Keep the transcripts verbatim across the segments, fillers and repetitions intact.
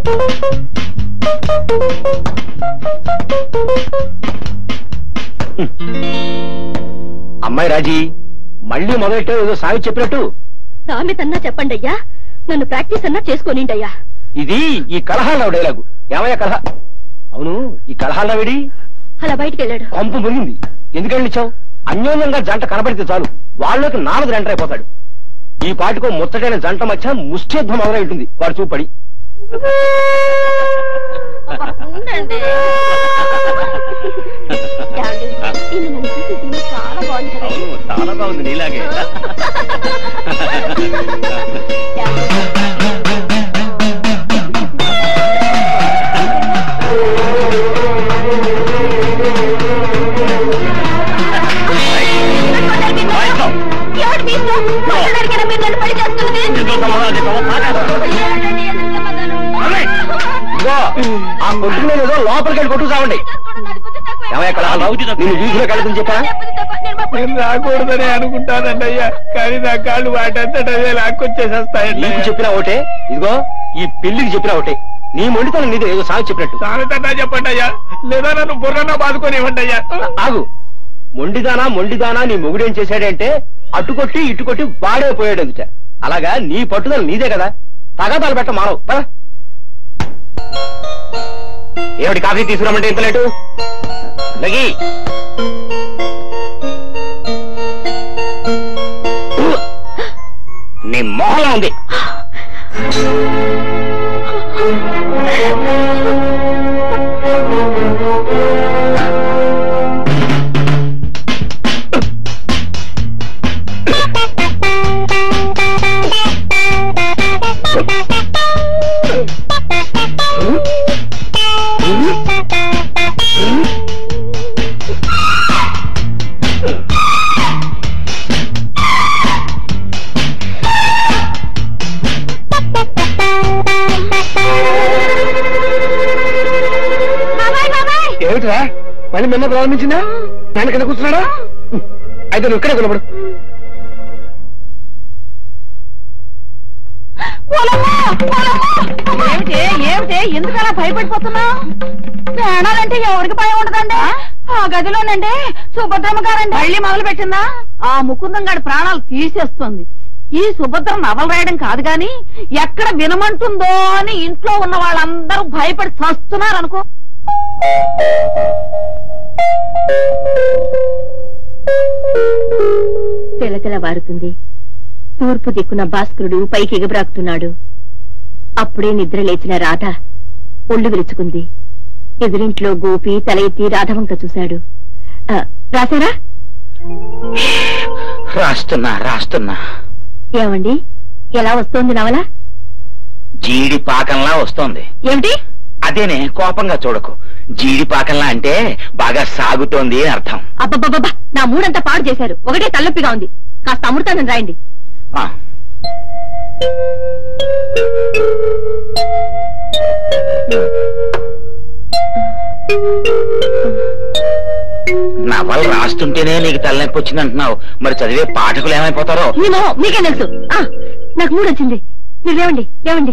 అమ్మాయి రాజీ, మళ్ళీ మొదలెట్టే ఏదో సావి చెప్పినట్టు. సామెతన్నా చెప్పండి అయ్యా, నన్ను ప్రాక్టీస్ అన్నా చేసుకోనిండి అయ్యా. ఇది ఈ కలహాల డైలాగు. ఏమయ్యా కలహ? అవును, ఈ కలహాల విడి అలా బయటికి వెళ్ళాడు. కొంపు మునిగింది. ఎందుకు వెళ్ళిచ్చావు? అన్యోన్యంగా జంట కనబడితే చాలు, వాళ్ళకి నాలుగు ఎంటర్ అయిపోతాడు. ఈ పాటికో ముచ్చటైన జంట మధ్య ముష్టియుద్ధం మొదలై ఉంటుంది వాడు చూపడి. చాలా బాగుంది, నీలాగే. ఆ కొట్టుకు నేను ఏదో లోపలికి వెళ్ళి కొట్టుకు సావండి. ఏమయ్యా కలహాలు, నేను వీధిలో కలుగుతుంది చెప్పా? నేను రాకూడదని అనుకుంటానండి అయ్యా, కానీ నా కాళ్ళు వాటంతట అదే లాక్కొచ్చేసేస్తాయండి. నీకు చెప్పినా ఒకటే, ఇదిగో ఈ పెళ్లికి చెప్పినా ఒకటే. నీ మొండితనం నీదే ఏదో సాగు చెప్పినట్టు. సామెతన్నా చెప్పండి అయ్యా, లేదా నన్ను బుర్రన్నా బాదుకొని ఇవ్వండి అయ్యా. ఆగు. మొండిదానా మొండిదానా నీ మొగుడేం చేశాడంటే అట్టుకొట్టి ఇట్టుకొట్టి వాడే పోయాడు అందుట. అలాగా నీ పట్టుదల నీదే కదా, తగాదాలు పెట్ట మానవు పద. ఏమిటి కాఫీ తీసుకురామంటే ఇంత లేటు? లగి నీ మొహంలో ఉంది. ఏమిట్రా మళ్ళీ మిమ్మ ప్రారంభించిందా? నాన్న కింద కూర్చున్నాడా? అయితే నువ్వు ఇక్కడే కొనబడు. ఏమిటి ఏమిటి ఎందుకలా భయపడిపోతున్నావు? ప్రాణాలంటే ఎవరికి భయం ఉండదండి. ఆ గదిలోనండి సుభద్రమ్మ గారండి మళ్ళీ మొదలు పెట్టిందా? ఆ ముకుందం గారి ప్రాణాలు తీసేస్తుంది. ఈ సుభద్ర నవలు రాయడం కాదు గాని ఎక్కడ వినమంటుందో అని ఇంట్లో ఉన్న వాళ్ళందరూ భయపడి చస్తున్నారు అనుకో. తెలతెల వారుతుంది. తూర్పు దిక్కున భాస్కరుడు పైకి ఎగబ్రాకుతున్నాడు. అప్పుడే నిద్ర లేచిన రాధ ఒళ్ళు విరుచుకుంది. ఎదురింట్లో గోపి తల ఎత్తి రాధవంక చూశాడు. రాశారా? రాస్తున్నా రాస్తున్నా. ఏమండి, ఎలా వస్తోంది నవల? జీడి పాకంలా వస్తోంది. ఏమిటి? అదేనే, కోపంగా చూడకు. జీడి పాకంలా అంటే బాగా సాగుతోంది అని అర్థం. అబ్బబ్బబ్బా, నా మూడంతా పాడు చేశారు. ఒకటే తలనొప్పిగా ఉంది. కాస్త అమృతాన్ని రాయండి. నవలు రాస్తుంటేనే నీకు తలనొప్పి వచ్చింది అంటున్నావు, మరి చదివే పాఠకులు ఏమైపోతారో ఏమో మీకే తెలుసు. నాకు మూడు వచ్చింది. మీరు లేవండి లేవండి.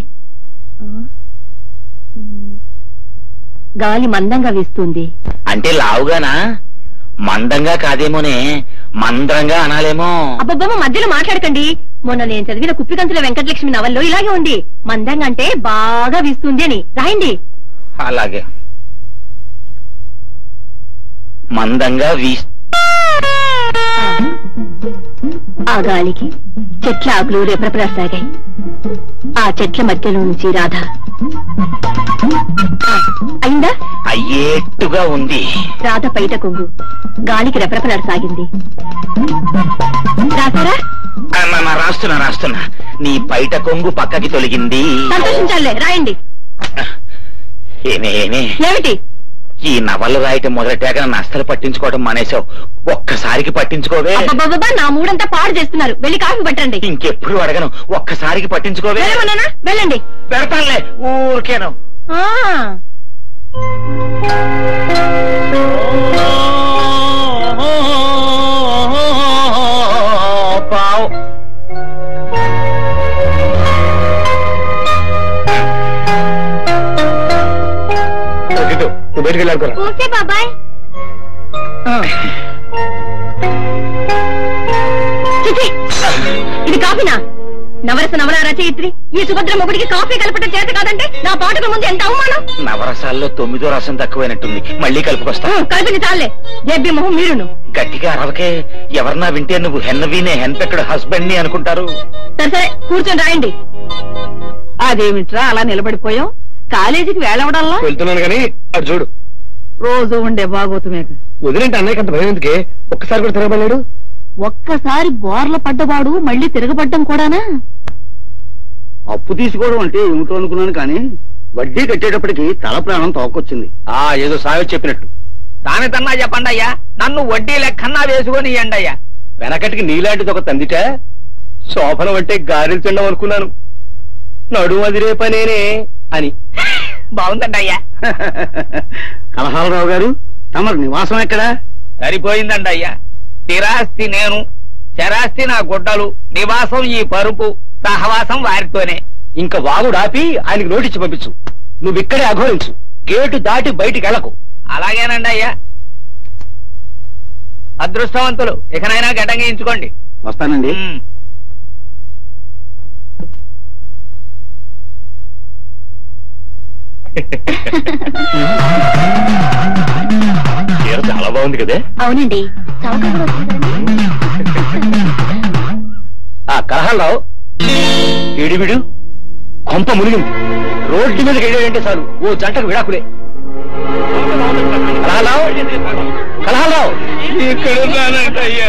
గాలి మందంగా వీస్తుంది. అంటే లావుగానా? మందంగా కాదేమోనే, మంద్రంగా అనాలేమో. అబ్బబ్బమ్మ, మధ్యలో మాట్లాడకండి. మొన్న నేను చదివిన కుప్పికంతుల వెంకటలక్ష్మి నవల్లో ఇలాగే ఉంది. మందంగా అంటే బాగా వీస్తుంది అని రాయండి. అలాగే. మందంగా వీస్తూ ఆ గాలికి చెట్ల ఆకులు రెపరెపలాసాగాయి. ఆ చెట్ల మధ్యలో నుంచి రాధ అయిందా? అయ్యేట్టుగా ఉంది. రాధ పైట కొంగు గాలికి రెపరెపలాడసాగింది. రాసారా? రాస్తున్నా రాస్తున్నా. నీ పైట కొంగు పక్కకి తొలగింది. సంతోషించాలే, రాయండి. ఏమే ఏమే ఏమిటి? ఈ నవలు రాయటం మొదలెట్టాక నన్ను అస్సలు పట్టించుకోవటం మానేశావు. ఒక్కసారికి పట్టించుకోవే. నా మూడంతా పాడు చేస్తున్నారు. వెళ్ళి కాఫీ పట్టండి. ఇంకెప్పుడు అడగను, ఒక్కసారికి పట్టించుకోవే. వెళ్ళండి. పెడతానులే, ఊరికేను. పావు బయటకు వెళ్ళాడుకోరా. ఓకే బాబాయ్. ఇది కాఫీనా? నవరస నవల రచయిత్రి ఈ సుభద్ర మొగుడికి కాఫీ కలపటం చేత కాదంటే నా పాటకు ముందు ఎంత అవమానం. నవరసాల్లో తొమ్మిదో రసం తక్కువైనట్టుంది, మళ్ళీ కలుపుకొస్తా. కలిపింది చాలే, జబ్బి మొహం మీరును. గట్టిగా అరవకే, ఎవరన్నా వింటే నువ్వు హెన్నవీనే హెన్పెక్కడ హస్బెండ్ ని అనుకుంటారు. సరే సరే కూర్చొని రాయండి. అదేమిట్రా అలా నిలబడిపోయావు? కాలేజీకి వేళవడంలా వెళ్తున్నాను కానీ అటు చూడు. రోజు ఉండే బాగోతుమే. వదిలేంటే అన్నయ్యకి అంత భయం ఎందుకే? ఒక్కసారి కూడా తిరగబడలేడు. ఒక్కసారి బోర్ల పడ్డవాడు మళ్ళీ తిరగబడ్డం కూడానా? అప్పు తీసుకోవడం అంటే ఏమిటో అనుకున్నాను కానీ వడ్డీ కట్టేటప్పటికి తల ప్రాణం తోకొచ్చింది. ఆ ఏదో సామెత చెప్పినట్టు. సామెతన్నా చెప్పండి అయ్యా, నన్ను వడ్డీ లెక్కన్నా వేసుకొని ఇయ్యండి అయ్యా. వెనకటికి నీలాంటిది ఒక తందిట, శోభనం అంటే గారెలు తిండం అనుకున్నాను, నడుము అదిరే పనేనే అని. బాగుందండి అయ్యా. కలహాలరావు గారు, తమరు నివాసం ఎక్కడా? సరిపోయిందండి అయ్యా. స్థిరాస్తి నేను, చరాస్తి నా గుడ్డలు, నివాసం ఈ పరుపు, సహవాసం వారితోనే. ఇంకా వాగుడాపి ఆయనకి నోటిచ్చి పంపించు. నువ్వు ఇక్కడే అఘోరించు, గేటు దాటి బయటికి వెళ్ళకు. అలాగేనండి అయ్యా. అదృష్టవంతులు, ఇకనైనా గడ్డంగించుకోండి. వస్తానండి. చాలా బాగుంది కదే. అవునండి. ఆ కలహాలరావు, విడివిడు కొంప మునిగింది. రోడ్డు మీదకి వెళ్ళాడంటే చాలు ఓ జంటకు విడాకులే. కలహాలరావు, కలహాలరావు ఇక్కడ అయ్యా.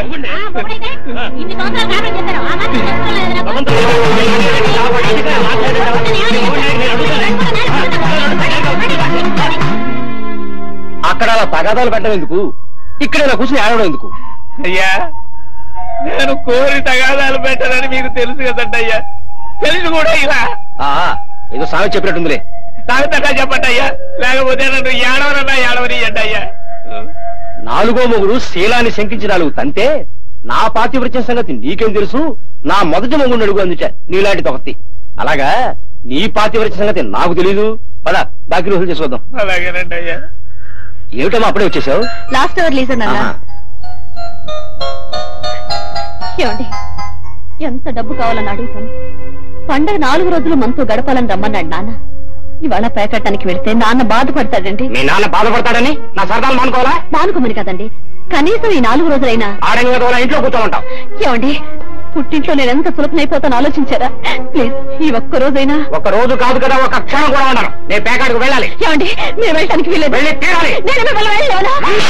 అక్కడ అలా తగాదాలు పెట్టడం ఎందుకు? ఇక్కడ ఇలా కూర్చొని ఆడడం ఎందుకు? అయ్యా, నేను కోరి తగాదాలు పెట్టాలని మీకు తెలుసు కదండి అయ్యా. తెలుసు కూడా ఇలా ఆ ఏదో సామెత చెప్పినట్టుందిలే. సామెతగా చెప్పండి అయ్యా, లేకపోతే నన్ను ఏడవనన్నా ఏడవనియ్యండి అయ్యా. నాలుగో మొగుడు శీలాన్ని శంకించి నాలుగు తంతే నా పాతివృత్యం సంగతి నీకేం తెలుసు? నా మొదటి మొగుడు అడుగు అందుచా నీలాంటి తొకతి. అలాగా నీ పాతివృత్య సంగతి నాకు తెలీదు. పద బాకీ రోజులు చేసుకోద్దాం. అలాగేనండి అయ్యా. ఏమిటమ్మా అప్పుడే వచ్చేసావు? లాస్ట్ అవర్ లీజన్ అన్నా. ఏమండి, ఎంత డబ్బు కావాలని అడుగుతాను. పండగ నాలుగు రోజులు మనతో గడపాలని రమ్మన్నాడు నాన్న. ఇవాళ పేకట్టానికి వెళ్తే నాన్న బాధపడతాడండి. మీ నాన్న బాధపడతాడని నా సరదాలు మానుకోవాలా? మానుకోమని కదండి, కనీసం ఈ నాలుగు రోజులైనా ఆడంగా ఇంట్లో కూర్చోమంటావు. ఏమండి, పుట్టింట్లో నేను ఎంత సులభనైపోతాను ఆలోచించారా? ప్లీజ్ ఈ ఒక్క రోజైనా. ఒక రోజు కాదు కదా, ఒక క్షణం కూడా ఉండను. నేను పేకాడికి వెళ్ళాలి. ఏమండి, నేను వెళ్ళటానికి వీలేదు. వెళ్ళి తీరాలి. నేను మిమ్మల్ని వెళ్ళలేనా?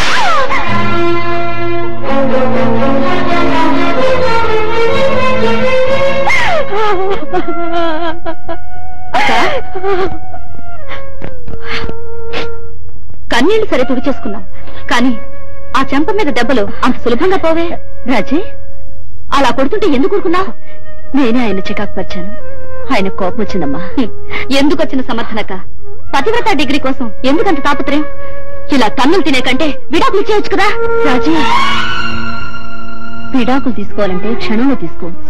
కన్నీళ్లు సరే తుడిచేసుకున్నాం, కానీ ఆ చెంప మీద దెబ్బలు అంత సులభంగా పోవే. రాజీ, అలా కొడుతుంటే ఎందుకు ఊరుకున్నావు? నేనే ఆయన చికాకు పరిచాను. ఆయన కోపం వచ్చిందమ్మా. ఎందుకు వచ్చిన సమర్థనక? పతివ్రత డిగ్రీ కోసం ఎందుకంత తాపత్రయం? ఇలా తన్నులు తినే కంటే విడాకులు ఇచ్చేయచ్చు కదా. రాజీ, విడాకులు తీసుకోవాలంటే క్షణంలో తీసుకోవచ్చు.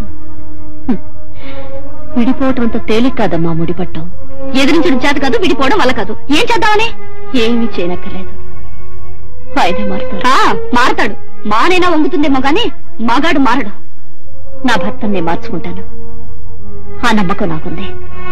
విడిపోవటం అంత తేలిక కాదమ్మా. ముడిపట్టం ఎదిరించడం చేత కాదు, విడిపోవడం వల్ల కాదు. ఏం చేద్దామని? ఏమీ చేయనక్కర్లేదు, ఆయనే మారుతాడు. మారతాడు, మానైనా వంగుతుందేమో గాని మగాడు మారడు. నా భర్తను నేను మార్చుకుంటాను, ఆ నమ్మకం నాకుంది.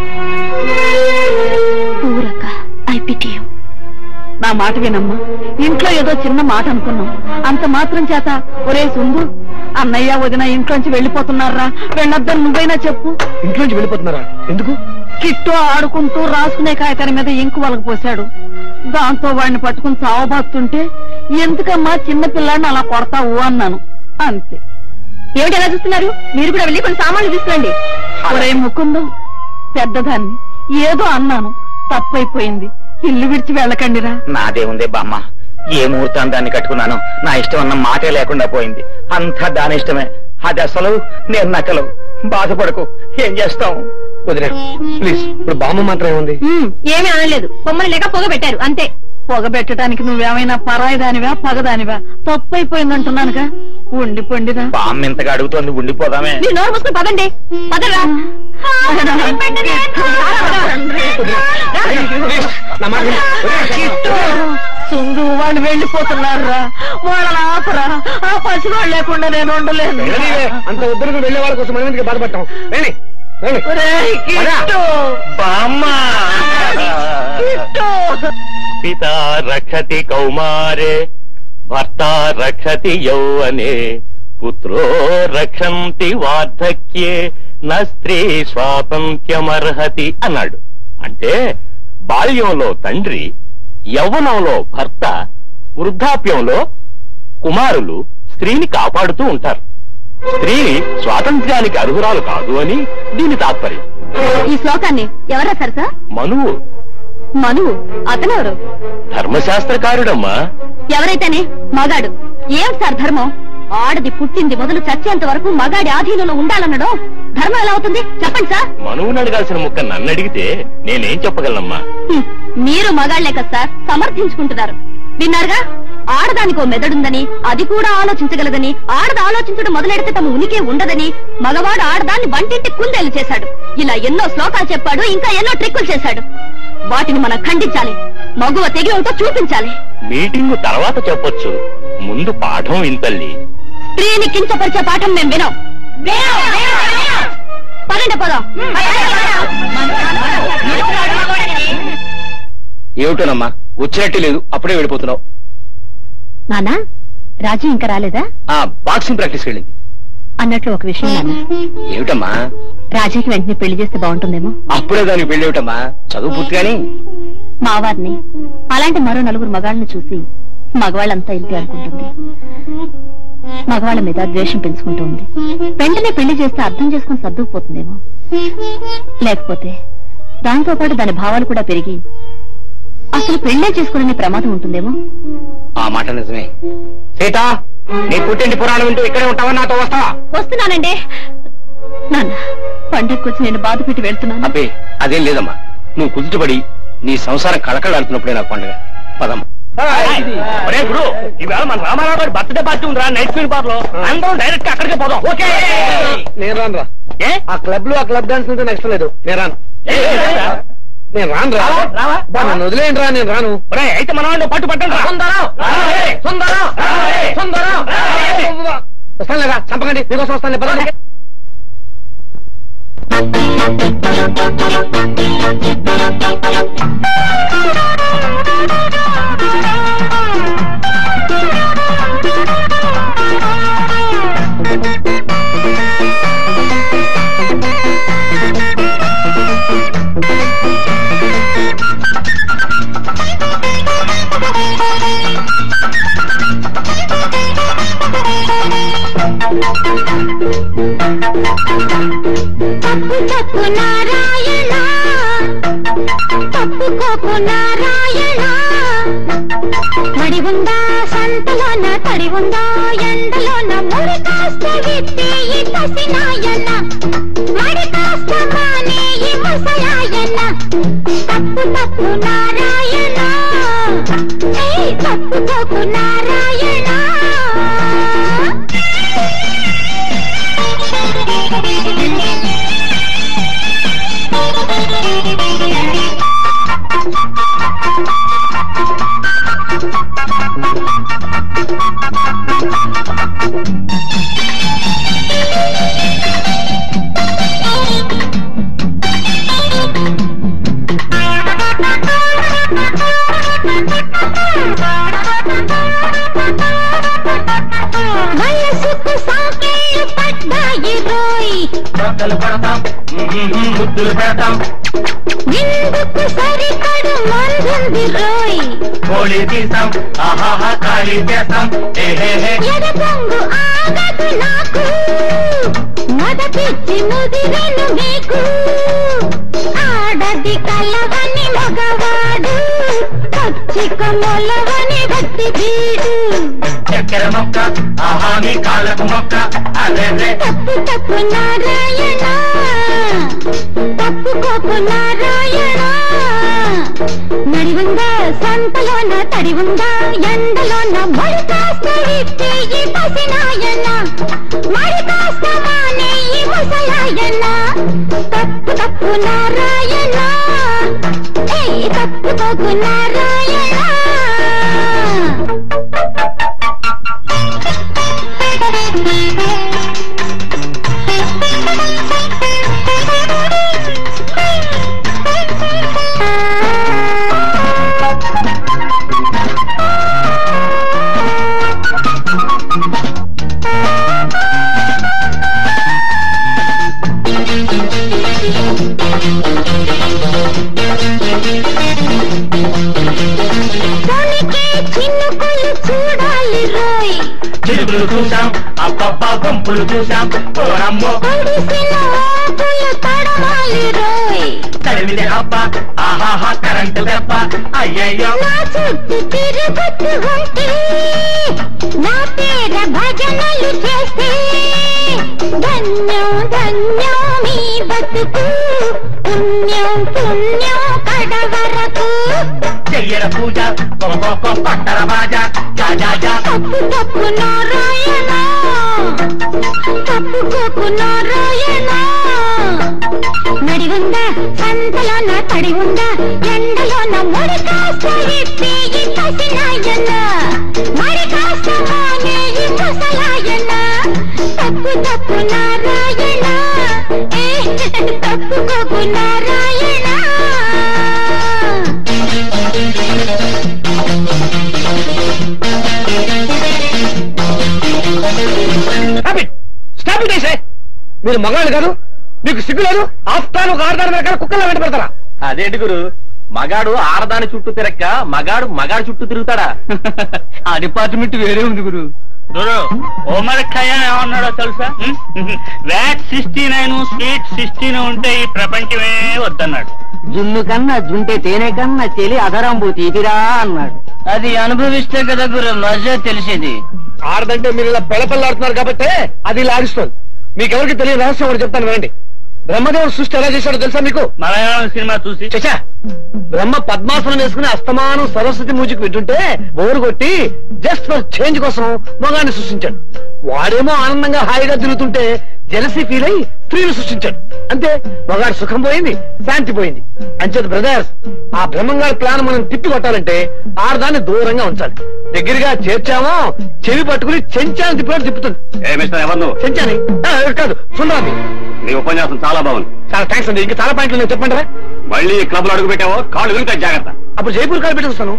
ఊరక్క, ఐ పిటి యు. నా మాట వినమ్మా. ఇంట్లో ఏదో చిన్న మాట అనుకున్నాం, అంత మాత్రం చేత ఒరే సుందు, అన్నయ్య వదిన ఇంట్లోంచి వెళ్ళిపోతున్నారా, వెళ్ళొద్దని నువ్వైనా చెప్పు. ఇంట్లోంచి వెళ్ళిపోతున్నారా? ఎందుకు? కిట్టు ఆడుకుంటూ రాసుకునే కాయకాని మీద ఇంకు వలకు పోశాడు. దాంతో వాడిని పట్టుకుని చావబాస్తుంటే ఎందుకమ్మా చిన్న పిల్లాడిని అలా కొడతావు అన్నాను, అంతే. ఏమిటి ఎలా చూస్తున్నారు? మీరు కూడా వెళ్ళి కొన్ని సామాన్లు తీసుకురండి. ఒరే ముకుందం, పెద్దదాన్ని ఏదో అన్నాను, తప్పైపోయింది. ఇల్లు విడిచి వెళ్ళకండిరా. నాదే ఉందే బామ్మ, ఏ ముహూర్తాన్ని దాన్ని కట్టుకున్నాను. నా ఇష్టం అన్న మాటే లేకుండా పోయింది. అంతా దాని ఇష్టమే. అది అసలు నేను నకలు. బాధపడకు, ఏం చేస్తాం? వదిలే ప్లీజ్. ఇప్పుడు బామ్మ మాత్రం ఏముంది? ఏమీ అనలేదు, కొమ్మని లేక పొగ పెట్టారు అంతే. పొగ పెట్టడానికి నువ్వేమైనా పరాయిదానివా పగదానివా? తప్పైపోయిందంటున్నానుగా, ఉండిపోండిరా. బామ్మ ఇంతగా అడుగుతోంది, ఉండిపోదామే. మీరు నోరు మూసుకుని పదండి, పదరా. సుందు వాళ్ళు వెళ్ళిపోతున్నారా, వాళ్ళని ఆపరా. ఆ పసివాళ్ళు లేకుండా నేను ఉండలేను. అంత ఉద్దరికి వెళ్లే వాళ్ళ కోసం మనం ఎందుకు బాధపడతాం? పితా రక్షతి కౌమారే భర్త రక్షతి యౌవనే పుత్రో రక్షంతి వార్ధక్యే న స్త్రీ స్వాతంత్ర్యమర్హతి అన్నాడు. అంటే బాల్యంలో తండ్రి, యవ్వనంలో భర్త, వృద్ధాప్యంలో కుమారులు స్త్రీని కాపాడుతూ ఉంటారు. స్త్రీని స్వాతంత్ర్యానికి అర్హురాలు కాదు అని దీని తాత్పర్యం. ఈ శ్లోకాన్ని ఎవరు రాశారు సార్? మనువు. మనువు అతనెవరు? ధర్మశాస్త్రకారుడమ్మా. ఎవరైతేనే మగాడు. ఏం సార్ ధర్మం? ఆడది పుట్టింది మొదలు చచ్చేంత వరకు మగాడి ఆధీనంలో ఉండాలన్నడం ధర్మం ఎలా అవుతుంది చెప్పండి సార్. మనువుని అడగాల్సిన ముక్క నన్ను అడిగితే నేనేం చెప్పగలనమ్మా? మీరు మగాళ్లే కదా సార్ సమర్థించుకుంటున్నారు. విన్నారుగా, ఆడదానికో మెదడుందని, అది కూడా ఆలోచించగలదని, ఆడద ఆలోచించడం మొదలెడితే తమ ఉనికి ఉండదని, మగవాడు ఆడదాన్ని వంటింటి కుందేలు చేశాడు. ఇలా ఎన్నో శ్లోకాలు చెప్పాడు, ఇంకా ఎన్నో ట్రిక్కులు చేశాడు. వాటిని మనం ఖండించాలి, మగువ తెగి ఉంటో చూపించాలి. మీటింగు తర్వాత చెప్పొచ్చు, ముందు పాఠం వింతల్లి. స్త్రీని కించపరిచే పాఠం మేము వినం. పదండి పోదాం. ఏమిటోనమ్మా, వచ్చినట్టే లేదు, అప్పుడే వెళ్ళిపోతున్నావు. నానా, రాజు ఇంకా రాలేదా? ఆ బాక్సింగ్ ప్రాక్టీస్కి వెళ్ళింది. అన్నట్లు ఒక విషయం నాన్న. ఏమిటమ్మా? రాజీకి వెంటనే పెళ్లి చేస్తే బాగుంటుందేమో. అప్పుడే దానికి పెళ్లి ఏమిటమ్మా, చదువు పూర్తిగాని. మావారిని అలాంటి మరో నలుగురు మగాళ్ళని చూసి మగవాళ్ళంతా ఇంతే అనుకుంటుంది. మగవాళ్ళ మీద ద్వేషం పెంచుకుంటూ ఉంది. వెంటనే పెళ్లి చేస్తే అర్థం చేసుకుని సర్దుకుపోతుందేమో. లేకపోతే దాంతో పాటు దాని భావాలు కూడా పెరిగి అసలు పెళ్లే చేసుకునే ప్రమాదం ఉంటుందేమో. ఆ మాట నిజమే. సీత, నీ పుట్టింటి పురాణం వింటూ ఇక్కడే ఉంటావా, నాతో వస్తావా? వస్తున్నానండి. నాన్న, పండగకి వచ్చి నేను బాధ పెట్టి వెళ్తున్నాను. అబ్బే అదేం లేదమ్మా, నువ్వు కుదుటపడి నీ సంసారం కళకళాడుతున్నప్పుడే నాకు పండుగ. పదమ్మా. గురు, ఈవేళ మన రామారావు గారి బర్త్డే పార్టీ ఉందిరా, నైట్ స్క్రీన్ బార్ లో. అందరం డైరెక్ట్ అక్కడికే పోదాం. ఓకే? నేను రాను రా. ఆ క్లబ్ లో ఆ క్లబ్ డాన్స్ ఉంటే నెక్స్ట్ లేదు. నేను రాను. నేను రాను రా. నన్ను వదిలేయండి రా, నేను రాను. అయితే మన వాళ్ళు పట్టు పట్టండి. వస్తాను లేదా, చంపకండి, మీకోసం వస్తాను. పదండి. తప్పు తప్పు నారాయణ, తప్పుకోకు నారాయణ. మడి ఉందా సంతలోన, తడి ఉందా ఎండలోన, ముడి కాస్త విత్తే ఈ పసినాయన, మడి కాస్త మానే ఈ ముసలాయన. తప్పు తప్పు నారాయణ, తప్పుకోకు నారాయణ. వయసుకు సాకేళ్ళు పడ్డాయి రోయ్, ముద్దులు పెడతాం. నిందుకు సరిపడు మందుంది రోయ్, కోళి తీసాం, ఆహాహా ఖాళీ చేస్తాం. ఎడ పొంగు ఆగదు నాకు, మద పిచ్చి ముదిరెను మీకు. ఆడది కలవని మగవాడు, పచ్చిక మొలవని భక్తి వీడు. చక్కెర మొక్క, ఆహా మీ కాళ్ళకు మొక్క. అదే తప్పు తప్పు నారాయణ, తప్పుకోకు నారాయణ. నడి ఉందా సంతలోన, తడి ఉందా ఎండలోన, మడి కాస్త విత్తే ఈ పసినాయన, మడి కాస్త మానే ఈ ముసలాయన. తప్పు తప్పు నారాయణ, తప్పుకోకు నారాయణ. అబ్బబ్బా గుంపులు చూసాం ఓరమ్మో తడిమిది అబ్బా ఆహాహా కరెంటు దెబ్బ అయ్యయ్యో నా పేర భజనలు చేస్తే ధన్యం ధన్యం మీ బతుకు పుణ్యం పుణ్యం కడవరకు చెయ్యర పూజ పట్టర బాజ తప్పు తప్పు నారాయణ తప్పుకోకు నారాయణ నడి ఉందా సంతలోన తడి ఉందా ఎండలోన ముడి కాస్త ఇప్పి ఈ పసినాయన మరి కాస్త మానే ఈ ముసలాయన తప్పు తప్పు నారాయణ ఏ తప్పుకోకు నారాయణ మీరు మగాళ్ళు కాదు, మీకు సిగ్గు లేదు. ఆఫ్టర్ ఒక ఆడదాని వెనకాల కుక్కలా వెంట పెడతారా? అదేంటి గురు, మగాడు ఆడదాని చుట్టూ తిరక్క మగాడు మగాడు చుట్టూ తిరుగుతాడా? ఆ డిపార్ట్మెంట్ వేరే ఉంది గురు. గురు ఓమరకాయ ఏమన్నాడో తెలుసా? What sixty nine sweet sixteen ఉంటే ఈ ప్రపంచమే వద్దన్నాడు. జున్ను కన్నా జుంటే తేనె కన్నా చెలి అధరంబు తీపిరా అన్నాడు. అది అనుభవిస్తే కదా గురు మజా తెలిసేది. ఆడదంటే మీరు ఇలా పెళ్ళపల్లాడుతున్నారు కాబట్టి అది లాగిస్తుంది. మీకెవరికి తెలియని రహస్యం ఒకటి చెప్తాను వినండి. బ్రహ్మదేవుడు సృష్టి ఎలా చేశాడో తెలుసా మీకు? మలయాళం సినిమా చూసి చచ్చా, బ్రహ్మ పద్మాసనం వేసుకుని అస్తమానం సరస్వతి మ్యూజిక్ వింటుంటే బోరు కొట్టి జస్ట్ ఫర్ చేంజ్ కోసం మగాన్ని సృష్టించాడు. వాడేమో ఆనందంగా హాయిగా తిరుగుతుంటే జలసి ఫీల్ అయి స్త్రీని సృష్టించాడు. అంతే, మగాడి సుఖం పోయింది, శాంతి పోయింది. అంచేత బ్రదర్స్, ఆ బ్రహ్మంగారి ప్లాన్ మనం తిప్పి కొట్టాలంటే ఆడదాన్ని దూరంగా ఉంచాలి. దగ్గరగా చేర్చామో చెవి పట్టుకుని చెంచాన్ని తిప్పినట్టు తిప్పుతుంది. చెంచాని కాదు, సుందరాన్ని. నీ ఉపన్యాసం చాలా బాగుంది. చాలా థ్యాంక్స్ అండి. ఇంకా చాలా పాయింట్లు నేను చెప్పంటారా? మళ్ళీ క్లబ్ లో అడుగు పెట్టావో కాళ్ళు విరుగుతాయి, జాగ్రత్త. అప్పుడు జైపూర్ కాలు పెట్టేస్తాను.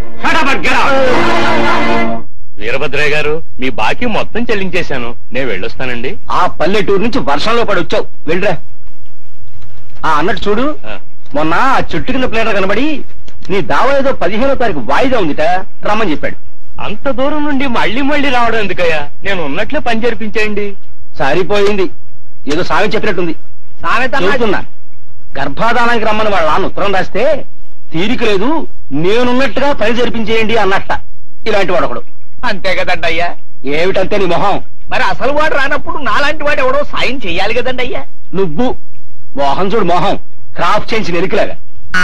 వీరభద్రయ్య గారు, మీ బాకీ మొత్తం చెల్లించేశాను, నేను వెళ్ళొస్తానండి. ఆ పల్లెటూరు నుంచి వర్షంలో పడి వచ్చావు, వెళ్ళరా. ఆ అన్నట్టు చూడు, మొన్న ఆ చెట్టు కింద ప్లేటర్ కనబడి నీ దావా ఏదో పదిహేనో తారీఖు వాయిదా ఉందిట, రమ్మని చెప్పాడు. అంత దూరం నుండి మళ్ళీ మళ్ళీ రావడం ఎందుకయ్యా? నేను ఉన్నట్లే పని జరిపించేయండి. సరిపోయింది, ఏదో సామెత చెప్పినట్టుంది. చెబుతున్నా, గర్భాధానానికి రమ్మని వాళ్ళ నాన్న ఉత్తరం రాస్తే తీరిక లేదు, నేనున్నట్టుగా పని జరిపించేయండి అన్నట్ట. ఇలాంటి వాడు ఒకడు. అంతే కదండి అయ్యా. ఏమిటంతే నీ మొహం? మరి అసలు వాడు రానప్పుడు నాలాంటి వాడు ఎవడో సాయం చెయ్యాలి కదండి అయ్యా. నువ్వు మోహన్ చూడు, మొహం క్రాఫ్ట్ చేయించి నెరికిలాగా.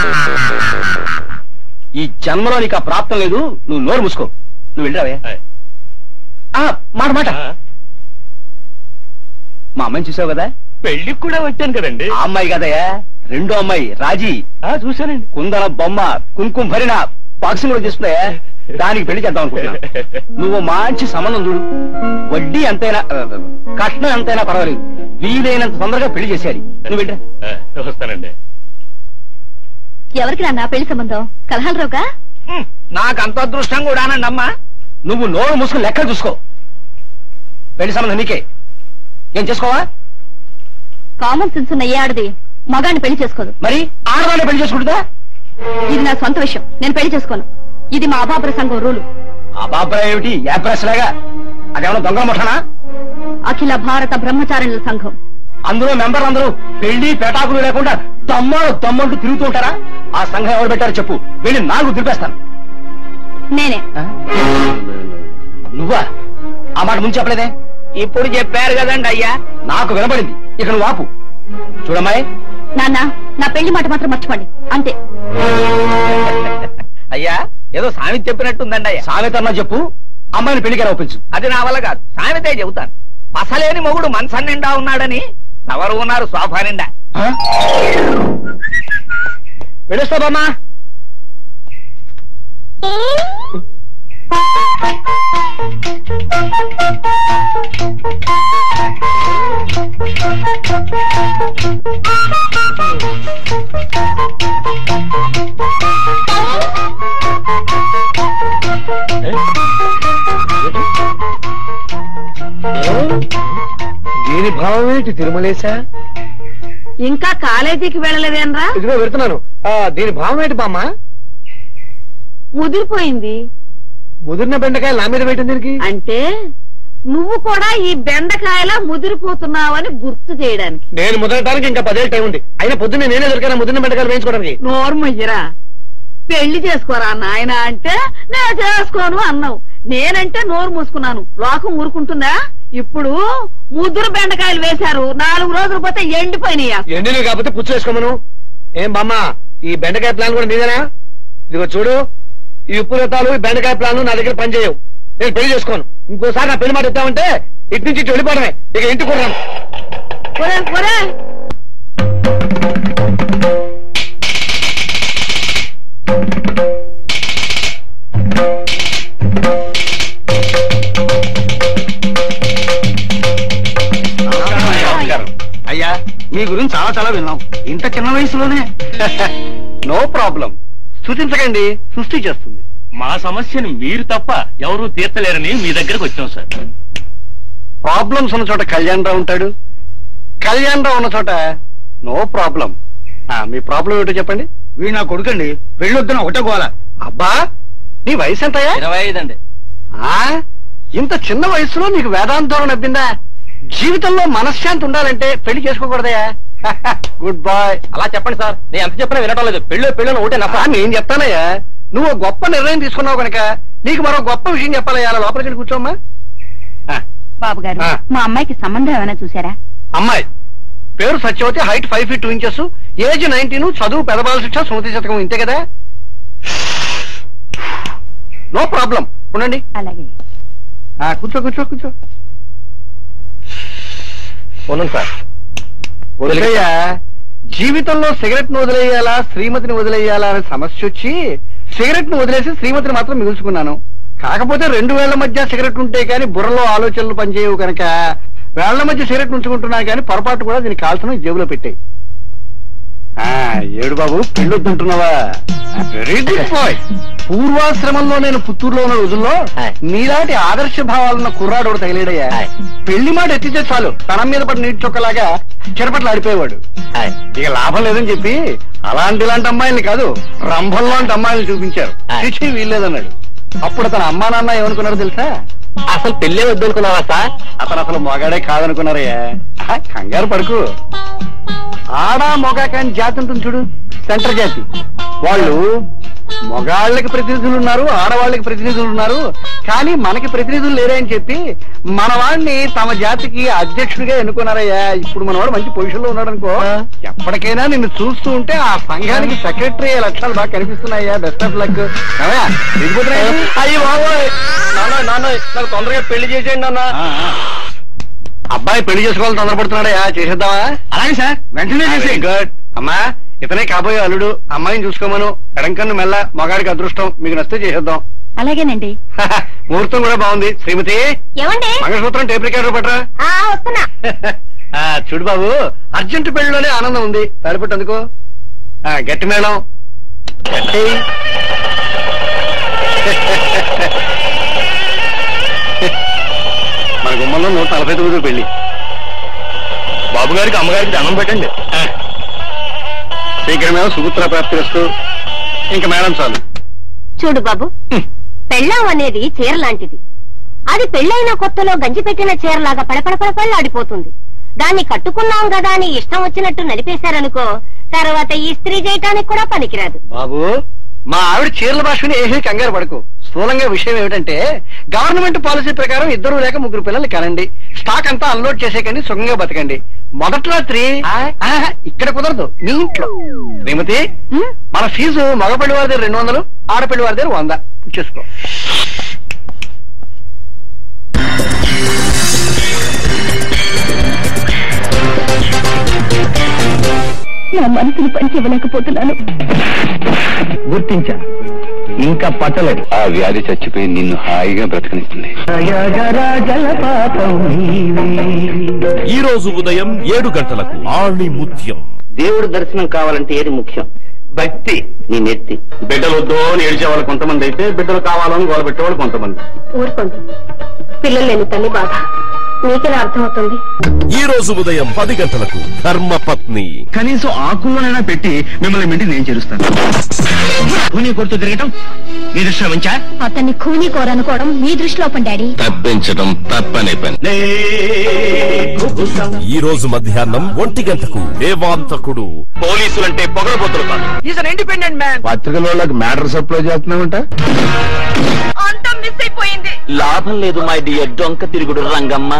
ఈ జన్మలో నీకు ఆ ప్రాప్తం లేదు, నువ్వు నోరు మూసుకో. నువ్వు వెళ్ళరావే. మాట మాట మా అమ్మాయిని చూసావు కదా? పెళ్లికి కూడా వచ్చాను కదండి. ఆ అమ్మాయి కదయ్యా, రెండో అమ్మాయి రాజీ. చూశానండి. కుందన బొమ్మ, కుంకుమ భరిణ బాక్సింగ్ కూడా చేస్తున్నాయా? దానికి పెళ్లి చేద్దాం అనుకుంటున్నా. నువ్వు మంచి సంబంధం చూడు, వడ్డీ ఎంతైనా కట్నం ఎంతైనా పర్వాలేదు, వీలైనంత తొందరగా పెళ్లి చేసేయాలి. నువ్వు వెళ్ళరా. వస్తానండి. ఎవరికి నా పెళ్లి సంబంధం? కలహాలరావుగా? నాకంత అదృష్టం కూడానండి అమ్మా. నువ్వు నోరు మూసుకుని లెక్కలు చూసుకో. పెళ్లి సంబంధం నీకే. ఏం చేసుకోవా? కామన్ సెన్స్ ఉన్న ఏ ఆడది మగాన్ని పెళ్లి చేసుకోదు. మరి ఆడవాళ్ళే పెళ్లి చేసుకుంటుందా? ఇది నా సొంత విషయం, నేను పెళ్లి చేసుకోను. ఇది మా అబాపుర సంఘం రూలు. అబాపుర ఏమిటి? యాప్రెస్ లాగా అదేమన్నా దొంగ ముఠానా? అఖిల భారత బ్రహ్మచారిణుల సంఘం. అందులో మెంబర్లు అందరూ పెళ్లి పేటాకులు లేకుండా తమ్మాడు తమ్మంటూ తిరుగుతూ ఉంటారా? ఆ సంఘం ఎవరు పెట్టారో చెప్పు, వెళ్ళి నాలుగు దింపేస్తాను. నేనే. నువ్వా? ఆ మాట ముందు చెప్పలేదే? ఇప్పుడు చెప్పారు కదండి అయ్యా. నాకు వినబడింది, ఇక నువ్వు ఆపు. చూడమ్మాయి, నాన్న, నా పెళ్లి మాట మాత్రం మర్చిపోండి, అంతే. అయ్యా, ఏదో సామెత చెప్పినట్టుందండి అయ్యా. సామెత అన్నా చెప్పు, అమ్మాయిని పెళ్లికైనా ఒప్పించు. అది నా వల్ల కాదు, సామెతే చెబుతాను. పసలేని మొగుడు మనసన్ నిండా ఉన్నాడని ఎవరు ఉన్నారు సోఫా నిండా. వెళ్ళొస్తావమ్మా. దీని భావం ఏంటి తిరుమలేశా? ఇంకా కాలేజీకి వెళ్ళలేదేనరా? ఇదిగో వెళ్తున్నాను. దీని భావం ఏంటి బామ్మ? ముదిరిపోయింది. ముదిరిన బెండకాయ నా మీద వేయటం దీనికి అంటే నువ్వు కూడా ఈ బెండకాయలా ముదిరిపోతున్నావని గుర్తు చేయడానికి. నేను ముదరడానికి ఇంకా పదేళ్ళు టైం ఉంది. అయినా పొద్దున్నే నేనే దొరికాను ముదిరిన బెండకాయలు వేయించుకోవడానికి. నోర్మయ్యరా, పెళ్లి చేసుకోరా నాయన అంటే నేను చేసుకోను అన్నావు. నేనంటే నోరు మూసుకున్నాను. లోకం ఊరుకుంటుందా? ఇప్పుడు ముద్దురు బెండకాయలు వేశారు, నాలుగు రోజులు పోతే ఎండిపోయినాయా? ఎండినవి కాకపోతే పుచ్చు వేసుకోమను. ఏం బామ్మ, ఈ బెండకాయ ప్లాన్ కూడా నీదేనా? ఇదిగో చూడు, ఈ ఉప్పు రతాలు ఈ బెండకాయ ప్లాన్ నా దగ్గర పనిచేయవు. నేను పెళ్లి చేసుకోను. ఇంకోసారి నా పెళ్లి మాట ఇద్దామంటే ఇటు నుంచి ఇటు వెళ్ళిపోవడమే. ఇక ఇంటికి కూడా ఒరే ఒరే అయ్యా, మీ గురించి చాలా చాలా విన్నాం. ఇంత చిన్న వయసులోనే. నో ప్రాబ్లం, సూచించకండి, సృష్టి చేస్తుంది. మా సమస్యను మీరు తప్ప ఎవరూ తీర్చలేరని మీ దగ్గరకు వచ్చాం సార్. ప్రాబ్లమ్స్ ఉన్న చోట కళ్యాణ్ రావు ఉంటాడు, కళ్యాణ్ రావు ఉన్న చోట నో ప్రాబ్లం. మీ ప్రాబ్లం ఏమిటో చెప్పండి. వీడు నా కొడుకండి, పెళ్ళొద్దున ఒకటే గోల. అబ్బా, నీ వయసు ఎంతయ్యా? ఇరవై ఐదు అండి. ఇంత చిన్న వయసులో నీకు వేదాంతం నవ్విందా? జీవితంలో మనశ్శాంతి ఉండాలంటే పెళ్లి చేసుకోకూడదయా? Good bye. అలా చెప్పండి సార్, నేను ఎంత చెప్పినా వినటం లేదు. పెళ్ళి పెళ్ళి ఒకటే నఫ. నేను చెప్తానయ్యా, నువ్వు గొప్ప నిర్ణయం తీసుకున్నావు కనుక నీకు మరో గొప్ప విషయం చెప్పాలయ్యా. అలా లోపలికి వెళ్ళి కూర్చోమ్మా. బాబు గారు, ఆ. మా అమ్మాయికి సంబంధం ఏమైనా చూసారా? అమ్మాయి పేరు Satyavati, height five feet two inches, age nineteen, చదువు పెదబాల శిక్ష, సుమతి శతకం, ఇంతే కదా? నో ప్రాబ్లం, ఉండండి. అలాగే. కూర్చో కూర్చో కూర్చో. ఉండండి సార్. వదిలేయ్యా, జీవితంలో సిగరెట్ ను వదిలేయాలా శ్రీమతిని వదిలేయాలా అనే సమస్య వచ్చి సిగరెట్ ను వదిలేసి శ్రీమతిని మాత్రం మిగుల్చుకున్నాను. కాకపోతే రెండు వేళ్ల మధ్య సిగరెట్ ఉంటే కానీ బుర్రలో ఆలోచనలు పనిచేయవు కనుక వేళ్ల మధ్య సిగరెట్ ఉంచుకుంటున్నాను కానీ పొరపాటు కూడా దీనికి కాల్సిన జేబులో పెట్టాయి. ఏడు బాబు, పెళ్ళొద్దుంటున్నావా? Very good boy. పూర్వాశ్రమంలో నేను పుత్తూరులో ఉన్న రోజుల్లో నీలాంటి ఆదర్శ భావాలున్న కుర్రాడు ఒకటి తగిలేడయ్యా. పెళ్లి మాట ఎత్తితే చాలు తనం మీద పడి నీటి చొక్కలాగా చిరపట్లు ఆడిపోయేవాడు. ఇక లాభం లేదని చెప్పి అలాంటి ఇలాంటి అమ్మాయిల్ని కాదు, రంభం లాంటి అమ్మాయిల్ని చూపించారు. చిచ్చి వీల్లేదన్నాడు. అప్పుడు తన అమ్మా నాన్న ఏమనుకున్నారో తెలుసా? అసలు పెళ్ళే వద్దనుకున్నావా సార్? అతను అసలు మొగాడే కాదనుకున్నారయ్యా. కంగారు పడుకు. ఆడా మొగా కాని జాతి ఉంటుంది చూడు, సెంటర్ జాతి. వాళ్ళు మొగాళ్ళకి ప్రతినిధులు ఉన్నారు, ఆడవాళ్ళకి ప్రతినిధులు ఉన్నారు, కానీ మనకి ప్రతినిధులు లేరే అని చెప్పి మన వాడిని తమ జాతికి అధ్యక్షుడిగా ఎన్నుకున్నారయ్యా. ఇప్పుడు మన వాడు మంచి పొజిషన్ లో ఉన్నాడు అనుకో, ఎప్పటికైనా నిన్ను చూస్తూ ఉంటే ఆ సంఘానికి సెక్రటరీ అయ్యే లక్షణాలు బాగా కనిపిస్తున్నాయ్యా. Best of luck. అయ్యి బాబోయ్, నాన్న నాన్న నాకు తొందరగా పెళ్లి చేసేయండి అన్న. అబ్బాయి పెళ్లి చేసుకోవాలని తొందరపడుతున్నాడయ్యా, చేసేద్దామా? అలాగే సార్, వెంటనే చేసే. గుడ్. అమ్మా, ఇతనే కాబోయే అల్లుడు. అమ్మాయిని చూసుకోమను. ఎడంకన్ను మెల్ల, మగాడికి అదృష్టం. మీకు నచ్చితే చేసేద్దాం. అలాగేనండి. ముహూర్తం కూడా బాగుంది. శ్రీమతి, ఏమండి? మంగళసూత్రం టేప్ రికార్డర్ పట్రా. వస్తున్నా. చూడు బాబు, అర్జెంట్ పెళ్లిలోనే ఆనందం ఉంది. తాడిపట్టు అందుకో. గట్టి మేళం గట్టి. మన గుమ్మంలో నూట నలభై తొమ్మిది పెళ్లి. బాబు గారికి అమ్మగారికి దండం పెట్టండి. శీఘ్రమేమో సుపుత్ర ప్రాప్తి వస్తూ ఇంకా మేడం చాలు. చూడు బాబు, పెళ్ళాం అనేది చీర లాంటిది. అది పెళ్ళైన కొత్తలో గంజి పెట్టిన చీరలాగా పడపడపడపళ్ళాడిపోతుంది. దాన్ని కట్టుకున్నాం కదా అని ఇష్టం వచ్చినట్టు నడిపేశారనుకో, తర్వాత ఈ స్త్రీ చేయటానికి కూడా పనికిరాదు. బాబు, మా ఆవిడ చీరల భాషని ఏమీ కంగారు పడకు. స్థూలంగా విషయం ఏమిటంటే, గవర్నమెంట్ పాలసీ ప్రకారం ఇద్దరు లేక ముగ్గురు పిల్లల్ని కనండి, స్టాక్ అంతా అన్లోడ్ చేసేకండి, సుఖంగా బతకండి. మొదటి రాత్రి ఇక్కడ కుదరదు, మీ ఇంట్లో. శ్రీమతి, మన ఫీజు మగపెళ్లి వారి దగ్గర రెండు వందలు, ఆడపెళ్లి వారి దగ్గర వంద పుచ్చేసుకో. నా మనసును పంచివ్వలేకపోతున్నాను. గుర్తించా, ఇంకా పట్టలేదు. ఆ వ్యాధి చచ్చిపోయి నిన్ను హాయిగా బ్రతకనిస్తుంది. ఈ రోజు ఉదయం ఏడు గంటలకు ఆణి ముత్యం. దేవుడు దర్శనం కావాలంటే ఏది ముఖ్యం? భక్తి. నీ నెత్తి. బిడ్డలు వద్దో అని ఏడ్చేవాళ్ళు కొంతమంది అయితే, బిడ్డలు కావాలని గోల పెట్టేవాళ్ళు కొంతమంది. ఊరుకోండి, పిల్లలు లేని తల్లి బాధ నీకెలా అర్థమవుతుంది? ఈ రోజు ఉదయం పది గంటలకు ధర్మపత్ని. కనీసం ఆకుల్లోనైనా పెట్టి మిమ్మల్ని మింటి నేను చేరుస్తాను. కూనీ కొడుతూ తిరగటం మీ దృష్టిలో మంచా? అతన్ని కూనీ కోరనుకోవడం మీ దృష్టిలో పని డాడీ. తప్పించడం తప్పనే పని. ఈ రోజు మధ్యాహ్నం ఒంటి గంటకు దేవాంతకుడు. పోలీసులంటే పొగరబోతులు కాదు. Is an independent man. పత్రికల వాళ్ళకి మ్యాటర్ సప్లై చేస్తున్నామంట. అంతా మిస్ అయిపోయింది. లాభం లేదు మై డియర్ డొంక తిరుగుడు రంగమ్మ.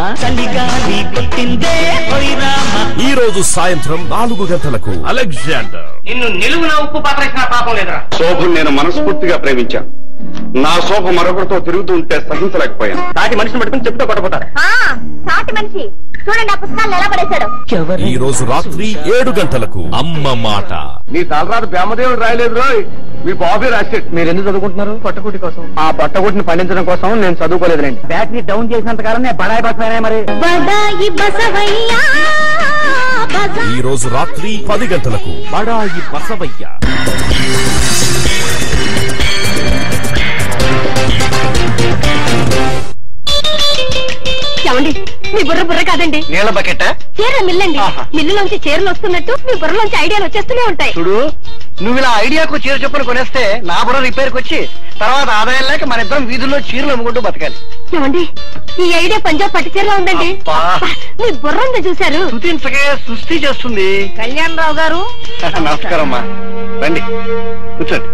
ఈ రోజు సాయంత్రం నాలుగు గంటలకు అలెగ్జాండర్. నిన్ను నిలువున ఉప్పు పాత్రేసిన పాపం లేదురా. శోభను నేను మనస్ఫూర్తిగా ప్రేమించాను. నా శోభ మరొకరితో తిరుగుతూ ఉంటే సహించలేకపోయాను. దాటి మనిషిని పట్టుకుని చెప్తూ కొట్టపోతారు. సాటి మనిషి చూడండి, ఆ పుస్తకాలు ఎలా పడేశాడు. ఈ రోజు రాత్రి ఏడు గంటలకు అమ్మ మాట. నీ తలరాత బ్రహ్మదేవుడు రాయలేదు రోయ్, మీ బాబే రాశాడు. మీరు ఎందుకు చదువుకుంటున్నారు? పట్టకుటి కోసం. ఆ పట్టకుటిని పండించడం కోసం నేను చదువుకోలేదులేండి. బ్యాటరీ డౌన్ చేసినంత కాలం బడాయి బస్ మరి. బడాయి బసవయ్యా ఈ రోజు రాత్రి పది గంటలకు బడాయి బసవయ్య. ఏమండి, మీ బుర్ర బుర్ర కాదండి, నీళ్ళ బకెట్. చీర మిల్లండి. మిల్లులోంచి చీరలు వస్తున్నట్టు మీ బుర్రలోంచి ఐడియాలు వచ్చేస్తూనే ఉంటాయి. చూడు, నువ్వు ఇలా ఐడియాకు చీర చొప్పున కొనేస్తే నా బుర్ర రిపేర్కి వచ్చి తర్వాత ఆదాయం లేక మన ఇద్దరం వీధుల్లో చీరలు అమ్ముకుంటూ బతకాలి. ఏమండి, ఈ ఐడియా పంజాబ్ పట్టు చీరలో ఉందండి. అబ్బా. మీ బుర్ర ఉందా చూశారు? సుతించకే సుస్థి చేస్తుంది. కళ్యాణ్ రావు గారు నమస్కారం అమ్మా, రండి కూర్చోండి.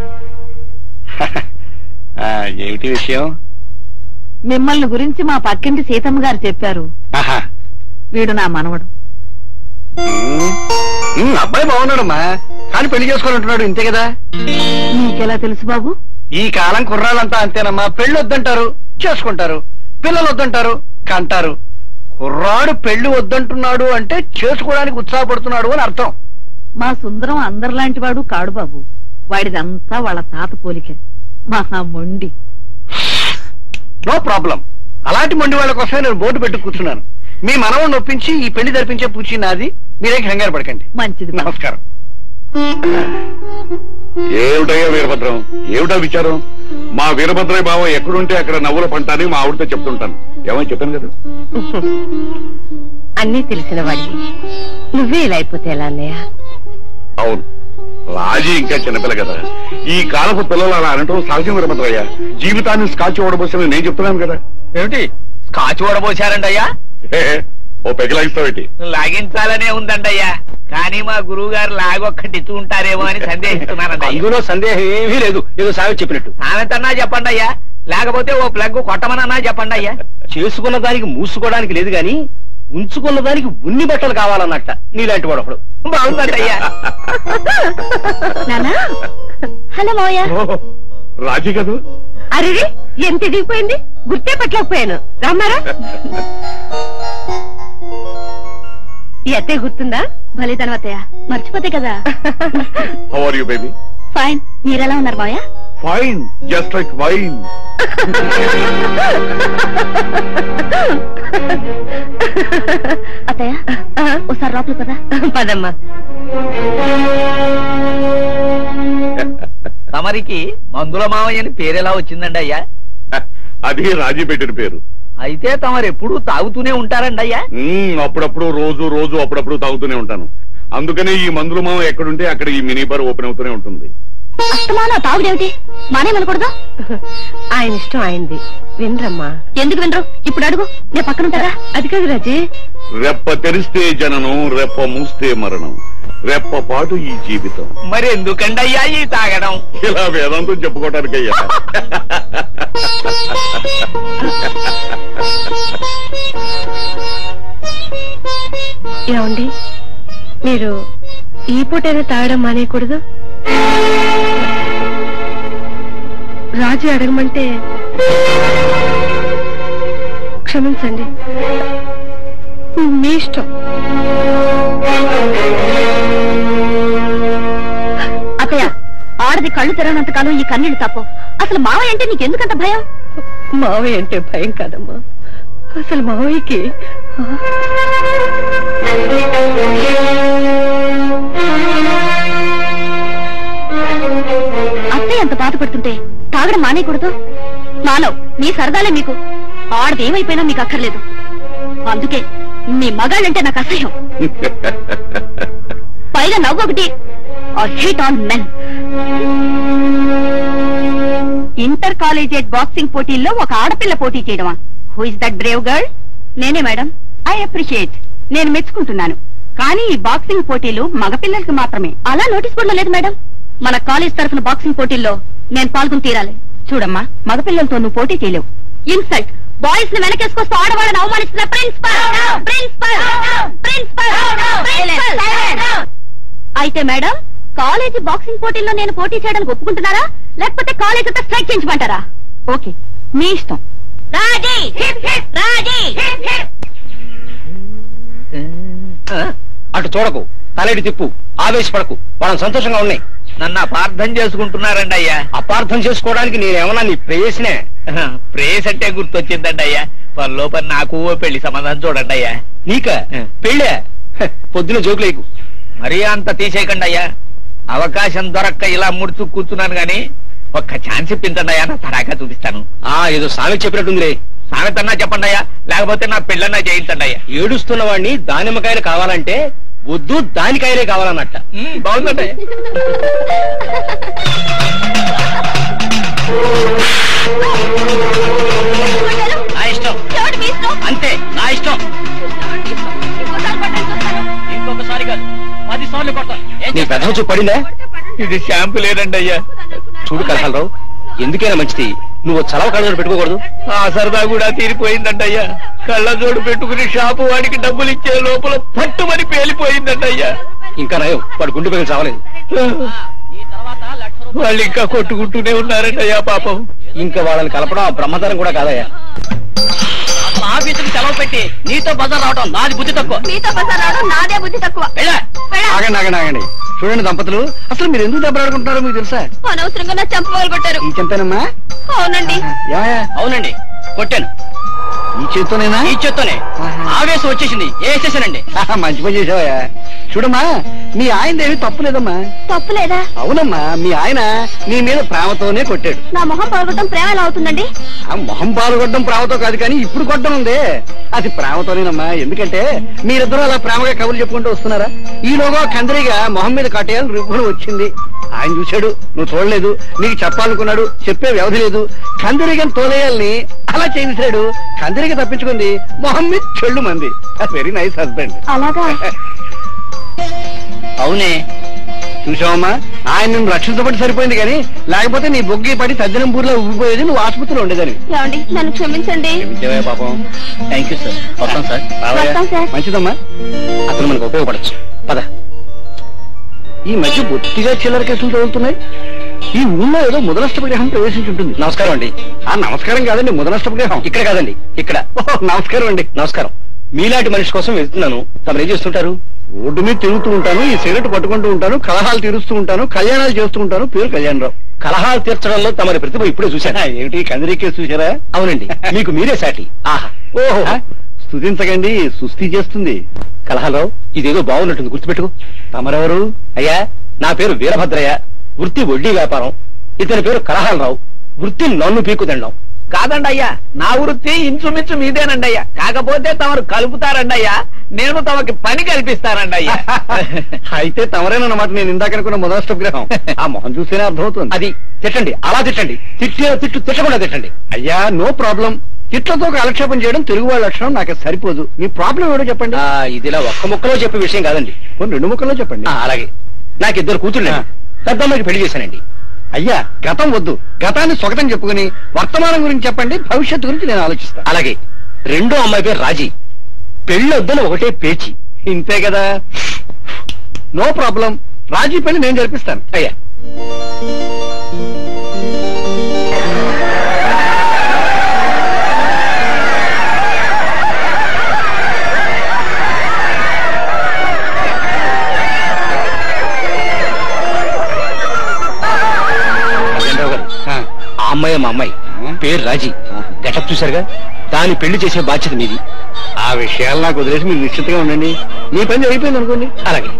ఆ, ఏమిటి విషయం? మిమ్మల్ని గురించి మా పక్కింటి సీతమ్మ గారు చెప్పారు. ఆహా. వీడు నా మనవడు. ఉమ్, ఉమ్, అబ్బాయి బాగున్నాడమ్మా, కానీ పెళ్లి చేసుకోవాలంటున్నాడు, ఇంతే కదా. నీకెలా తెలుసు బాబు? ఈ కాలం కుర్రాళ్ళంతా అంతేనమ్మా, పెళ్లి వద్దంటారు చేసుకుంటారు, పిల్లలు వద్దంటారు కంటారు. కుర్రాడు పెళ్లి వద్దంటున్నాడు అంటే చేసుకోవడానికి ఉత్సాహపడుతున్నాడు అని అర్థం. మా సుందరం అందరిలాంటి వాడు కాడు బాబు. వాడిదంతా వాళ్ళ తాత పోలిక. మహా మొండి. No problem. అలాంటి మొండి వాళ్ళ కోసమే నేను బోర్డు పెట్టి కూర్చున్నాను. మీ మనవడిని ఒప్పించి ఈ పెళ్లి జరిపించే పూచి నాది, మీరే కంగారు పడకండి. మంచిది. నమస్కారం. ఏమిటయ్యా వీరభద్రం, ఏమిటా విచారం? మా వీరభద్రయ్య బావ ఎక్కడుంటే అక్కడ నవ్వుల పంట అని మా ఆవిడతో చెప్తుంటాను. ఏమని చెప్పాను కదా. అన్నీ తెలిసిన వాడివి నువ్వే ఇలా అయిపోతే ఎలా అన్నయ్య? అవును, రాజీ ఇంకా చిన్నపిల్ల కదా. ఈ కాలపు పిల్లలు అలా అనటం సహజం వీరభద్రయ్య. జీవితాన్ని స్కాచ్ ఓడబోసని నేను చెప్తున్నాను కదా. ఏమిటి స్కాచ్ ఓడబోసారండి అయ్యా? ఏ, ఓ పెగిలాగిస్తావేటి? లాగించాలనే ఉందండి అయ్యా, కానీ మా గురువు గారు లాగొక్కటి ఉంటారేమో అని సందేహిస్తున్నానండి. అందులో సందేహం ఏమీ లేదు, ఏదో సావి చెప్పినట్టు. సామెతన్నా చెప్పండి అయ్యా, లేకపోతే ఓ ప్లగ్ కొట్టమనన్నా చెప్పండి అయ్యా. చేసుకున్న దానికి మూసుకోవడానికి లేదు గాని ఉంచుకున్న దానికి ఉన్ని బట్టలు కావాలన్నట్ట నీలాంటి వాడు ఒకడు. బాగుందండి అయ్యా. నానా, హలో మావయ్య. రాజీ కదా? అరే, ఎంత ఎదిగిపోయింది, గుర్తే పట్టలేకపోయాను. రామారా, ఈ అత్తయ్య గుర్తుందా? భలేతనం అత్తయ్య, మర్చిపోతే కదా. How are you baby? Fine. మీరెలా ఉన్నారు మావయ్య? Fine, just like wine. అత్తయ్య, ఒకసారి లోపల పదా. పదమ్మా. తమరికి మందుల మావయ్య అని పేరెలా వచ్చిందండి అయ్యా? అది రాజీ పెట్టిన పేరు. అయితే తమరు ఎప్పుడు తాగుతూనే ఉంటారండి అయ్యా? మ్మ్, అప్పుడప్పుడు రోజు రోజు అప్పుడప్పుడు తాగుతూనే ఉంటాను. అందుకనే ఈ మందుల మామ ఎక్కడుంటే అక్కడ ఈ మినీ బార్ ఓపెన్ అవుతూనే ఉంటుంది. అస్తమానా తాగుడేమిటి? మానేమనకూడదు. ఆయన ఇష్టం ఆయనది, వినరమ్మా. ఎందుకు వినరు? ఇప్పుడు అడుగు, నేను పక్కనుంటారా? అది కాదు రాజీ. రెప్ప తెరిస్తే జననం, రెప్ప మూస్తే మరణం, రెప్ప పాటు ఈ జీవితం. మరి ఎందుకండి అయ్యా ఈ తాగడం? ఇలా వేదాంతం చెప్పుకోవటానికయ్యా. ఏమండి, మీరు ఈ పూటైనా తాగడం మానేయకూడదు. రాజు అడగమంటే క్షమించండి, మీ ఇష్టం. అత్తయ్య, ఆడది కళ్ళు తెరవనంత కాలం ఈ కన్నీళ్లు తప్పు. అసలు మావయ్య అంటే నీకెందుకంత భయం? మావయ్య అంటే భయం కాదమ్మా, అసలు మావయ్యకి అత్తయ్య అంత బాధపడుతుంటే తాగడం మానేయకూడదు. మానవ్, మీ సరదాలే మీకు. ఆడది ఏమైపోయినా మీకు అక్కర్లేదు. అందుకే మీ మగాళ్ళంటే నాకు అసహ్యం. పైగా నవ్వు ఒకటి. I hate all men. Inter collegiate boxing పోటీల్లో ఒక ఆడపిల్ల పోటీ చేయడమా? Who is that brave girl? నేనే మేడం. I appreciate. నేను మెచ్చుకుంటున్నాను. కానీ ఈ బాక్సింగ్ పోటీలు మగపిల్లలకి మాత్రమే. అలా నోటీస్ బోర్డులో లేదు మేడం. మన కాలేజ్ తరఫున బాక్సింగ్ పోటీల్లో నేను పాల్గొని తీరాలి. చూడమ్మా, మగపిల్లలతో నువ్వు పోటీ చేయలేవు. ఇన్సల్ట్. బాయ్స్ ని వెనకేసుకొస్తూ ఆడవాళ్ళని అవమానిస్తున్న ప్రిన్సిపల్. ప్రిన్సిపల్ ప్రిన్సిపల్ అయితే మేడం, కాలేజీ బాక్సింగ్ పోటీల్లో నేను పోటీ చేయడానికి ఒప్పుకుంటున్నారా, లేకపోతే కాలేజ్ అంతా స్ట్రైక్ చేయించమంటారా? ఓకే, మీ ఇష్టం. రాజీ రాజీ. అటు చూడకు, తలెడి తిప్పు, ఆవేశపడకు. వాళ్ళని సంతోషంగా ఉన్నాయి. నన్ను అపార్థం చేసుకుంటున్నారండి అయ్యా. అపార్థం చేసుకోవడానికి నేనేమన్నా నీ ప్రేయసినే? ప్రేయస్ అంటే గుర్తొచ్చిందండి అయ్యా. వాళ్ళ లోపల నాకు పెళ్లి సంబంధం చూడండి అయ్యా. నీక పెళ్ళే? పొద్దున జోకులేకు. మరీ అంత తీసేయకండి అయ్యా. అవకాశం దొరక్క ఇలా ముడుచు కూర్చున్నాను గాని ఒక్క ఛాన్స్ ఇప్పించండి అయ్యా. నా తడాకా చూపిస్తాను. ఆ ఏదో సామెత చెప్పినట్టుందిలే. సామెతన్నా చెప్పండి అయ్యా, లేకపోతే నా పెళ్ళన్నా చేయించండి అయ్యా. ఏడుస్తున్న వాడిని దానిమ్మకాయలు కావాలంటే వద్దు, దానికాయలే కావాలన్నట్ట. బాగుందండి. నా ఇష్టం అంతే, నా ఇష్టం. ఇంకొకసారి కాదు, పది సార్లు కొడతాను. నీ పెద్ద చూపు పడిందా? ఇది షాంపూ లేదండి అయ్యా. చూడు కలహాలరావు, ఎందుకైనా మంచిది నువ్వు చలవ కళ్ళజోడు పెట్టుకోకూడదు. ఆ సరదా కూడా తీరిపోయిందండి అయ్యా. కళ్ళజోడు పెట్టుకుని షాపు వాడికి డబ్బులు ఇచ్చే లోపల పట్టుమని పేలిపోయిందండి అయ్యా. ఇంకా నయం, వాడు గుండు పగిలి చావలేదు. వాళ్ళు ఇంకా కొట్టుకుంటూనే ఉన్నారండి అయ్యా పాపం. ఇంకా వాళ్ళని కలపడం ఆ బ్రహ్మతరం కూడా కాదయ్యా. ఆఫీసుకి సెలవు పెట్టి నీతో బజార్ రావడం నాది బుద్ధి తక్కువ. మీతో బజార్ రావడం నాదే బుద్ధి తక్కువ. ఆగండి ఆగండి ఆగండి. చూడండి దంపతులు, అసలు మీరు ఎందుకు దెబ్బలాడుకుంటున్నారో మీకు తెలుసా? అనవసరంగా నా చంప కొట్టారు. ఈ చెంపేనమ్మా? అవునండి. ఏమయ్యా? అవునండి, కొట్టాను. ఈ చేత్తోనేనా? ఈ చేత్తోనే. ఆవేశం వచ్చేసింది, వేసేసానండి. మంచి పని చేసావయ్యా. చూడమ్మా, మీ ఆయనదేమి తప్పు లేదమ్మా. తప్పు లేదా? అవునమ్మా, మీ ఆయన నీ మీద ప్రేమతోనే కొట్టాడు. నా మొహం పాల్గొట్టడం ప్రేమ ఎలా అవుతుందండి? ఆ మొహం పాల్గొట్టడం ప్రేమతో కాదు, కానీ ఇప్పుడు కొట్టడం ఉందే అది ప్రేమతోనేనమ్మా. ఎందుకంటే మీరిద్దరూ అలా ప్రేమగా కబుర్లు చెప్పుకుంటూ వస్తున్నారా, ఈలోగా కందరిగా మొహం మీద కట్టేయాలని రివ్వులు వచ్చింది. ఆయన చూశాడు, నువ్వు చూడలేదు, నీకు చెప్పాలనుకున్నాడు, చెప్పే వ్యవధి లేదు. కందరిగని తోలేయాలని అలా చేయించాడు. కందరిగా తప్పించుకుంది, మొహం మీద చెళ్ళు మంది. Very nice husband. అలాగా? అవునే, చూసావమ్మా, ఆయన నిన్ను రక్షించబడి సరిపోయింది, కానీ లేకపోతే నీ బొగ్గి పడి తద్దినంపూర్లో ఉబ్బిపోయేది, నువ్వు ఆసుపత్రిలో ఉండేదని. ఏమండి, నన్ను క్షమించండి. పాపం. Thank you sir. వస్తాం సార్. వస్తాం సార్. మంచిదమ్మా, అతను మనకు ఉపయోగపడచ్చు. పద. ఈ మధ్య బొత్తిగా చిల్లర కేసులు తగులుతున్నాయి. ఈ ఊళ్ళో ఏదో ముదనష్ట విగ్రహం ప్రవేశించి ఉంటుంది. నమస్కారం అండి. ఆ నమస్కారం కాదండి, ముదనష్ట విగ్రహం ఇక్కడ కాదండి, ఇక్కడ. నమస్కారం అండి. నమస్కారం. మీలాంటి మనిషి కోసం వెళ్తున్నాను. తమరు ఏం చేస్తుంటారు? రోడ్డు మీద తిరుగుతూ ఉంటాను, ఈ సిగరెట్ పట్టుకుంటూ ఉంటాను, కలహాలు తీరుస్తూ ఉంటాను, కళ్యాణాలు చేస్తూ ఉంటాను. పేరు కళ్యాణరావు. కలహాలు తీర్చడంలో తమరి ప్రతిభ ఇప్పుడే చూశాను. ఏమిటి కందిరీకే చూసారా? అవునండి, మీకు మీరే సాటి. ఆహా, ఓహో, స్తుతించకండి, సుస్థి చేస్తుంది. కలహాలరావు, ఇదేదో బాగున్నట్టుంది, గుర్తుపెట్టుకో. తమరెవరు? అయ్యా, నా పేరు వీరభద్రయ్య, వృత్తి వడ్డీ వ్యాపారం. ఇతని పేరు కలహాలరావు, వృత్తి నన్ను పీకుదండం. కాదండి అయ్యా, నా వృత్తి ఇంచుమించు మీదేనండి అయ్యా. కాకపోతే తమరు కలుపుతారండి అయ్యా, నేను తమకి పని కల్పిస్తానండి అయ్యా. అయితే తమరేనన్నమాట నేను ఇందాక అనుకున్న ముదనష్ట విగ్రహం. ఆ మొహం చూస్తేనే అర్థమవుతుంది. అది తిట్టండి, అలా తిట్టండి. తిట్టిన తిట్టు తిట్టకుండా తిట్టండి. అయ్యా, నో ప్రాబ్లం. తిట్లతో కాలక్షేపం చేయడం తెలుగు వాళ్ళ లక్షణం, నాకు సరిపోదు. మీ ప్రాబ్లం ఏడో చెప్పండి. ఆ, ఇదిలా ఒక్క ముక్కలో చెప్పే విషయం కాదండి, కొన్ని రెండు ముక్కల్లో చెప్పండి. ఆ, అలాగే. నాకు ఇద్దరు కూతుర్లే. పెద్దమ్మాయికి పెళ్లి చేశానండి. అయ్యా, గతం వద్దు, గతాన్ని స్వగతం చెప్పుకుని వర్తమానం గురించి చెప్పండి, భవిష్యత్తు గురించి నేను ఆలోచిస్తాను. అలాగే. రెండో అమ్మాయి పేరు రాజీ, పెళ్ళొద్దని ఒకటే పేచి. ఇంతే కదా, నో ప్రాబ్లం. రాజీ పెళ్లి నేను జరిపిస్తాను. అయ్యా, ఆ అమ్మాయి మా అమ్మాయి పేరు రాజీ. గెటప్ చూశారుగా, దాన్ని పెళ్లి చేసే బాధ్యత మీది. ఆ విషయాలు నాకు వదిలేసి మీరు నిశ్చితంగా ఉండండి. మీ పని జరిగిపోయింది అనుకోండి. అలాగే.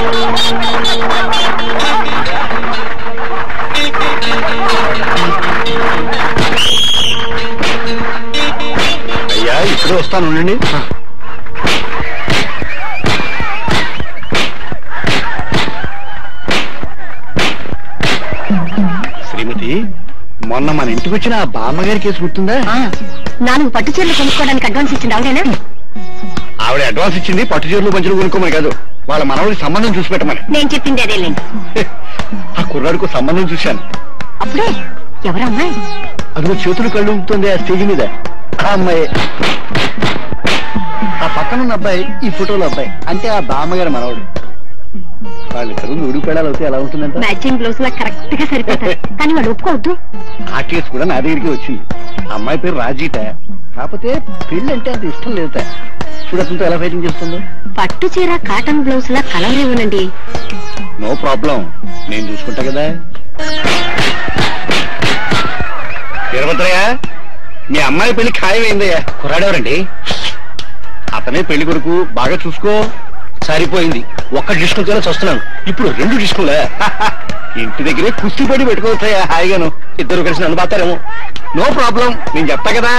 అయ్యా ఇప్పుడే వస్తాను ఉండండి. శ్రీమతి, మొన్న మన ఇంటికి వచ్చిన ఆ బామ్మగారి కేసు గుర్తుందా? నాలుగు పట్టు చీరలు కొనుక్కోవడానికి అడ్వాన్స్ ఇచ్చింది ఆవిడేనా? ఆవిడ అడ్వాన్స్ ఇచ్చింది పట్టు చీరలు పంచులు కొనుక్కోమని కాదు, వాళ్ళ మనవడికి సంబంధం చూసి పెట్టమని. నేను చెప్పింది అదేలేండి. ఆ కుర్రాడికి సంబంధం చూశాను. అప్పుడే ఎవరమ్మాయి? అందులో చేతులు కళ్ళు ఊపుతుంది ఆ స్టేజ్ మీద. ఆ అమ్మాయి, ఆ పక్కనున్న అబ్బాయి ఈ ఫోటోలో అబ్బాయి, అంటే ఆ బామ్మగారి మనవడు. వాళ్ళిద్దరు నూడు పేడాలు అవుతే ఎలా ఉంటుందంట? మ్యాచింగ్ బ్లౌజ్ లా కరెక్ట్ గా సరిపోతాయి. కానీ వాడు ఒప్పుకోవద్దు. ఆ కేసు కూడా నా దగ్గరికి వచ్చింది. అమ్మాయి పేరు రాజీట, కాకపోతే పెళ్లి అంటే అంత ఇష్టం లేదట. చూడటంతో ఎలా ఫైటింగ్ చేస్తుందో. పట్టు చీర కాటన్ బ్లౌజ్ లా కలర్ ఇవ్వనండి. నో ప్రాబ్లం, నేను చూసుకుంటా కదా. వీరభద్రయ్య, మీ అమ్మాయి పెళ్లి ఖాయమైందయ్యా. కుర్రాడెవరండి? అతనే పెళ్లి కొడుకు, బాగా చూసుకో. సరిపోయింది, ఒక్క డిస్కులతోనే చూస్తున్నాను, ఇప్పుడు రెండు డిస్కులే. ఇంటి దగ్గరే కుస్తీ పడి పెట్టుకోవచ్చాయా హాయిగాను. ఇద్దరు కలిసి నన్ను బాతారేమో. నో ప్రాబ్లం, నేను చెప్తా కదా.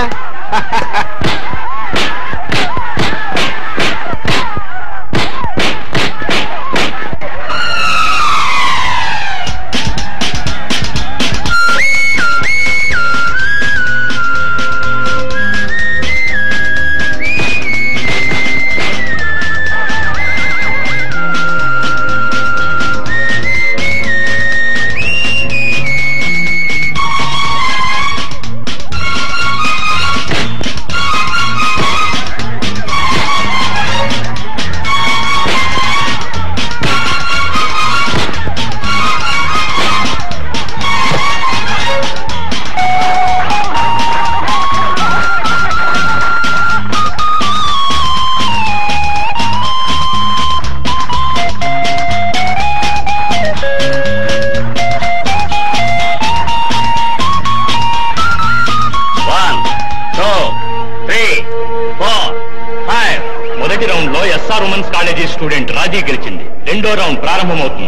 స్టూడెంట్ రాజీ గెలిచింది. రెండో రౌండ్ ప్రారంభమవుతుంది.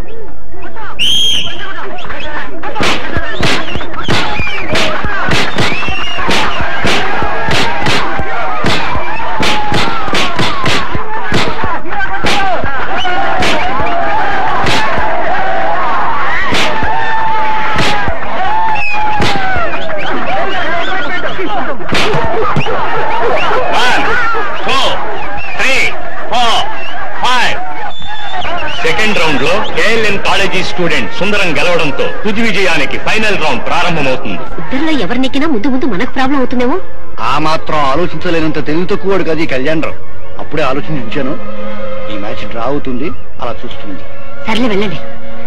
సెకండ్ రౌండ్ లో కేఎల్ఎన్ కాలేజీ స్టూడెంట్ సుందరం గెలవడంతో తుది విజయానికి ఫైనల్ రౌండ్ ప్రారంభమవుతుంది. ఇద్దరిలో ఎవరినెక్కినా ముందు ముందు మనకు ప్రాబ్లం అవుతుందేమో. ఆ మాత్రం ఆలోచించలేనంత తెలివి తక్కువడు కాదు ఈ కళ్యాణరావు. అప్పుడే ఆలోచించాను, ఈ మ్యాచ్ డ్రా అవుతుంది, అలా చూస్తుంది. సర్లే వెళ్ళండి.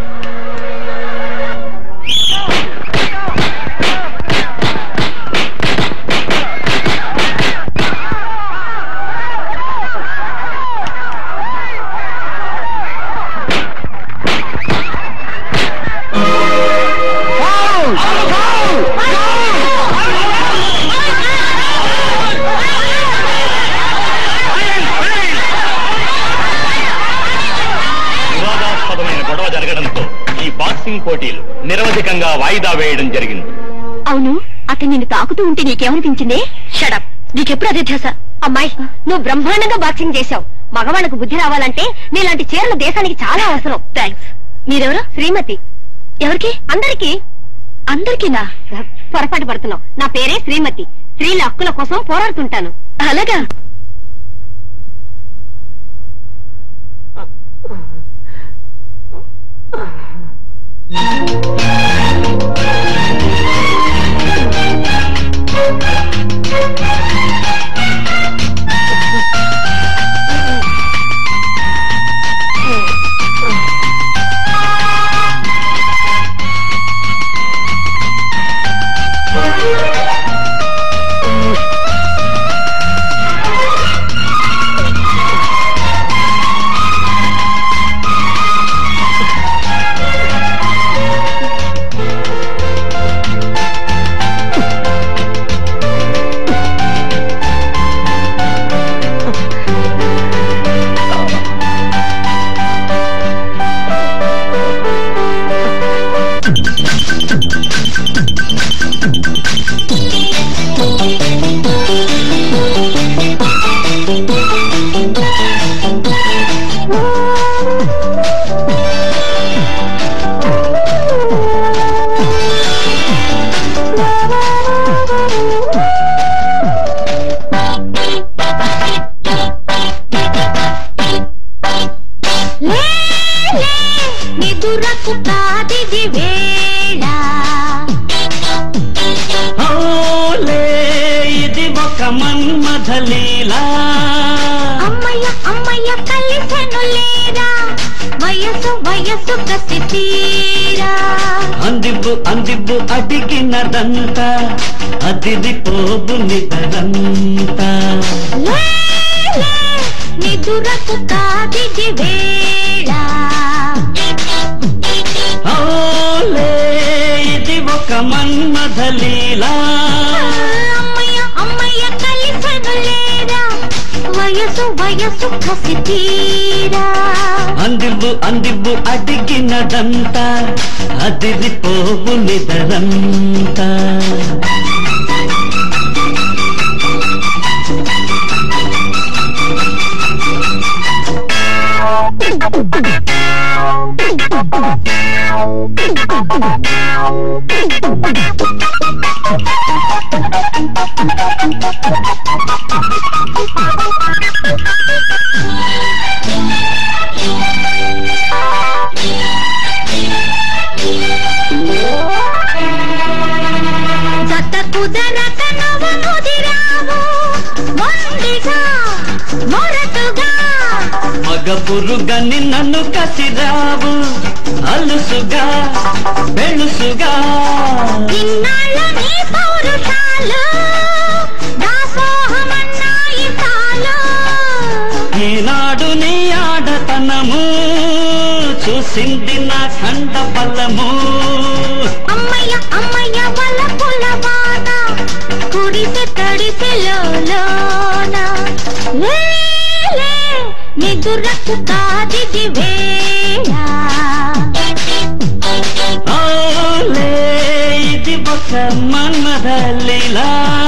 పోటీలు నిరవధికంగా వాయిదా వేయడం జరిగింది. అవును, అతను నిన్ను తాకుతూ ఉంటే నీకేమనిపించింది? షడప్, నీకెప్పుడు అదే ధ్యాస. అమ్మాయి, నువ్వు బ్రహ్మాండంగా బాక్సింగ్ చేశావు. మగవాళ్ళకు బుద్ధి రావాలంటే నీలాంటి చీరలు దేశానికి చాలా అవసరం. థ్యాంక్స్. మీరెవరు? శ్రీమతి. ఎవరికి? అందరికి. అందరికీనా? పొరపాటు పడుతున్నావు. నా పేరే శ్రీమతి. స్త్రీల హక్కుల కోసం పోరాడుతుంటాను. అలాగా? నిదురకు కాదిది వేళ ఇది ఒక మన్మథలీలా అమ్మయ్య అమ్మయ్య కలిసెను లేరా వయసు వయసు కసి తీరా అందిబ్బు అందిబ్బు అడిగినదంతా అదిది పోదు నిదరంతా నిదురకు కాదిది వేళ ఇది ఒక మన్మథలీలా అమ్మయ్య అమ్మయ్య కలిసెను లేరా వయసు వయసు కసి తీరా అందిబ్బు అందిబ్బు అడిగినదంతా అదిది పోవు నిదరంతా జత కుదరక నువ్వు ముదిరావు మొండిగా మొరటుగా మగ పురుగని నన్ను కసిరావు అలుసుగా బెలుసుగా ఇన్నాళ్ళ నీ పౌరుషాలు దాసోహమన్నాయి తాలు ఈనాడు నీ ఆడతనము చూసింది నా కండ బలము అమ్మయ్య అమ్మయ్య వల్ల పులవాన కుడిసె తడిసె లోన నిదురకు కాదిది వేళ ఇది ఒక మన్మథలీలా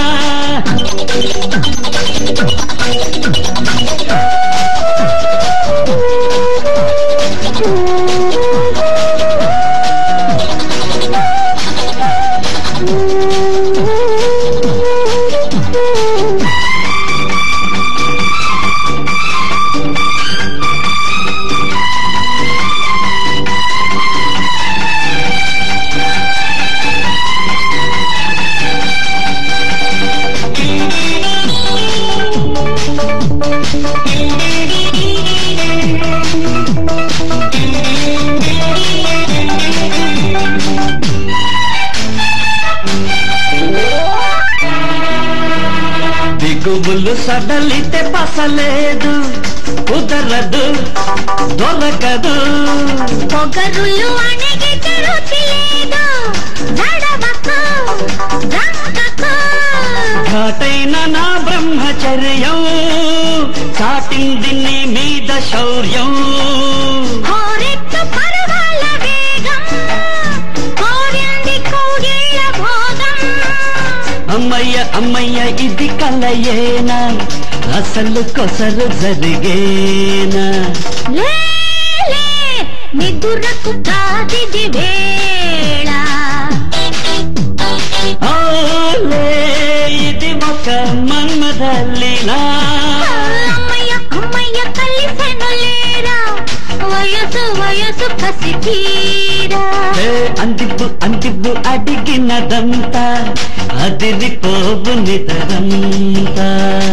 దిగుబులు సడలితే పసలేదు కుదరదు దొరకదు పొగరులు అణిగితే రుచి లేదు నడవకు రంగకు ఘాటైన నా బ్రహ్మచర్యం చాటింది నీ మీద శౌర్యం కోరెత్తు పర్వాల వేగం కోరింది కోగిళ్ళ భోగం అమ్మయ్య అమ్మయ్య ఇది కలయేనా అసలు కొసలు జరిగేనా నిదురకు కాదిది వేళ ఇది ఒక మన్మథలీలా అమ్మయ్య అమ్మయ్య కలిసెను లేరా వయసు వయసు కసి తీరా అందిబ్బు అందిబ్బు అడిగినదంతా అదిది పోవు నిదరంతా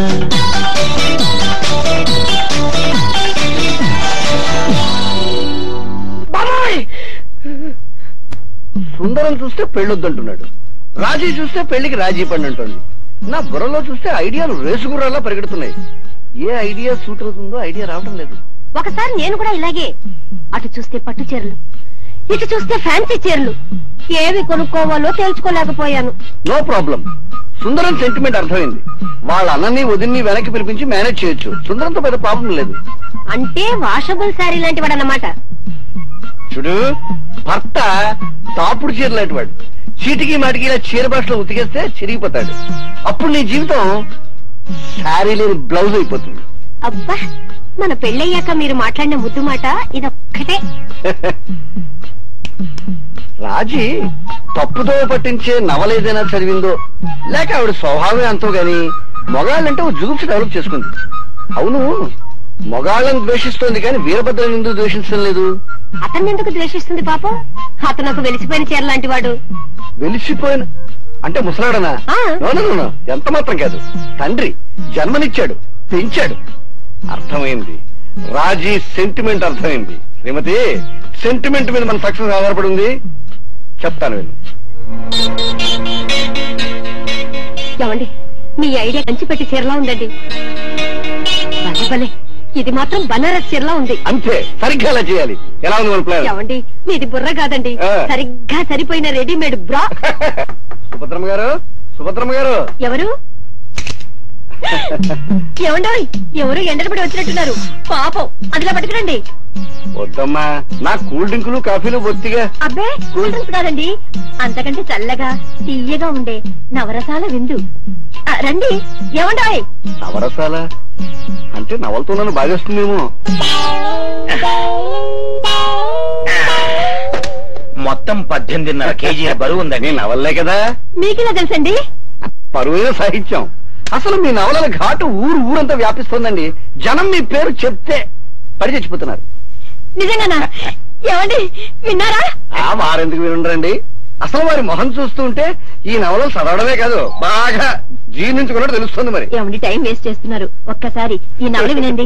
సుందరం చూస్తే పెళ్ళొద్దంటున్నాడు, రాజీ చూస్తే పెళ్లికి రాజీ పడి అంటోంది. నా బుర్రలో చూస్తే ఐడియాలు రేసుగుర్రాలా పరిగెడుతున్నాయి. ఏ ఐడియా సూట్ అవుతుందో ఐడియా రావడం లేదు. ఒకసారి నేను కూడా ఇలాగే అటు చూస్తే పట్టు చీరలు, ఇటు చూస్తే ఫ్యాన్సీ చీరలు, ఏవి కొనుక్కోవాలో తేల్చుకోలేకపోయాను. నో ప్రాబ్లం, సుందరం సెంటిమెంట్ అర్థమైంది. వాళ్ళ అన్నని వదిన్ని వెనక్కి పిలిపించి మేనేజ్ చేయొచ్చు. సుందరంతో పెద్ద ప్రాబ్లం లేదు. అంటే వాషబుల్ శారీ లాంటి వాడు అన్నమాట. చూడు, భర్త తాపుడు చీర లాంటి వాడు. చీటికి మాటికి ఇలా చీర భాషలో ఉతికేస్తే చిరిగిపోతాడు. అప్పుడు నీ జీవితం శారీ లేని బ్లౌజ్ అయిపోతుంది. అబ్బా, మన పెళ్ళయ్యాక మీరు మాట్లాడిన ముద్దు మాట ఇదొక్కటే. రాజీ తప్పుదో పట్టించే నవలేదైనా చదివిందో, లేక ఆవిడ స్వభావమే అంతో గాని మగాళ్ళంటే ఓ జుగుప్స్ డెవలప్ చేసుకుంది. అవును, మొగాళ్ళని ద్వేషిస్తోంది కానీ వీరభద్రం ఎందుకు ద్వేషించడం లేదు? అతన్ని ఎందుకు ద్వేషిస్తుంది పాపం? అతను ఒక వెలిసిపోయిన చీర లాంటి వాడు. వెలిసిపోయిన అంటే ముసలాడనా? ఆ. నో, నో, నో, ఎంత మాత్రం కాదు. తండ్రి జన్మనిచ్చాడు, పెంచాడు. అర్థమైంది, రాజీ సెంటిమెంట్ అర్థమైంది. శ్రీమతి, సెంటిమెంట్ మీద మన సక్సెస్ ఆధారపడి ఉంది. చెప్తాను విను. ఏమండి, మీ ఐడియా కంచిపెట్టి చీరలా ఉందండి. భలే భలే, ఇది మాత్రం బనారస్ చీరలా ఉంది. అంతే, సరిగ్గా అలా చేయాలి. ఎలా ఉంది మన ప్లాన్? ఏమండి, మీది బుర్ర కాదండి, ఆ. సరిగ్గా సరిపోయిన రెడీమేడ్ బ్రా. సుభద్రమ్మ గారు, సుభద్రమ్మ గారు. ఎవరు? ఏమండో, ఎవరు ఎండలపడి వచ్చినట్టున్నారు. పాపం, అదిలా పట్టుకురండి. వద్దమ్మా, నా కూల్ డ్రింకులు కాఫీలు బొత్తిగా. అబ్బే, కూల్ డ్రింక్స్ కాదండి, అంతకంటే చల్లగా తీయగా ఉండే నవరసాల విందు. ఆ, రండి. ఏమండోయ్? నవరసాల అంటే నవలతో నన్ను బాగేస్తుందేమో. మొత్తం పద్దెనిమిదిన్నర కేజీల బరువు ఉందండి. నీ నవల్లే కదా. మీకెలా తెలుసండి? పరువైన సాహిత్యం. అసలు మీ నవలల ఘాటు ఊరు ఊరంతా వ్యాపిస్తోందండి. జనం మీ పేరు చెప్తే పడి చచ్చిపోతున్నారు. నిజంగానా? ఏమండి, విన్నారా? ఆ వారెందుకు వినుండ్రండి. అసలు వారి మొహం చూస్తుంటే ఈ నవలలు చదవడమే కాదు, బాగా జీర్ణించుకున్నట్టు తెలుస్తుంది. మరి ఏమండి, టైం వేస్ట్ చేస్తున్నారు. ఒక్కసారి ఈ నవల వినండి.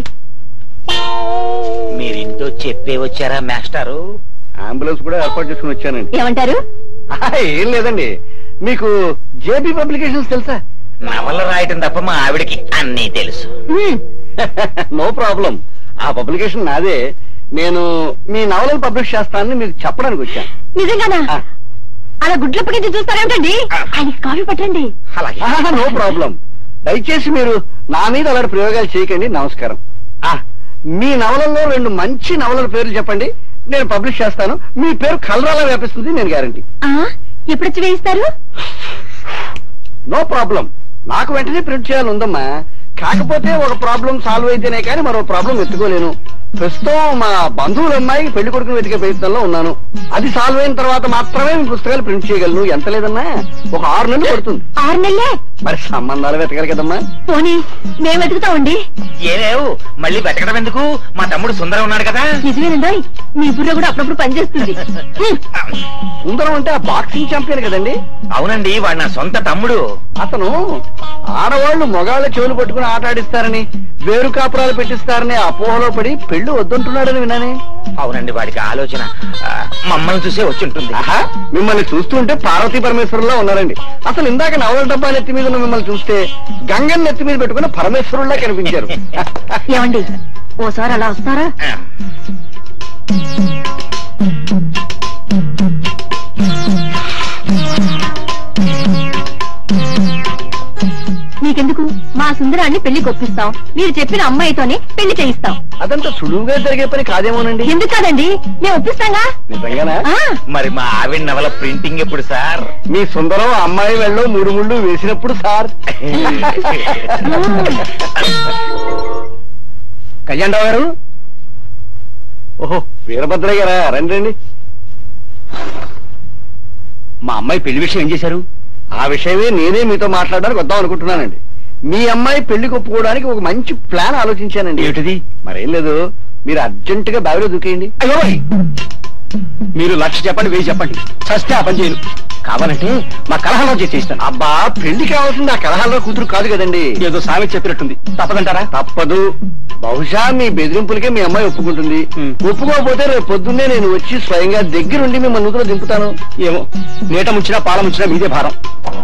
మీరింటో చెప్పే వచ్చారా మాస్టారు? అంబులెన్స్ కూడా ఏర్పాటు చేసుకుని వచ్చానండి. ఏమంటారు? ఆహా, ఏం లేదండి. మీకు జేబీ పబ్లికేషన్స్ తెలుసా? నవల రాయటం తప్ప మా ఆవిడకి అన్నీ తెలుసు. హ్మ్. No problem. ఆ పబ్లికేషన్ నాదే. నేను మీ నవలలు పబ్లిష్ చేస్తానని మీకు చెప్పడానికి వచ్చాను. నిజంగానా? ఆ. అలా గుడ్లప్పటి చూస్తారేమిటండి? ఆయనకి కాఫీ పట్టండి. అలాగే. ఆహా, నో ప్రాబ్లం. దయచేసి మీరు నా మీద అలాంటి ప్రయోగాలు చేయకండి. నమస్కారం. ఆ, మీ నవలల్లో రెండు మంచి నవలల పేర్లు చెప్పండి, నేను పబ్లిష్ చేస్తాను. మీ పేరు కలరాలా వ్యాపిస్తుంది, నేను గ్యారంటీ. ఎప్పుడొచ్చి వేయిస్తారు? No problem. నాకు వెంటనే ప్రింట్ చేయాలి ఉందమ్మా. కాకపోతే ఒక ప్రాబ్లం సాల్వ్ అయితేనే కానీ మరో ప్రాబ్లం ఎత్తుకోలేను. ప్రస్తుతం మా బంధువుల అమ్మాయి పెళ్లి కొడుకుని వెతికే ప్రయత్నంలో ఉన్నాను. అది సాల్వ్ అయిన తర్వాత మాత్రమే మీ పుస్తకాలు ప్రింట్ చేయగలను. ఎంత లేదన్నా ఒక ఆరు నెలలు పడుతుంది. ఆరు నెలలే? మరి సంబంధాలు వెతకాలి కదమ్మా. పోనీ మేము వెతుకుతామండి. ఏలేవు, మళ్ళీ వెతకడం ఎందుకు? మా తమ్ముడు సుందరం ఉన్నాడు కదా. నిజమేనండి, మీ బుర్ర కూడా అప్పుడప్పుడు పనిచేస్తుంది. సుందరం అంటే ఆ బాక్సింగ్ ఛాంపియన్ కదండి? అవునండి, వాడు నా సొంత తమ్ముడు. అతను ఆడవాళ్లు మొగాళ్ళ చెవులు పట్టుకుని ఆట ఆడిస్తారని, వేరు కాపురాలు పెట్టిస్తారని అపోహలో పడి పెళ్లి వద్దంటున్నాడని విన్నానే. అవునండి, వాడికి ఆలోచన ఆ, మమ్మల్ని చూసే వచ్చి ఉంటుంది. ఆహా, మిమ్మల్ని చూస్తుంటే పార్వతీ పరమేశ్వరులా ఉన్నారండి. అసలు ఇందాక నవల డబ్బా నెత్తి మీద ఉన్న మిమ్మల్ని చూస్తే గంగన్ నెత్తి మీద పెట్టుకున్న పరమేశ్వరుల్లా కనిపించారు. ఏమండి, ఓసారి అలా వస్తారా? ఆ, మీకెందుకు? మా సుందరాన్ని పెళ్లి కొప్పిస్తాం. మీరు చెప్పిన అమ్మాయితోనే పెళ్లి చేయిస్తాం. అదంతా సులువుగా జరిగే పని కాదేమోనండి. ఎందుకు కాదండి, మేము ఒప్పిస్తాంగా. నిజంగానా? ఆ, మరి మా ఆవిడ నవల ప్రింటింగ్ ఎప్పుడు సార్? మీ సుందరం అమ్మాయి వెళ్ళో మూడు ముళ్ళు వేసినప్పుడు సార్. కళ్యాణరావు గారు. ఓహో, వీరభద్రయ్య గారా, రండి రండి. మా అమ్మాయి పెళ్లి విషయం ఏం చేశారు? ఆ విషయమే నేనే మీతో మాట్లాడడానికి వద్దాం అనుకుంటున్నానండి. మీ అమ్మాయి పెళ్లి ఒప్పుకోవడానికి ఒక మంచి ప్లాన్ ఆలోచించానండి. ఏమిటిది? మరేం లేదు, మీరు అర్జెంట్ గా బావిలో దూకేయండి. అయ్యో, మీరు లక్ష చెప్పండి, వెయ్యి చెప్పండి, చస్తే ఆ పని చేయను. కావాలంటే మా కలహాలో చేసేస్తాను. అబ్బా, పెళ్లి కావాల్సింది ఆ కలహాల్లో కూతురు కాదు కదండి. ఏదో సామెత చెప్పినట్టుంది, తప్పదంటారా? తప్పదు. బహుశా మీ బెదిరింపులకే మీ అమ్మాయి ఒప్పుకుంటుంది. హ్మ్. ఒప్పుకోకపోతే రేపు పొద్దున్నే నేను వచ్చి స్వయంగా దగ్గరుండి మిమ్మల్ని నూతులో దింపుతాను. ఏమో, నీట ముంచినా పాల ముంచినా మీదే భారం.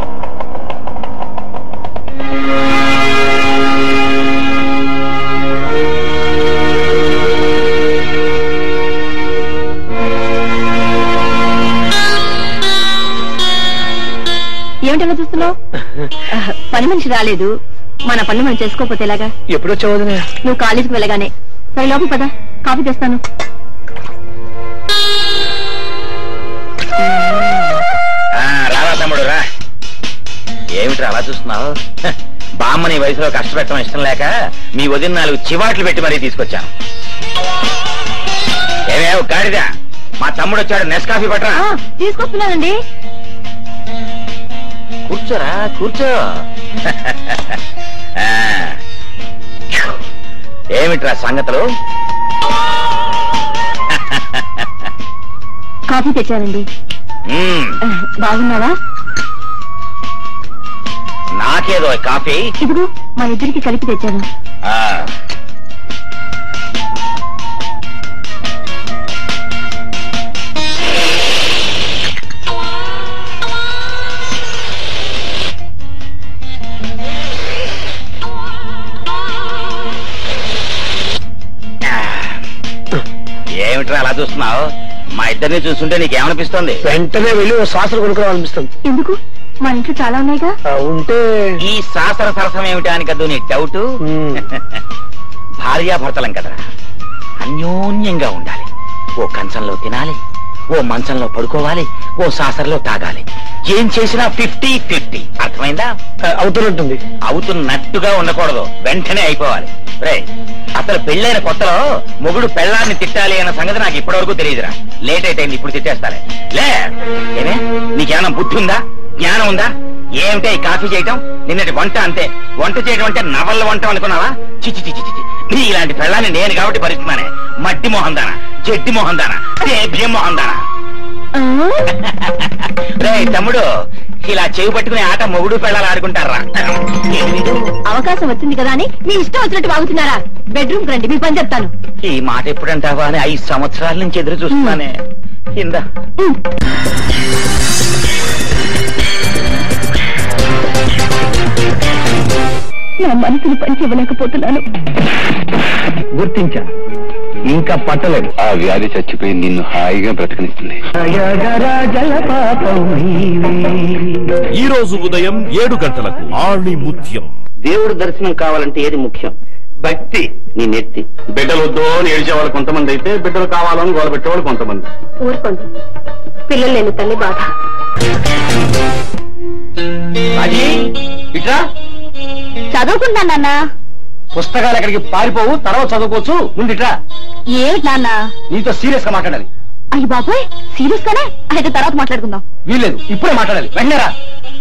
ఏమిటలా చూస్తున్నావు? పని మనిషి రాలేదు, మన పనులు మనం చేసుకోకపోతే ఎలాగా? ఎప్పుడొచ్చావు వదినా? నువ్వు కాలేజీకి వెళ్ళగానే. సరే లోపల పద, కాఫీ తెస్తాను. ఆ, రారా తమ్ముడు రా. ఏమిటి అలా చూస్తున్నావు? బామ్మని వయసులో కష్టపెట్టడం ఇష్టం లేక మీ వదిన నాలుగు చివాట్లు పెట్టి మరీ తీసుకొచ్చాను. ఏమేవ్ గాడిదా, మా తమ్ముడు వచ్చాడు, నెస్ కాఫీ పట్టరా. ఆ, తీసుకొస్తున్నానండి. కూర్చోరా, కూర్చో. ఆ. ఏమిట్రా సంగతులు? కాఫీ తెచ్చానండి. బాగున్నావా? నాకేదో కాఫీ. ఇదిగో మా ఇద్దరికి కలిపి తెచ్చాను. ఏమిట్రా అలా చూస్తున్నావు? మా ఇద్దరిని చూస్తుంటే నీకేమనిపిస్తుంది? వెంటనే వెళ్ళి ఓ శాస్త్రం కొనుక్కోవాలనిపిస్తుంది. ఎందుకు? మా ఇంట్లో చాలా ఉన్నాయిగా. ఉంటే ఈ శాస్త్ర సరసం ఏమిటా అని కదూ నీ డౌట్? భార్యాభర్తలం కదరా, అన్యోన్యంగా ఉండాలి. ఓ కంచంలో తినాలి, ఓ మంచంలో పడుకోవాలి, ఓ సాసరలో తాగాలి. ఏం చేసినా ఫిఫ్టీ ఫిఫ్టీ. అర్థమైందా? అవుతున్నట్టుంది. అవుతున్నట్టుగా ఉండకూడదు, వెంటనే అయిపోవాలి. రే, అసలు పెళ్ళైన కొత్తలో మొగుడు పెళ్ళాన్ని తిట్టాలి అన్న సంగతి నాకు ఇప్పటి వరకు తెలియదురా. లేట్ అయితే ఇప్పుడు తిట్టేస్తాలే. లే, ఏమే నీకేమైనా బుద్ధి ఉందా, జ్ఞానం ఉందా? ఏమిటే ఈ కాఫీ చేయటం? నిన్నటి వంట అంతే. వంట చేయడం అంటే నవల్ల వంట అనుకున్నావా? చిచి చిచి చిచి. నీ ఇలాంటి పెళ్ళాన్ని నేను కాబట్టి భరిస్తున్నానే. మట్టి మొహం దానా, చెడ్డి మొహం దానా, దేభ్యం మొహం దానా. రే తమ్ముడు, ఇలా చేయి పట్టుకునే ఆట మొగుడు పెళ్ళాలు ఆడుకుంటారా? అవకాశం వచ్చింది కదా అని మీ ఇష్టం వచ్చినట్టు వాగుతున్నారా? బెడ్రూమ్ రండి, మీ పని చెప్తాను. ఈ మాట ఎప్పుడంటావా అని ఐదు సంవత్సరాల నుంచి ఎదురు చూస్తున్నానే. కింద నా మనసును పంచి ఇవ్వలేకపోతున్నాను. గుర్తించా, ఇంకా పట్టలేదు. ఆ వ్యాధి చచ్చిపోయి నిన్ను హాయిగా బ్రతకనిస్తుంది. ఈ రోజు ఉదయం ఏడు గంటలకు ఆణి ముత్యం. దేవుడు దర్శనం కావాలంటే ఏది ముఖ్యం? భక్తి. నీ నెత్తి. బిడ్డలు వద్దో అని ఏడ్చేవాళ్ళు కొంతమంది అయితే, బిడ్డలు కావాలని గోల పెట్టేవాళ్ళు కొంతమంది. ఊరుకోండి, పిల్లలు లేని తల్లి బాధ. అది ఇట్రా. చదువుకుంటా నాన్న. పుస్తకాలు ఎక్కడికి పారిపోవు, తర్వాత చదువుకోవచ్చు. ముందిట్రా. ఏమిటి నాన్న? నీతో సీరియస్ గా మాట్లాడాలి. అయ్యి బాబాయ్, సీరియస్ గానే? అయితే తర్వాత మాట్లాడుకుందాం. వీల్లేదు, ఇప్పుడే మాట్లాడాలి. వెంటనేరా.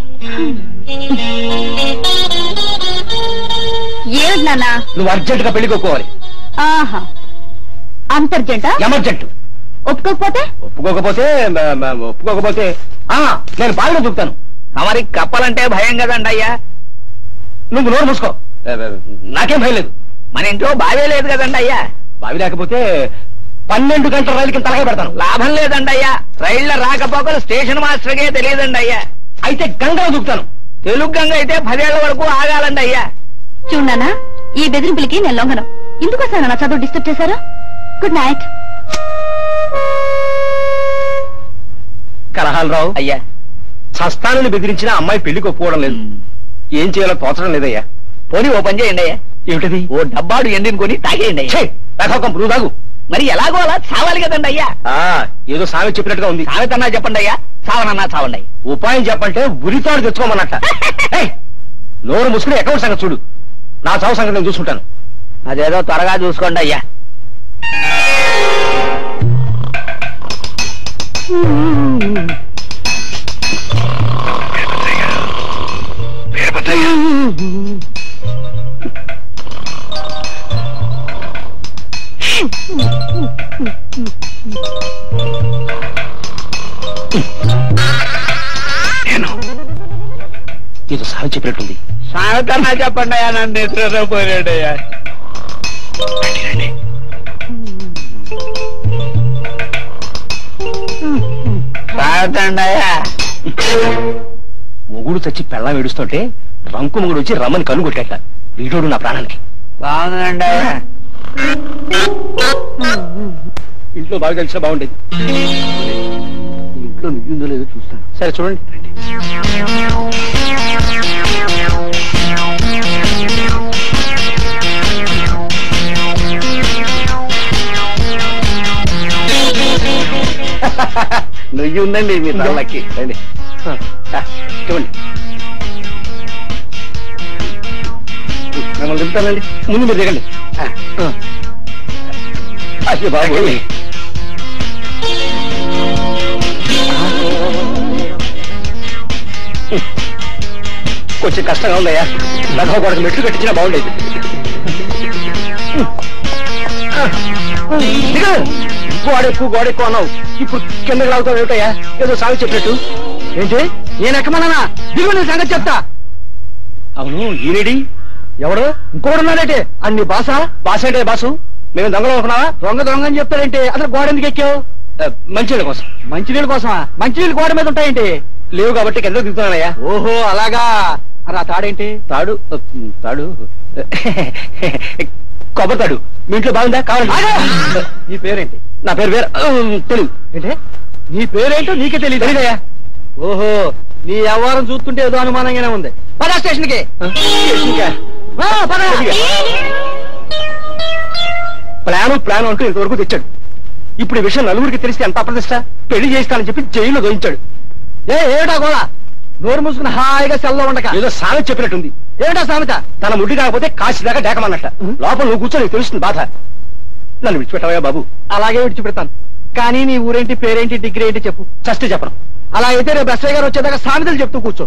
ఏమిటి నాన్న? నువ్వు అర్జెంట్ గా పెళ్లి కొట్టుకోవాలి. ఆహా, అంతర్జెంటా? ఎమర్జెంట్. ఒప్పుకోకపోతే? ఒప్పుకోకపోతే మ- మ- ఒప్పుకోకపోతే ఆ నేను బాగా చూపుతాను. మరి కప్పలంటే భయం కదండి అయ్యా. నువ్వు నోరు మూసుకో. నాకేం భయం లేదు. మన ఇంట్లో బావే లేదు కదండి అయ్యా. బావి లేకపోతే పన్నెండు గంటల రైలుకి తలగా పెడతాను. లాభం లేదండి అయ్యా. రైళ్ల రాకపోకలు స్టేషన్ మాస్టర్కే తెలియదండి అయ్యా. అయితే గంగలో దూకుతాను. తెలుగు గంగ అయితే పదేళ్ల వరకు ఆగాలండి అయ్యా. చూడన్నా, ఈ బెదిరింపులకి నేను లొంగను. ఎందుకోసారి నా చదువు డిస్టర్బ్ చేశారు? Good night. కలహాలు రావు అయ్యా. సస్తానుని బెదిరించిన అమ్మాయి పెళ్లికి ఒప్పుకోవడం లేదు. ఏం చేయాలో తోచడం లేదయ్యా. పోనీ ఓ పని చేయండి అయ్యా. ఏమిటది? ఓ డబ్బాడు ఎండిని కొని తాగేయండి అయ్యా. నువ్వు తాగు. మరి ఎలాగో అలా చావాలి కదండి అయ్యా. ఆ, ఏదో సామెత చెప్పినట్టుగా ఉంది. సామెతన్నా చెప్పండి అయ్యా, చావనన్నా చావండి. ఉపాయం చెప్పంటే ఉరితాడు తెచ్చుకోమన్నట్ట. ఏయ్, నోరు ముసుకుని అకౌంట్ సంగతి చూడు. నా చావు సంగతి నేను చూసుకుంటాను. అదేదో త్వరగా చూసుకోండి అయ్యా. ఏదో సామెత చెప్పినట్టుంది. సామెతన్నా చెప్పండి అయ్యా, నన్ను నిద్రలో పోయాడు అయ్యా. సాగుతండి అయ్యా. మొగుడు చచ్చి పెళ్ళం ఏడుస్తుంటే రంకు మొగుడు వచ్చి రమ్మని కన్ను కొట్టేట. వీడోడు నా ప్రాణానికి. బాగుందండి అయ్యా. ఇంట్లో బాగా కలిసినా బాగుండేది. ఇంట్లో నిందో లేదో చూస్తాను. సరే చూడండి. నువ్వు ఉందండి మీ తల్లకి. రండి చూడండి. మిమ్మల్ని దింపుతానండి. ముందు మీరు దిగండి. అయ్యో బాబు, కొంచెం కష్టంగా ఉందయ్యా. నాకు కొడుకు మెట్లు కట్టించినా బాగుండేది. దిగు. గోడ ఎక్కువ గోడ ఎక్కువ అన్నావు, ఇప్పుడు కిందకి లాగుతావు ఏమిటయ్యా? ఏదో సాగు చెప్పినట్టు. ఏంటి నేను ఎక్కమన్నానా? దిగు, నేను సంగతి చెప్తా. అవును, ఈనేడి ఎవడు? ఇంకోడు ఉన్నాడేంటి? అన్ని బాస బాస అంటే బాసు. మేము దొంగలు అనుకున్నావా? దొంగ దొంగ అని చెప్తాడేంటి? అసలు గోడ ఎందుకు ఎక్కావు? మంచినీళ్ళ కోసం. మంచినీళ్ళ కోసమా? మంచినీళ్ళు గోడ మీద ఉంటాయేంటి? లేవు కాబట్టి కింద దిగుతున్నానయ్యా. ఓహో అలాగా. అలా తాడేంటి? తాడు తాడు కొబ్బరి తాడు. మీ ఇంట్లో బాగుందా? కావాలి. నీ పేరేంటి? నా పేరు వేరే తెలుగు. ఏంటే నీ పేరేంటో నీకే తెలియదు? తెలియదయ్యా. ఓహో, నీ వ్యవహారం చూస్తుంటే ఏదో అనుమానంగానే ఉంది. పద స్టేషన్కి. ప్లాను ప్లాను అంటూ ఇంతవరకు తెచ్చాడు. ఇప్పుడు ఈ విషయం నలుగురికి తెలిస్తే ఎంత అప్రదిష్ట. పెళ్లి చేస్తానని చెప్పి జైల్లో దోయించాడు. ఏ ఏటా గోళ? నోరు మూసుకుని హాయిగా సెల్లో ఉండక ఏదో సామెత చెప్పినట్టుంది. ఏమిటా సామెత? తన ముడ్డి కాకపోతే కాశీ దాకా డేకమన్నట్ట. లోపల నువ్వు కూర్చొని నీకు తెలుస్తుంది బాధ. నన్ను విడిచిపెట్టవా బాబు? అలాగే విడిచిపెడతాను. కానీ నీ ఊరేంటి, పేరేంటి, డిగ్రీ ఏంటి చెప్పు. చస్తే చెప్పను. అలా అయితే రేపు ఎస్ఐ గారు వచ్చేదాకా సామెతలు చెప్తూ కూర్చో.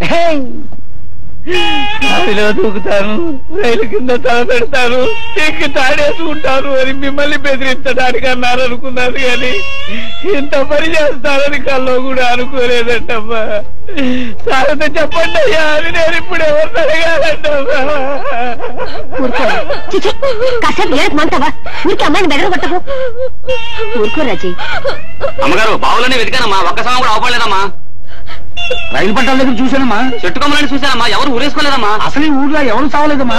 రైలు దూకుతాను, రైలు కింద తల పెడతాను, ఎక్కి తాడేసుకుంటాను అని మిమ్మల్ని బెదిరించడానికి అన్నారు అనుకున్నారు, కానీ ఇంత పని చేస్తారని కల్లో కూడా అనుకోలేదంటమ్మా. సాగత చెప్పండి అయ్యా అని నేను ఇప్పుడు ఎవరిని అడగాలంటమ్మా. కాసేపు ఏడుమంటావా? ఊరికి అమ్మాయిని బెదరగొట్టకు. ఊరుకో రాజీ. అమ్మగారు బావులనే వెతికానమ్మా, ఒక్క సమయం కూడా అవపడలేదమ్మా. రైలు పట్టాల దగ్గర చూశానమ్మా. చెట్టు కొమ్మలని చూశానమ్మా, ఎవరు ఊరేసుకోలేదమ్మా. అసలు ఈ ఊర్లో ఎవరు సావలేదమ్మా.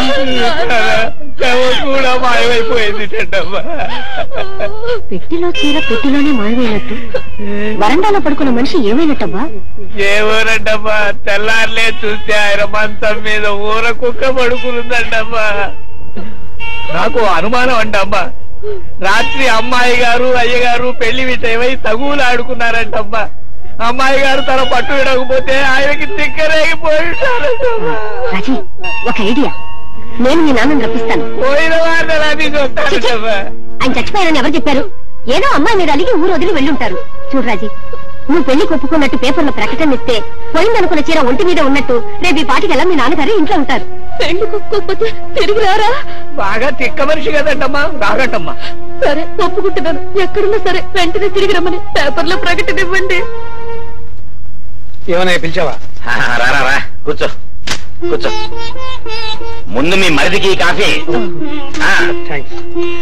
కూడా మాయమైపోయింది. పెట్టిలో చీర పెట్టిలోనే మాయమైనట్టు వరండాలో పడుకున్న మనిషి ఏమైనట్టబ్బా? ఏమోనంటమ్మా, తెల్లారులే చూస్తే ఆయన మంచం మీద ఊర కుక్క పడుకుందంటమ్మా. నాకు అనుమానం అంటమ్మా, రాత్రి అమ్మాయి గారు అయ్యగారు పెళ్లి విషయమై తగులు ఆడుకున్నారంటమ్మా. అమ్మాయి గారు తన పట్టు విడకపోతే ఆయనకి తిక్కరేగిపోయింటారంటమ్మా. రాజీ, ఒక ఐడియా. నేను మీ నాన్నని రప్పిస్తాను. పోయిన వారిని ఎలా తీసుకొస్తారంటమ్మా? ఆయన చచ్చిపోయారని ఎవరు చెప్పారు? ఏదో అమ్మాయి మీద అలిగి ఊరు వదిలి వెళ్ళుంటారు. చూడు రాజీ, నువ్వు పెళ్లి కొప్పుకున్నట్టు పేపర్లో ప్రకటన ఇస్తే పోయిందనుకున్న చీర ఒంటి మీద ఉన్నట్టు రేపు ఈ పాటికెళ్ళా మీ నాన్నగారు ఇంట్లో ఉంటారు. పెళ్లి కొప్పుకోకపోతే తిరిగి రారా? బాగా తిక్క మనిషి కదంటమ్మా, రాగంటమ్మా. సరే ఒప్పుకుంటున్నాను. ఎక్కడున్నా సరే వెంటనే తిరిగి రమ్మని పేపర్లో ప్రకటన ఇవ్వండి. ఏమన్నా పిలిచావా? రారా రా, కూర్చో కూర్చో. ముందు మీ మరిదికి కాఫీ. థ్యాంక్స్.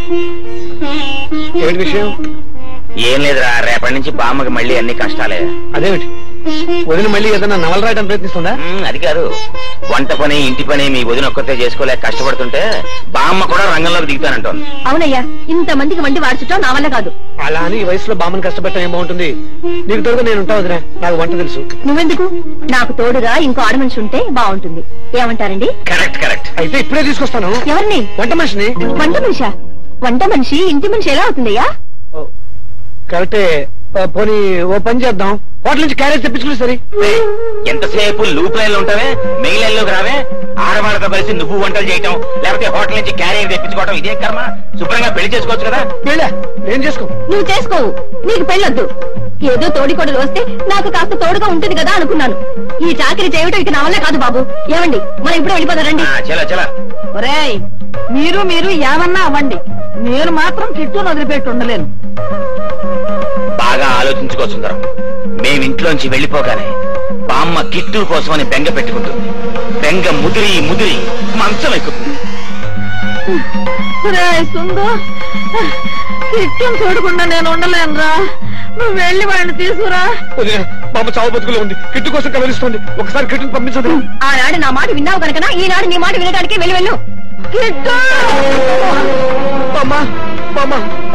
ఏమిటి విషయం? ఏం లేదురా, రేపటి నుంచి బామ్మకి మళ్ళీ అన్ని కష్టాలే. అదేమిటి? వదిన మళ్ళీ ఏదైనా నవల రాయడం ప్రయత్నిస్తుందా? అది కాదు, వంట పని ఇంటి పని మీ వదిన ఒక్కతే చేసుకోలేక కష్టపడుతుంటే బామ్మ కూడా రంగంలోకి దిగుతానంటోంది. అవునయ్యా, ఇంత మందికి వండి వాడ్చటం నా వల్ల కాదు. అలా అని ఈ వయసులో బామ్మని కష్టపెట్టడం ఏం బాగుంటుంది? నీకు తోడుగా నేను ఉంటా వదినా, నాకు వంట తెలుసు. నువ్వెందుకు? నాకు తోడుగా ఇంకో ఆడమనిషి ఉంటే బాగుంటుంది. ఏమంటారండి? Correct correct. అయితే ఇప్పుడే తీసుకొస్తాను. ఎవరిని? వంట మనిషిని. వంట మనిషా? వంట మనిషి ఇంటి మనిషి ఎలా అవుతుందయ్యా? కరెక్టే. పోనీ ఓ పని చేద్దాం, హోటల్ నుంచి క్యారేజ్ తెప్పించుకుని సరే. ఎంతసేపు లూప్ లైన్ లో ఉంటావే, మెయిన్ లైన్ లోకి రావే. ఆడవాళ్ళతో కలిసి నువ్వు వంటలు చేయటం, లేకపోతే హోటల్ నుంచి క్యారియర్ తెప్పించుకోవటం ఇదే కర్మ. శుభ్రంగా పెళ్లి చేసుకోవచ్చు కదా. పెళ్ళా? ఏం చేసుకో? నువ్వు చేసుకోవు, నీకు పెళ్ళొద్దు. ఏదో తోడికొడలు వస్తే నాకు కాస్త తోడుగా ఉంటుంది కదా అనుకున్నాను. ఈ చాకరీ చేయటం ఇక నా వల్ల కాదు బాబు. ఏమండి, మనం ఇప్పుడు వెళ్ళిపోతారండి. చలా చలా. ఒరేయ్, మీరు మీరు ఏమన్నా అవ్వండి, నేను మాత్రం కిట్టును వదిలిపెట్టి ఉండలేను. బాగా ఆలోచించుకో సుందరం. మేమింట్లోంచి వెళ్ళిపోగానే బామ్మ కిట్టు కోసమని బెంగ పెట్టుకుంటుంది. బెంగ ముదిరి ముదిరి మంచం ఎక్కుతుంది. సుందో, కిట్టును చూడకుండా నేను ఉండలేనురా. నువ్వు వెళ్ళి వాడిని తీసుకురా. బామ్మ చావు బతుకులో ఉంది, కిట్టు కోసం కవలిస్తుంది. ఒకసారి కిట్టును పంపించదు. ఆనాడు నా మాట విన్నావు కనుక ఈనాడు నీ మాట వినడానికి వెళ్ళి వెళ్ళు. కిట్టు! బామ్మ బామ్మ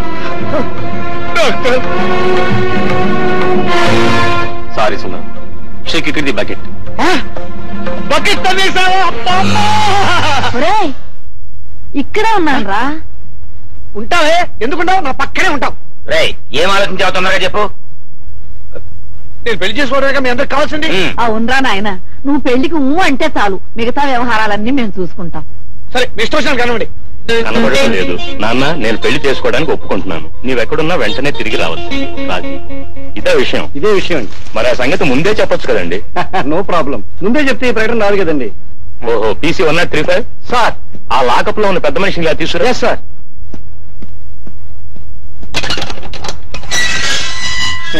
sorry Sundaram, shake it the bucket. Bucket తవ్వేశావా? ఒరేయ్, ఇక్కడే ఉన్నాను రా. ఉంటావే? ఎందుకుంటావు? నా పక్కనే ఉంటావు. రేయ్, ఏం ఆలోచించావు తొందరగా చెప్పు. నేను పెళ్లి చేసుకోవడానికి మీ అందరికి కావాల్సింది. అవునరా నాయన, నువ్వు పెళ్లికి ఊ అంటే చాలు, మిగతా వ్యవహారాలన్నీ మేము చూసుకుంటాం. సరే, మీ ఇష్టం వచ్చినట్టు కనవండి. కనబడలేదు నాన్న, నేను పెళ్లి చేసుకోవడానికి ఒప్పుకుంటున్నాను. నీవెక్కడున్నా వెంటనే తిరిగి రావచ్చు. రాజీ, ఇదే విషయం. ఇదే విషయం అండి. మరి ఆ సంగతి ముందే చెప్పొచ్చు కదండి. నో ప్రాబ్లం, ముందే చెప్తే ఈ ప్రకటన రాదు కదండి. ఓహో, PC one nought three five. Sir, ఆ లాకప్ లో ఉన్న పెద్ద మనిషిని ఇలా తీసుకురా. సార్.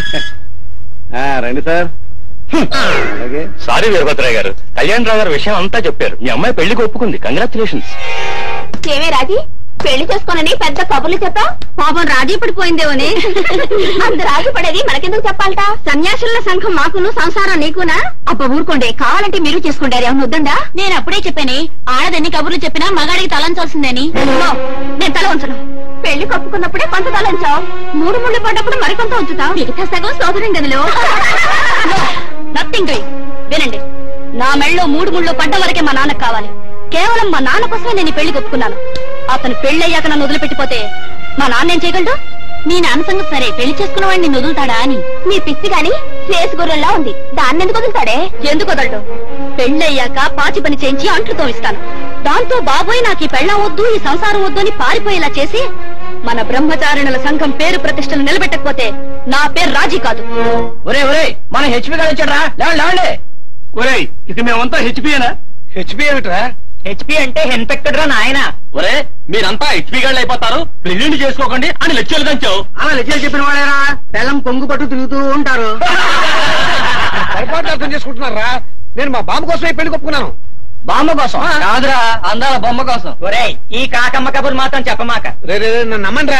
రండి సార్. అలాగే. సారీ వీరభద్రయ్య గారు, కళ్యాణ్ రావు గారు విషయం అంతా చెప్పారు. మీ అమ్మాయి పెళ్లికి ఒప్పుకుంది. కంగ్రాచులేషన్స్. ఏమే రాజీ, పెళ్లి చేసుకోనని పెద్ద కబుర్లు చెప్పా. పాపం రాజీ పడిపోయిందేమోనే. అంత రాజీ పడేది మనకెందుకు చెప్పాలట? సన్యాసుల సంఘం మాకును, సంసారం నీకునా? అబ్బ ఊరుకోండి, కావాలంటే మీరు చేసుకుంటారు. ఏమన్నా వద్దండా? నేను అప్పుడే చెప్పాను, ఆడదన్ని కబుర్లు చెప్పినా మగాడికి తలంచాల్సిందని. నేను తల ఉంచను. పెళ్లి కప్పుకున్నప్పుడే కొంత తలంచావు, మూడు ముళ్ళు పడ్డప్పుడు మరికొంత ఉంచుతావు. మిగతా సగం సోదరుని గదిలో. Nothing doing. వినండి, నా మెళ్ళలో మూడు ముళ్ళు పడ్డ వరకే మా నాన్నకు కావాలి. కేవలం మా నాన్న కోసమే నేను పెళ్లి ఒప్పుకున్నాను. అతను పెళ్ళయ్యాక నన్ను వదిలిపెట్టిపోతే మా నాన్న ఏం చేయగలడు? నీ నాన్న సంగతి సరే, పెళ్లి చేసుకున్న వాడిని నిన్ను వదులుతాడా అని. నీ పిచ్చి గాని ఫేస్ గొర్రెల్లా ఉంది, దాన్ని ఎందుకు వదులుతాడే? ఎందుకు వదలడు? పెళ్ళయ్యాక పాచి పని చేయించి అంట్లు తోమిస్తాను. దాంతో బాబోయ్ నాకు ఈ పెళ్ళం వద్దు, ఈ సంసారం వద్దు అని పారిపోయేలా చేసి మన బ్రహ్మచారిణుల సంఘం పేరు ప్రతిష్టలు నిలబెట్టకపోతే నా పేరు రాజీ కాదు. ఒరే ఒరే, మన హెచ్పి గారు వచ్చాడ్రా, లేవండి లేవండి. ఒరే, ఇక మేమంతా హెచ్పియేనా? హెచ్పి ఏమిట్రా? హెచ్పి అంటే హెన్పెక్టెడ్ రా నాయన. ఒరే, మీరంతా హెచ్పి గాళ్ళు అయిపోతారు, పెళ్లిండి చేసుకోకండి అని లెక్చర్లు దంచావు. అలా లెక్చర్ చెప్పిన వాళ్ళేరా బెల్లం కొంగు పట్టు తిరుగుతూ ఉంటారు. పొరపాటు అర్థం చేసుకుంటున్నారా? నేను మా బామ్మ కోసమే పెళ్లి కొప్పుకున్నాను. బామ్మ కోసం కాదురా, అందాల బొమ్మ కోసం. ఒరే, ఈ కాకమ్మ కబురు మాత్రం చెప్పమాక. రే రే నన్ను నమ్మండిరా.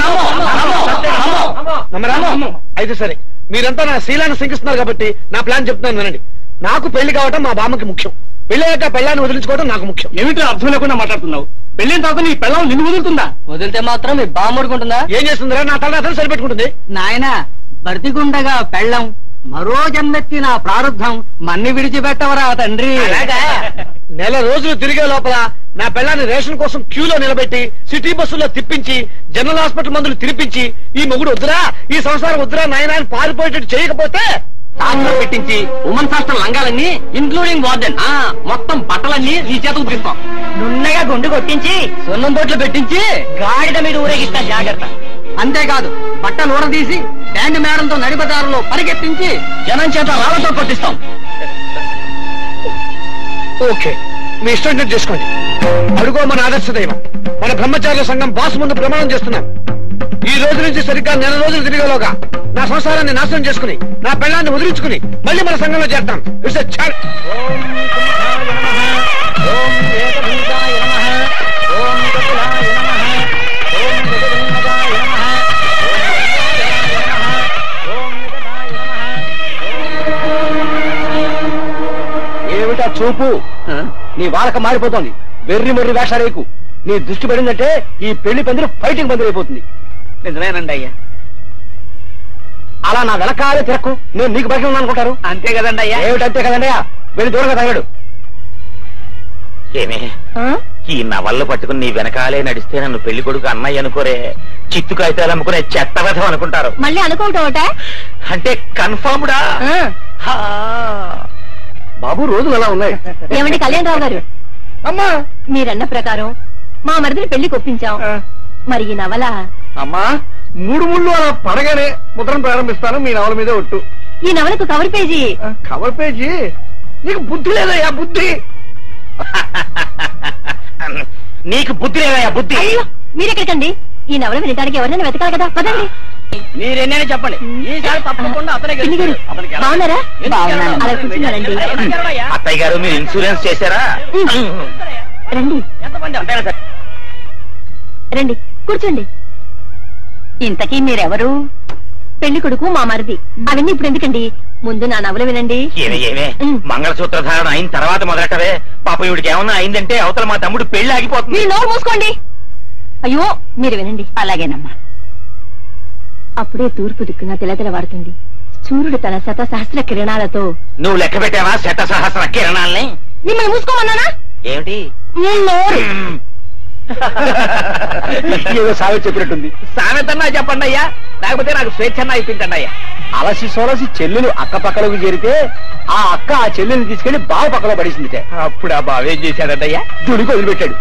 నమ్మరా? అయితే సరే, మీరంతా నా శీలాన్ని శంకిస్తున్నారు కాబట్టి నా ప్లాన్ చెప్తున్నాను వినండి. నాకు పెళ్లి కావటం మా బామ్మకి ముఖ్యం. పెళ్ళయ్యాక పెళ్ళాన్ని వదిలించుకోవడం నాకు ముఖ్యం. ఏమిటో అర్థం లేకుండా మాట్లాడుతున్నావు? పెళ్లిన తర్వాత నీ పెళ్ళం నిన్ను వదులుతుందా? వదిలితే మాత్రం మీ బామ్మడుకుంటుందా? ఏం చేస్తుందిరా? నా తల అతను సరిపెట్టుకుంటుంది. నాయన బర్తిగుండగా పెళ్ళం, మరో జన్మెత్తి నా ప్రారంధం మన్ని విడిచిపెట్టవరా తండ్రి. నెల రోజులు తిరిగే లోపల నా పెళ్ళాన్ని రేషన్ కోసం క్యూలో నిలబెట్టి సిటీ బస్సుల్లో తిప్పించి జనరల్ హాస్పిటల్ మందులు తినిపించి ఈ మొగుడు వద్దురా, ఈ సంసారం వద్దురా నాయన అని పారిపోయేటట్టు చేయకపోతే టాక్టర్ పెట్టించి ఉమెన్స్ హాస్టల్ లంగాలన్నీ ఇంక్లూడింగ్ వార్డెన్ మొత్తం బట్టలన్నీ నీ చేతకు తీస్తాం. నున్నగా గుండు కొట్టించి సున్నం బొట్లు పెట్టించి గాడిద మీద ఊరేగిస్తా జాగ్రత్త. అంతేకాదు, బట్టలు ఊడదీసి బ్యాండ్ మేడంతో నడిబజారులో పరిగెత్తించి జనం చేత రాళ్లతో కొట్టిస్తాం. ఓకే, మీ ఇష్టం చేసుకోండి. అడుగో మన ఆదర్శ దైవం, మన బ్రహ్మచార్య సంఘం బాస్ ముందు ప్రమాణం చేస్తున్నాం. ఈ రోజు నుంచి సరిగ్గా నెల రోజులు తిరిగేలోగా నా సంసారాన్ని నాశనం చేసుకుని నా పెళ్ళాన్ని వదిలించుకుని మళ్ళీ మన సంఘంలో చేస్తాం. It's a challenge. ఏమిటా చూపు? నీ వాడక మారిపోతోంది. వెర్రి మొర్రి వేషాలేకు. నీ దృష్టి పడిందంటే ఈ పెళ్లి పందిరి ఫైటింగ్ పందిరి అయిపోతుంది. నిజమేనండి అయ్యా. అలా నా వెనకాలే తిరక్కు, నేను నీకు బయట ఉన్నా అనుకుంటారు. అంతే కదండి అయ్యా. ఏమిటంతే కదండి అయ్యా? వెళ్ళి దూరంగా తగలడు. ఏమే, ఈ నవళ్ళు పట్టుకుని నీ వెనకాలే నడిస్తే నన్ను పెళ్లి కొడుకు అన్నయ్య అనుకోరే, చిత్తు కాగితాలు అమ్ముకునే చెత్త వ్యధం అనుకుంటారు. మళ్ళీ అనుకోవటం అంటే కన్ఫర్మ్డా? బాబు రోజులు అలా ఉన్నాయి. ఏమండి కళ్యాణ్ రావు గారు, అమ్మా మీరన్న ప్రకారం మా మరిదిని పెళ్లి కొప్పించాం. మరి ఈ నవల అమ్మా మూడు ముళ్ళు అలా పడగానే ముద్రను ప్రారంభిస్తాను. మీ నవల మీదే ఒట్టు. ఈ నవలకు కవర్ పేజీ. Cover page? నీకు బుద్ధి లేదయ్యా, బుద్ధి. నీకు బుద్ధి లేదయ్యా, బుద్ధి. అయ్యో, మీరెక్కడికండి? ఈ నవల వినడానికి ఎవరైనా వెతకాలి కదా, పదండి. మీరెన్నైనా చెప్పండి, ఈసారి తప్పకుండా అతనే గెలుస్తాడు. బాగున్నారా? అలా కూర్చున్నారండి. అత్తయ్య గారు, మీరు ఇన్సూరెన్స్ చేశారా? రండి రండి, కూర్చోండి. ఇంతకీ మీరెవరు? పెళ్లి కొడుకు మా మరిది. అవన్నీ ఇప్పుడు ఎందుకండి, ముందు నా నవల వినండి. ఏమే ఏమే మంగళసూత్ర ధారణ అయిన తర్వాత మొదలెట్టవే. పాప ఇవిడికి ఏమన్నా అయిందంటే అవతల మా తమ్ముడు పెళ్లి ఆగిపోతుంది. మీరు నోరు మూసుకోండి. అయ్యో, మీరు వినండి. అలాగేనమ్మా. అప్పుడే తూర్పు దిక్కున తెలతెలవాడుతుంది. సూర్యుడు తన శత సహస్ర కిరణాలతో. నువ్వు లెక్క పెట్టావా శత సహస్ర కిరణాల్ని? మిమ్మల్ని మూసుకోమన్నానా? ఏమిటి? ఏదో సామెత చెప్పినట్టుంది. సామెతన్నా చెప్పండి అయ్యా, లేకపోతే నాకు స్వేచ్ఛన్నా ఇప్పించండి అయ్యా. అలసి సోలసి చెల్లెలు అక్క పక్కలోకి చేరితే ఆ అక్క ఆ చెల్లెల్ని తీసుకెళ్లి బావ పక్కలో పడేసిందిట. అప్పుడు ఆ బావేం చేశాడయ్యా? దుడికి వదిలిపెట్టాడు.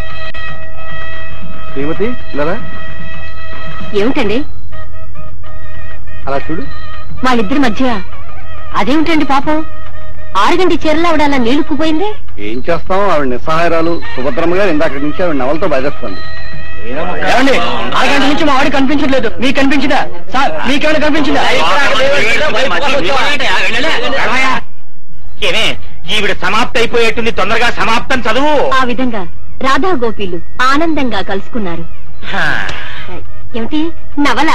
శ్రీమతి ఇలా ఏమిటండి అలా చూడు. వాళ్ళిద్దరి మధ్య అదేమిటండి పాపం? ఆరుగంటి చీరలావిడ అలా నీళ్లుక్కుపోయింది. ఏం చేస్తాం, ఆవిడ నిస్సహాయరాలు. సుభద్రమ్మ గారు ఇందాక నుంచి ఆవిడ నవలతో బయలుస్తుంది. ఏమండి అరగంట నుంచి మా వాడికి కనిపించట్లేదు మీకు కనిపించిందా సార్ మీకేమైనా కనిపించిందా ఏమే ఈవిడ సమాప్తి అయిపోయేట్టుంది, తొందరగా సమాప్తం చదువు. ఆ విధంగా రాధా గోపీలు ఆనందంగా కలుసుకున్నారు. ఏమిటి నవల?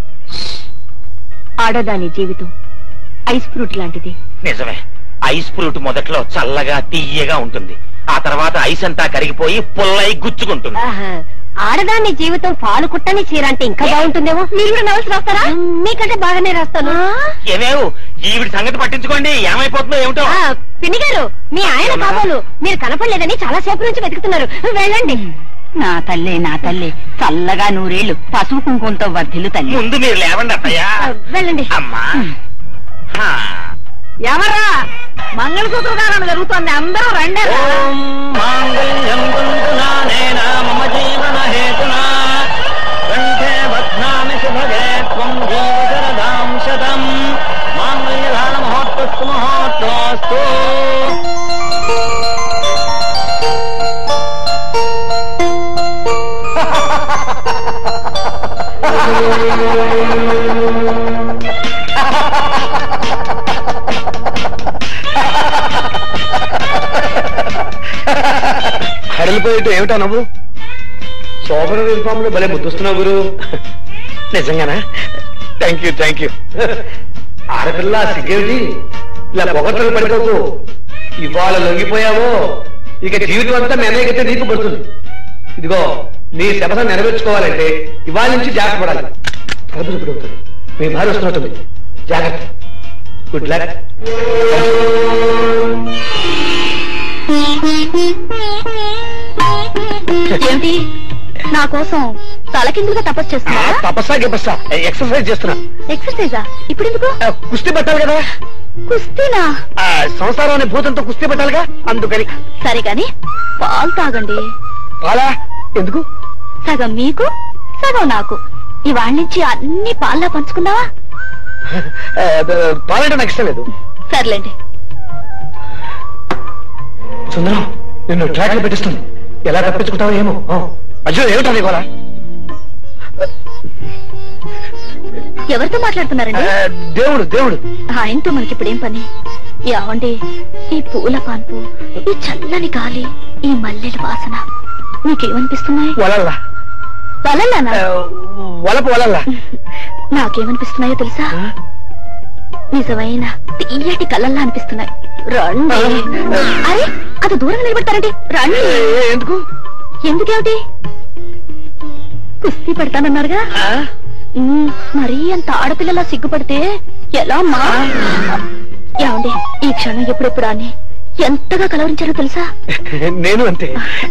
ఆడదాని జీవితం ఐస్ ఫ్రూట్ లాంటిది. నిజమే, ఐస్ ఫ్రూట్ మొదట్లో చల్లగా తీయగా ఉంటుంది, ఆ తర్వాత ఐస్ అంతా కరిగిపోయి పుల్లై గుచ్చుకుంటుంది. ఆడదాని జీవితం పాలు కుట్టని చీర అంటే ఇంకా బాగుంటుందేమో. మీరు కూడా నవల్స్ రాస్తారా? మీకంటే బాగానే రాస్తాను. ఏమేవు ఈవిడ సంగతి పట్టించుకోండి, ఏమైపోతుందో ఏమిటో. పిన్ని గారు, మీ ఆయన కాబోలు మీరు కనపడలేదని చాలా సేపు నుంచి వెతుకుతున్నారు, వెళ్ళండి. నా తల్లి నా తల్లి చల్లగా నూరేళ్లు పసుపు కుంకుమంతో వర్ధిల్లు తల్లి. ముందు మీరు లేవండి అత్తయ్య. వెళ్ళండి. అమ్మా ఎవరా మంగళసూత్ర గానం జరుగుతోంది, అందరూ రండి. హడలిపోయేట్టు ఏమిటా నవ్వు? సోమర యూనిఫామ్ లో భలే ముద్దుస్తున్నావు గురు. నిజంగానా? Thank you thank you. ఆడపిల్ల సిగ్గేమిటి, ఇలా పొగట్టలు పడిపోకు. ఇవాళ లొంగిపోయావో ఇక జీవితం అంతా మెనగైతే నీకు పడుతుంది. ఇదిగో నీ శపథం నెరవేర్చుకోవాలంటే ఇవాళ నుంచి జాగ్రత్త పడాలి. కడుపులు పడుతుంది, మీ భార్య వస్తున్నట్టుంది, జాగ్రత్త. Good luck. ఏమిటి నా కోసం తలకిందులుగా తపస్సు చేస్తున్నా? తపస్సా గిపస్సా ఎక్సర్సైజ్ చేస్తున్నా. ఎక్సర్సైజా? ఇప్పుడు ఎందుకు? కుస్తీ పట్టాలి కదా. కుస్తీనా? సంసారం అనే భూతంతో కుస్తీ పట్టాలిగా, అందుకని. సరే గాని పాలు తాగండి. పాలా? ఎందుకు? సగం మీకు సగం నాకు. ఇవాళ నుంచి అన్ని పాల్లా పంచుకుందావా? పాలంటే నాకు ఇష్టం లేదు. సర్లేండి. సుందరం నిన్ను ట్రాక్ లో పెట్టిస్తుంది, ఎలా తప్పించుకుంటావో ఏమో. అయ్యో ఏమిటా నీ గోల? ఎవరితో మాట్లాడుతున్నారండి? దేవుడు దేవుడు. ఆయనతో మనకి ఇప్పుడేం పని? యావండి, ఈ పూల పాన్పు, ఈ చల్లని గాలి, ఈ మల్లెల వాసన మీకేమనిపిస్తున్నాయి? వలల్లా. వలల్లానా? వలపు వలల్లా. నాకేమనిపిస్తున్నాయో తెలుసా? నిజమైన తీయటి కళ్ళల్లా అనిపిస్తున్నాయి. రండి. అరే అది దూరంగా నిలబడతారండి, రండి. ఎందుకు? ఎందుకేమిటి? కుస్తీ పెడతానన్నారుగా, మరీ అంత ఆడపిల్లలా సిగ్గుపడితే ఎలా అమ్మా? ఏమండి ఈ క్షణం ఎప్పుడెప్పుడా అని ఎంతగా కలవరించారో తెలుసా? నేను అంతే.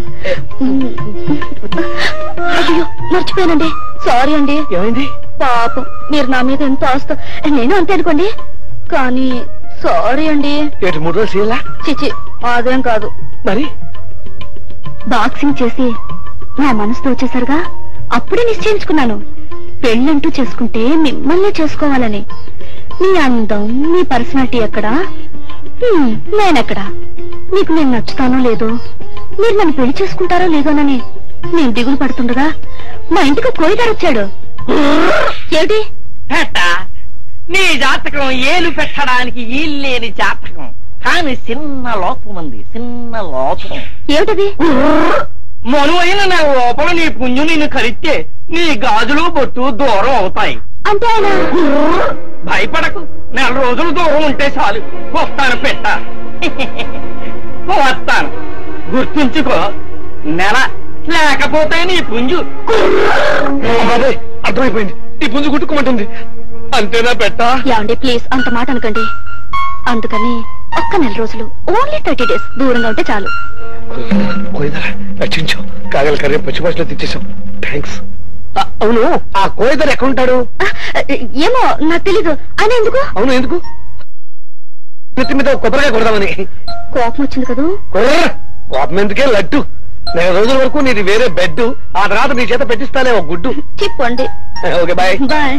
అయ్యో మర్చిపోయానండి, సారీ అండి. ఏమైంది? పాపం మీరు నా మీద ఎంత ఆస్త. నేను అంతే అనుకోండి, కానీ సారీ అండి. ఏటి మూడు రోజులు సీలా? చిచి అదేం కాదు. మరి బాక్సింగ్ చేసి నా మనసుతో వచ్చేసరిగా అప్పుడే నిశ్చయించుకున్నాను, పెళ్ళంటూ చేసుకుంటే మిమ్మల్ని చేసుకోవాలని. మీ అందం, మీ పర్సనాలిటీ ఎక్కడా, నేనెక్కడా? మీకు నేను నచ్చుతానో లేదో, మీరు నన్ను పెళ్లి చేసుకుంటారో లేదోనని నేను దిగులు పడుతుండగా మా ఇంటికి కోయిగారు వచ్చాడు. ఏమిటి? నీ జాతకం ఏలు పెట్టడానికి ఈల్లేని జాతకం, కానీ చిన్న లోపం ఉంది, చిన్న లోపం. ఏమిటది? మనువైన నా లోపల నీ పుణ్యం నిన్ను కలిస్తే నీ గాజులు బొట్టు దూరం అవుతాయి. అంటే ఆయన భయపడకు, నెల రోజులు దూరం ఉంటే చాలు, వస్తాను పెట్ట. వస్తాను, గుర్తుంచుకో. నెల లేకపోతే నీ పుంజు. అర్థమైపోయింది, నీ పుంజు గుట్టుకోమంటుంది. అంతేనా పెట్ట? ఏమండి ప్లీజ్ అంత మాట అనకండి. అందుకని ఒక్క నెల రోజులు, ఓన్లీ థర్టీ డేస్ దూరంగా ఉంటే చాలు. రక్షించావు, కాగల కర్రీ పచ్చి భాషలో తెచ్చేసావు, థ్యాంక్స్. అవును, ఆ కోయిదర్ ఎక్కడుంటాడు? ఏమో నాకు తెలీదు. ఆయన ఎందుకు? అవును ఎందుకు? నెత్తి మీద కొబ్బరికాయ కొడదామని. కోపం వచ్చింది కదా? కోపం ఎందుకే, లడ్డు. నెల రోజుల వరకు నీది వేరే బెడ్, ఆ తర్వాత నీ చేత పెట్టిస్తానే ఒక గుడ్డు. చెప్పండి. Okay bye. Bye.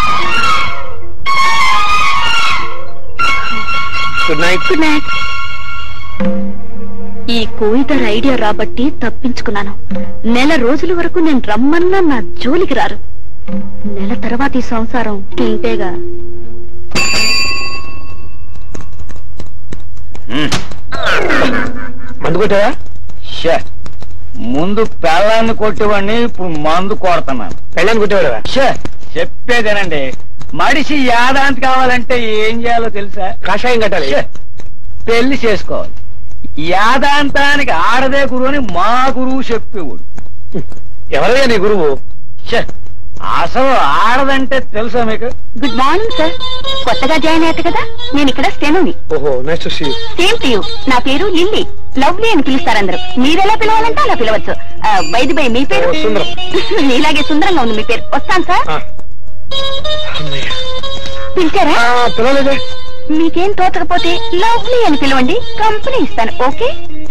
Good night. Good night. ఈ కోయిదర్ ఐడియా రాబట్టి తప్పించుకున్నాను. నెల రోజుల వరకు నేను రమ్మన్నా నా జోలికి రారు. నెల తర్వాత ఈ సంసారం ఇంతేగా. మందు కొట్టావా? ముందు పెళ్ళాన్ని కొట్టేవాడిని, ఇప్పుడు మందు కొడుతున్నాను. పెళ్ళాన్ని కొట్టేవాడువా? చెప్పేదేనండి, మనిషి యాదాంతి కావాలంటే ఏం చేయాలో తెలుసా? కషాయం కట్టాలి, పెళ్లి చేసుకోవాలి. యాదాంతానికి ఆడదే గురువు అని మా గురువు చెప్పేవాడు. ఎవరయ్యా నీ గురువు? అసలు ఆడదంటే తెలుసా మీకు? Good morning sir. కొత్తగా జాయిన్ అయ్యారు కదా, నేను ఇక్కడ స్టెనోని. ఓహో, nice to see you. Same to you. నా పేరు లిల్లీ. లవ్లీ అని పిలుస్తారు అందరూ. మీరెలా పిలవాలంటే అలా పిలవచ్చు. బైది బై మీ పేరు? సుందరం. ఇలాగే సుందరంగా ఉంది మీ పేరు. వస్తాను సార్. పిలిచారా? పిలవలేదే. మీకేం తోచకపోతే లవ్లీ అని పిలవండి, కంపెనీ ఇస్తాను. ఓకే?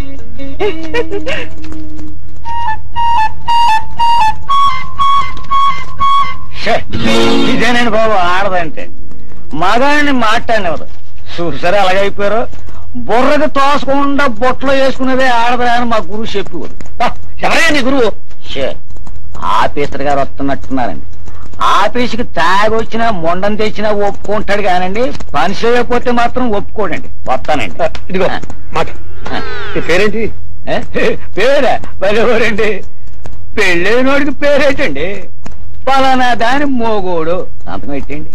ఇదేనండి బాబు ఆడదంటే. మగాడిని మాట్లాడినవరు చూసారా అలాగైపోయారు. బుర్రకి తోసకుండా బొట్లో వేసుకునేదే ఆడదా అని మా గురువు చెప్పేవాడు. ఎవరైనా నీ గురువు? ఆఫీసర్ గారు వస్తున్నట్టున్నారండి. ఆఫీసుకి తాగొచ్చినా మొండం తెచ్చినా ఒప్పుకుంటాడు కానండి, పని చేయకపోతే మాత్రం ఒప్పుకోడండి. వస్తానండి. ఇదిగో మాట. నీ పేరేంటి? పేరా? పదేవారండి. పెళ్ళైనోడికి పేరేటండి? పలానా దాని మోగోడు. సంతకం పెట్టండి.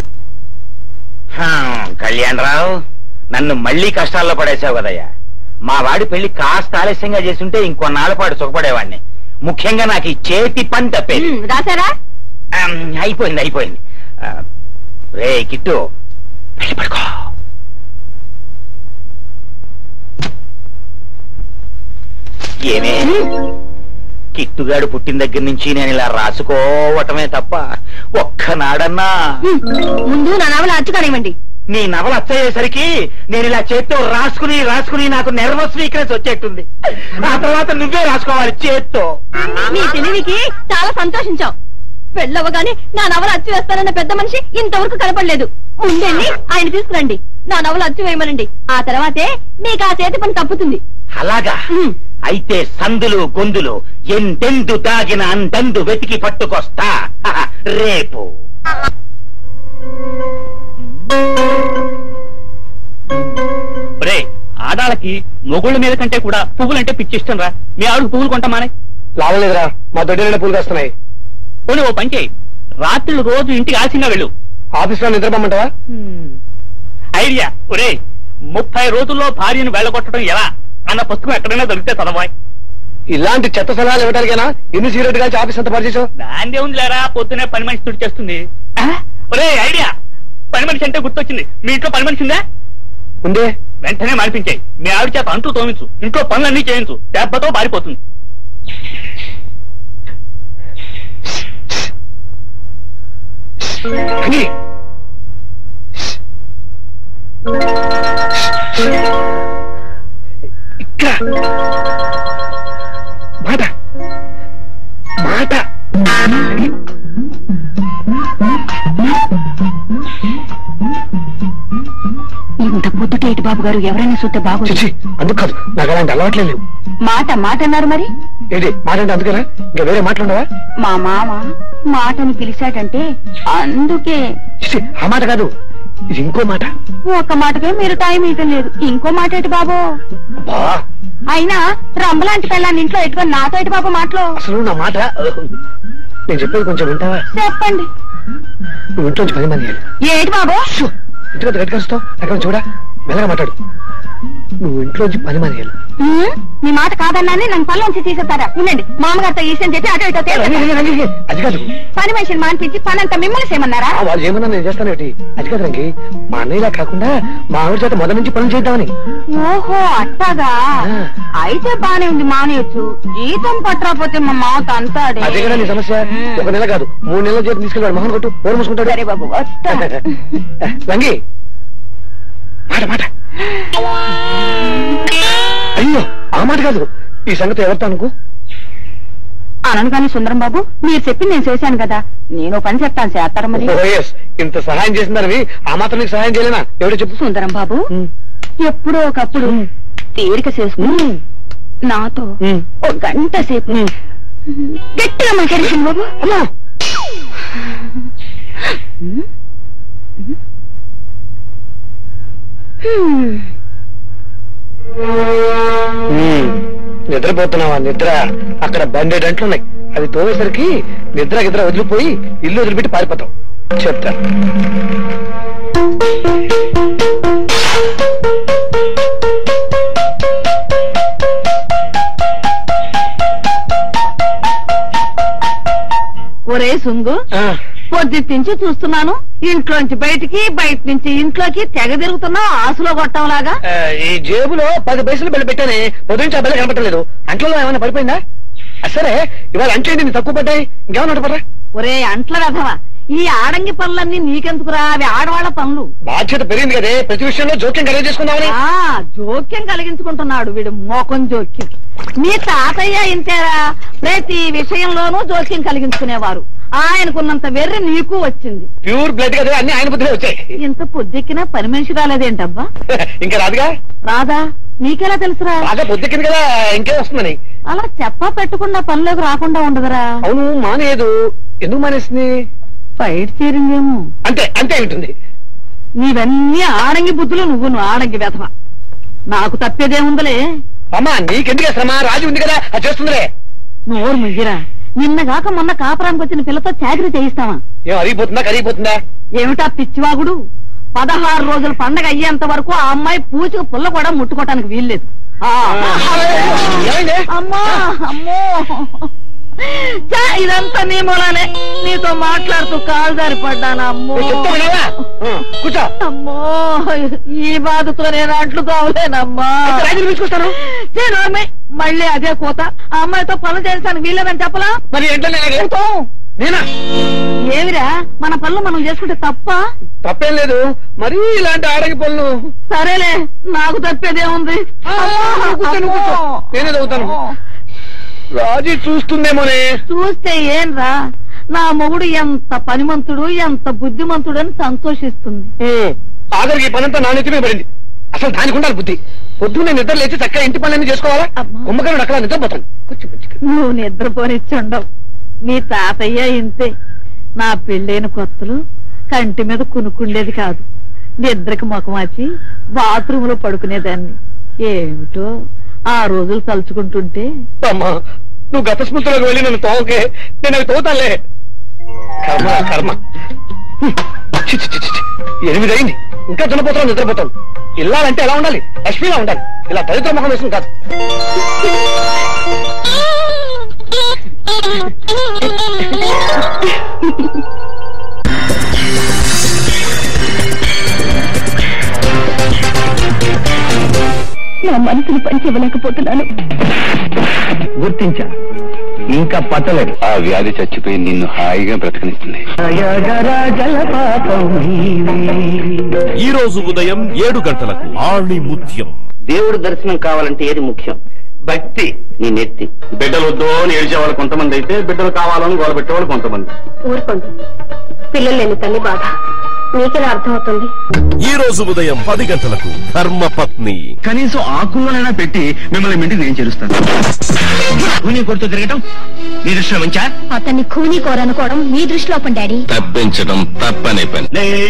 కళ్యాణరావు, నన్ను మళ్ళీ కష్టాల్లో పడేసావు కదయ్యా. మా వాడి పెళ్లి కాస్త ఆలస్యంగా చేస్తుంటే ఇంకొన్నాళ్ళ పాటు సుఖపడేవాడిని. ముఖ్యంగా నాకు ఈ చేతి పని తప్పేది. రాశారా? అయిపోయింది అయిపోయింది. రే కిట్టు, వెళ్ళి పడుకో. ఏమే, కిట్టుగాడు పుట్టిన దగ్గర నుంచి నేను ఇలా రాసుకోవటమే తప్ప ఒక్కనాడన్నా ముందు నా నవల అచ్చుకానివ్వండి. నీ నవల అచ్చయ్యేసరికి నేను ఇలా చేత్తో రాసుకుని రాసుకుని నాకు నెర్వస్ వీక్నెస్ వచ్చేట్టుంది. ఆ తర్వాత నువ్వే రాసుకోవాలి చేత్తో. మీ తెలివికి చాలా సంతోషించాం. వెళ్ళవగానే నా నవల అచ్చు వేస్తానన్న పెద్ద మనిషి ఇంతవరకు కనపడలేదు. ముందెళ్ళి ఆయన తీసుకురండి, నా నవల అచ్చు వేయమనండి. ఆ తర్వాతే మీకు ఆ చేతి పని తప్పుతుంది. అలాగా? అయితే సందులు గొందులు ఎందెందు దాగిన అందందు వెతికి పట్టుకొస్తా రేపు. రే, ఆడాళ్ళకి మొగుళ్ళ మీద కంటే కూడా పువ్వులంటే పిచ్చిష్టం రా. మీ ఆవిడకు పువ్వులు కొంటామానే? లాభం లేదురా, మా దొడ్డి పూలు కాస్తున్నాయి. పోనీ ఓ పని చేయి, రాత్రులు రోజు ఇంటికి ఆలస్యంగా వెళ్ళు. ఆఫీస్ లో నిద్రపోమంటావా? ఐడియా. ఒరే, ముప్పై రోజుల్లో భార్యను వెళ్ళగొట్టడం ఎలా అన్న పుస్తకం ఎక్కడైనా దొరికితే చదవాయి. ఇలాంటి చెత్త సలహాలు ఇవ్వడానికైనా ఎన్ని సీరియట్ గా ఆఫీస్ అంతా పరిచేసావు? దాందే ఉంది లేరా, పొద్దునే పని మనిషి తుడి చేస్తుంది. ఒరే ఐడియా, పని మనిషి అంటే గుర్తొచ్చింది. మీ ఇంట్లో పని మనిషి ఉందా? ఉందే. వెంటనే మానిపించాయి. మీ ఆవిడ చేత అంటూ తోమించు, ఇంట్లో పనులన్నీ చేయించు, దెబ్బతో బారిపోతుంది. ఇక్కడ మాట మాట ఇంత పొద్దుటేటి బాబు గారు ఎవరైనా చూస్తే బాగుంది. అందుకు కాదు, నాకు అలాంటి అలవాట్లే లేవు. మాట మాట అన్నారు మరి. ఏంటి మాట అంటే అందుకేనా? ఇంకా వేరే మాట్లాడవా? మా మామ మాటని పిలిచాడంటే అందుకే. ఆ మాట కాదు, ఇది ఇంకో మాట. ఒక మాటకే మీరు టైం ఇవ్వటం లేదు, ఇంకో మాట ఏంటి బాబు? అయినా రంబలాంటి పిల్లాన్ని ఇంట్లో ఎట్టుకొని నాతో ఎటు బాబు మాటలు? అసలు నా మాట నేను చెప్పేది కొంచెం వింటావా? చెప్పండి. నువ్వు ఇంట్లోంచి పది మంది ఏంటి బాబు? ఇంటికి గట్టిగా వస్తావు, అక్కడ చూడా, మెల్లగా మాట్లాడు. నువ్వు ఇంట్లోంచి పని మానేయాలి. నీ మాట కాదన్నానే నన్ను పనిలోంచి తీసేస్తారా? ఉండండి, మామగారితో ఈసం చెప్పి అటు ఇటో అది కాదు. పని మనిషిని మానిపించి పని అంతా మిమ్మల్ని చేయమన్నారా? వాళ్ళు ఏమన్నా నేను చేస్తానేటి? అది కాదు రంగి, మా అన్నయ్యలా కాకుండా మా ఆవిడ చేత మొదటి నుంచి పనులు చేద్దామని. ఓహో అట్టాగా. అయితే బానే ఉంది, మానేయచ్చు. జీతం పట్టరాపోతే మా మావత అంతాడే. అదే కదా నీ సమస్య. ఒక నెల కాదు, మూడు నెలల జీతం తీసుకెళ్ళాడు. మొహన్ కొట్టు, ఓరు మూసుకుంటాడు. సరే బాబు వస్తా. రంగి మాట మాట. అయ్యో ఆ మాట కాదు, ఈ సంగతి ఎవరితో అనుకో. అనను కానీ సుందరం బాబు, మీరు చెప్పి నేను చేశాను కదా, నేను పని చెప్తాను చేస్తారు మరి. ఇంత సహాయం చేసిందని ఆ మాత్రం నీకు సహాయం చేయలేనా? ఎవడో చెప్పు. సుందరం బాబు, ఎప్పుడో ఒకప్పుడు తీరిక చేసుకుని నాతో ఒక గంట సేపు గట్టిగా మాట్లాడేసింది బాబు. అమ్మా నిద్రపోతున్నావా? నిద్ర అక్కడ బండేడు అంట్లున్నాయి. అది తోవేసరికి నిద్ర గిద్ర వదిలిపోయి ఇల్లు వదిలిపెట్టి పారిపోతాం. చెప్తా. ఒరే సుంగు, పొద్దుతించి చూస్తున్నాను ఇంట్లోంచి బయటికి, బయట నుంచి ఇంట్లోకి తెగ తిరుగుతున్నావు ఆసులో కొట్టంలాగా. ఈ జేబులో పది పైసలు బిల్ల పెట్టానే, పొద్దుంచి ఆ బిల్ల కనపట్టలేదు. అంట్లో ఏమైనా పడిపోయిందా? సరే ఇవాళ అంటేంటి తక్కువ పడ్డాయి, ఇంకేమన్నా పడరా? ఒరే అంట్ల రథవా, ఈ ఆడంగి పనులన్నీ నీకెందుకురా? అవి ఆడవాళ్ల పనులు. బాధ్యత పెరిగింది కదే, ప్రతి విషయంలో జోక్యం కలిగి చేసుకుందామని. ఆ జోక్యం కలిగించుకుంటున్నాడు వీడు, మోకం జోక్యం. మీ తాతయ్య ఇంతేరా, ప్రతి విషయంలోనూ జోక్యం కలిగించుకునేవారు. ఆయనకున్నంత వెర్రి నీకు వచ్చింది. ప్యూర్ బ్లడ్ కదా, అన్ని ఆయన బుద్ధిలో వచ్చాయి. ఇంత పొద్దెక్కినా పని మనిషి రాలేదేంటబ్బా? ఇంకా రాదుగా. రాదా? నీకెలా తెలుసురా? బాగా పొద్దెక్కింది కదా, ఇంకే వస్తుందని. అలా చెప్పా పెట్టకుండా పనిలోకి రాకుండా ఉండదురా. అవును మానేదు. ఎందుకు మానేసింది? బయట చేరిందేమో. అంతే అంతే ఉంటుంది. నీవన్నీ ఆడంగి బుద్ధులు, నువ్వు నువ్వు ఆడంగి వెధవ. నాకు తప్పేదేముందలే. అమ్మా నీకెందుకే శ్రమ? రాజు ఉంది కదా, అది చేస్తుందిలే. నోరు ముయ్యరా. నిన్నగాక మొన్న కాపురానికి వచ్చిన పిల్లతో చాకరీ చేయిస్తావా? ఏం అరిగిపోతుందా కరిగిపోతుందా? ఏమిటా పిచ్చివాగుడు? పదహారు రోజుల పండగ అయ్యేంత వరకు ఆ అమ్మాయి పూచికి పుల్ల కూడా ముట్టుకోవటానికి వీల్లేదు. అమ్మా అమ్మో, ఇదంతా నీ మూలానే. నీతో మాట్లాడుతూ కాలు జారి పడ్డాను. అమ్మో అమ్మో, ఈ బాధతో నేను అంట్లు కావలేనమ్మా. మళ్ళీ అదే కోత. ఆ అమ్మాయితో పనులు చేస్తానికి వీల్లేదని చెప్పలా? మరి నేనా? ఏమిరా, మన పనులు మనం చేసుకుంటే తప్ప? తప్పేం లేదు, మరీ ఇలాంటి ఆడగి పనులు. సరేలే, నాకు తప్పేదేముంది. నేనే చదువుతాను. రాజీ చూస్తుందేమోనే. చూస్తే ఏం రా, నా మొగుడు ఎంత పనిమంతుడు, ఎంత బుద్ధిమంతుడు అని సంతోషిస్తుంది. ఆఖరికి ఈ పనంతా నా నెత్తి మీద పడింది. అసలు దానికి ఉండాలి బుద్ధి. పొద్దున్నే నిద్ర లేచి చక్కగా ఇంటి పనులన్నీ చేసుకోవాలా? కుంభకరుడు అక్కడ నిద్రపోతాను. నువ్వు నిద్రపోనిచ్చుండవు. మీ తాతయ్య ఇంతే. నా పెళ్ళైన కొత్తలు కంటి మీద కునుకుండేది కాదు. నిద్రకి ముఖమాచి బాత్రూమ్ లో పడుకునేదాన్ని. ఏమిటో ఆ రోజులు తలుచుకుంటుంటే. అమ్మా నువ్వు గత స్మృతిలోకి వెళ్ళి నన్ను తోకే, నేను అవి తోతాలే. కర్మ కర్మ. ఎనిమిది అయింది, ఇంకా దున్నపోతాను నిద్రపోతాను. ఇల్లాలంటే ఎలా ఉండాలి? లక్ష్మిలా ఉండాలి. ఇలా దరిద్ర ముఖం వేసుకుని కాదు. నా మనసును పంచివ్వలేకపోతున్నాను. గుర్తించా, ఇంకా పట్టలేదు. ఆ వ్యాధి చచ్చిపోయి నిన్ను హాయిగా బ్రతకనిస్తుంది. ఈ రోజు ఉదయం ఏడు గంటలకు ఆణి ముత్యం. దేవుడు దర్శనం కావాలంటే ఏది ముఖ్యం? భక్తి. నీ నెత్తి. బిడ్డలు వద్దో అని ఏడ్చేవాళ్ళు కొంతమంది అయితే, బిడ్డలు కావాలని గోల పెట్టేవాళ్ళు కొంతమంది. ఊరుకోండి, పిల్లలు లేని తల్లి బాధ మీకెలా అర్థమవుతుంది? ఈ రోజు ఉదయం పది గంటలకు ధర్మపత్ని. కనీసం ఆకుల్లోనైనా పెట్టి మిమ్మల్ని మింటి నేను చేరుస్తాను. కూనీ కొడుతూ తిరగటం నీ దృష్టిలో మంచా? అతన్ని కూనీ కోరనుకోవడం మీ దృష్టిలో పని డాడీ. తప్పించడం తప్పనే పని.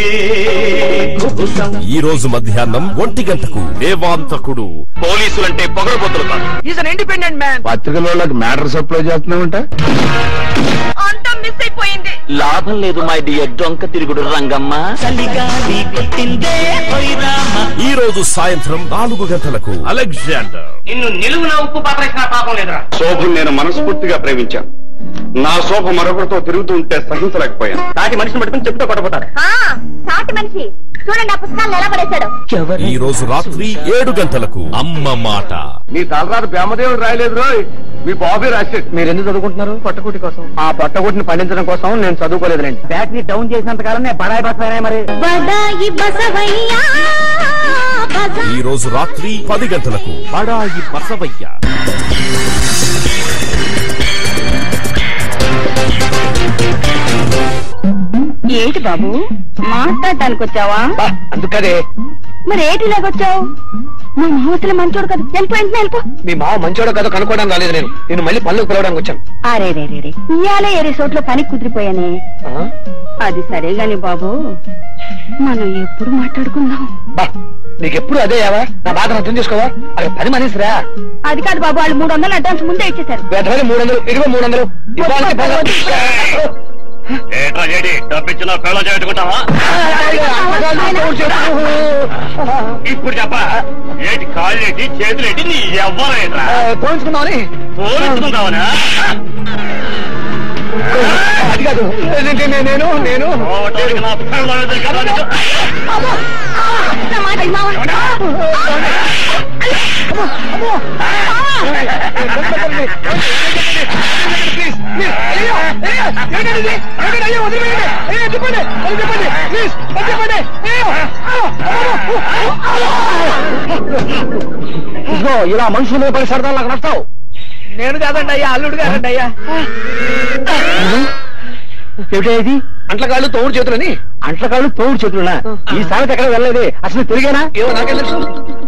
ఈ రోజు మధ్యాహ్నం ఒంటి గంటకు దేవాంతకుడు. పోలీసులంటే పొగరబోతులు కాదు. Is an independent man. పత్రికల వాళ్ళకి మ్యాటర్ సప్లై చేస్తున్నావుంట. అంతా మిస్ అయిపోయింది. లాభం లేదు మై డియర్ డొంక తిరుగుడు రంగమ్మ. ఈ రోజు సాయంత్రం నాలుగు గంటలకు అలెగ్జాండర్. నిన్ను నిలువున ఉప్పు పాత్రేసిన పాపం లేదురా. శోభను నేను మనస్ఫూర్తిగా ప్రేమించాను. నా శోభ మరొకరితో తిరుగుతూ ఉంటే సహించలేకపోయాను. తాటి మనిషిని పట్టుకుని చెప్పుతో కొట్టపోతారు. సాటి మనిషి చూడండి ఆ పుస్తకాలు ఎలా పడేశాడు. ఈ రోజు రాత్రి ఏడు గంటలకు అమ్మ మాట. నీ తలరాత బ్రహ్మదేవుడు రాయలేదు రోయ్, మీ బాబే రాశాడు. మీరు ఎందుకు చదువుకుంటున్నారు? పట్టకుటి కోసం. ఆ పట్టకుటిని పండించడం కోసం నేను చదువుకోలేదులేండి. బ్యాటరీ డౌన్ చేసినంత కాలం నేను బడాయి బసవయ్యా. మరి బడాయి బసవయ్యా. ఈ రోజు రాత్రి పది గంటలకు బడాయి బసవయ్య. ఏంటి బాబు, మాట్లాడటానికి వచ్చావా? అందుకదే. మరి ఏంటి ఇలాగొచ్చావు? మా మామ అసలు మంచోడు కదా, వెళ్ళిపో వెంటనే వెళ్ళిపో. మీ మావ మంచోడో కాదో కనుక్కోవడం రాలేదు నేను నేను మళ్ళీ పనులకు పిలవడానికి వచ్చాను. అరే రే రే రే ఇయాలే ఏ రిసార్ట్ లో పని కుదిరిపోయానే. అది సరే గాని బాబు, మనం ఎప్పుడు మాట్లాడుకుందాం. బా నీకెప్పుడు అదే యావా, నా బాధ అర్థం చేసుకోవా? అక్కడ పది మనిషిరా. అది కాదు బాబు, వాళ్ళు మూడు వందలు అడ్వాన్స్ ముందే ఇచ్చేశారు. వెధవని మూడు వందలు ఇదిగో మూడు వందలు ఇవ్వాలని పద. ఏట్రా ఏడి డబ్బిచ్చిన పేళ చేట్టుకుంటావా? ఇప్పుడు చెప్ప ఏటి కాళ్ళేటి చేతులేటి నీ ఎవ్వరేట్రా? పోయించుకున్నావని పోయించుకుందావనా? అది కాదు నేను నేను ఓటానికి నా పేళ ఇదిగో ఇలా మనుషులు పడి సరదాలు నాకు నస్తావు. నేను కాదండి అయ్యా, అల్లుడు కాదండి అయ్యా. ఏమిటి అంట్లకాళ్ళు తోడు చేతులని? అంట్లకాళ్ళు తోడు చేతులునా? ఈ సామెత ఎక్కడ వెళ్ళలేదే, అసలు తిరిగేనా? ఏమో నాకేం తెలుసు.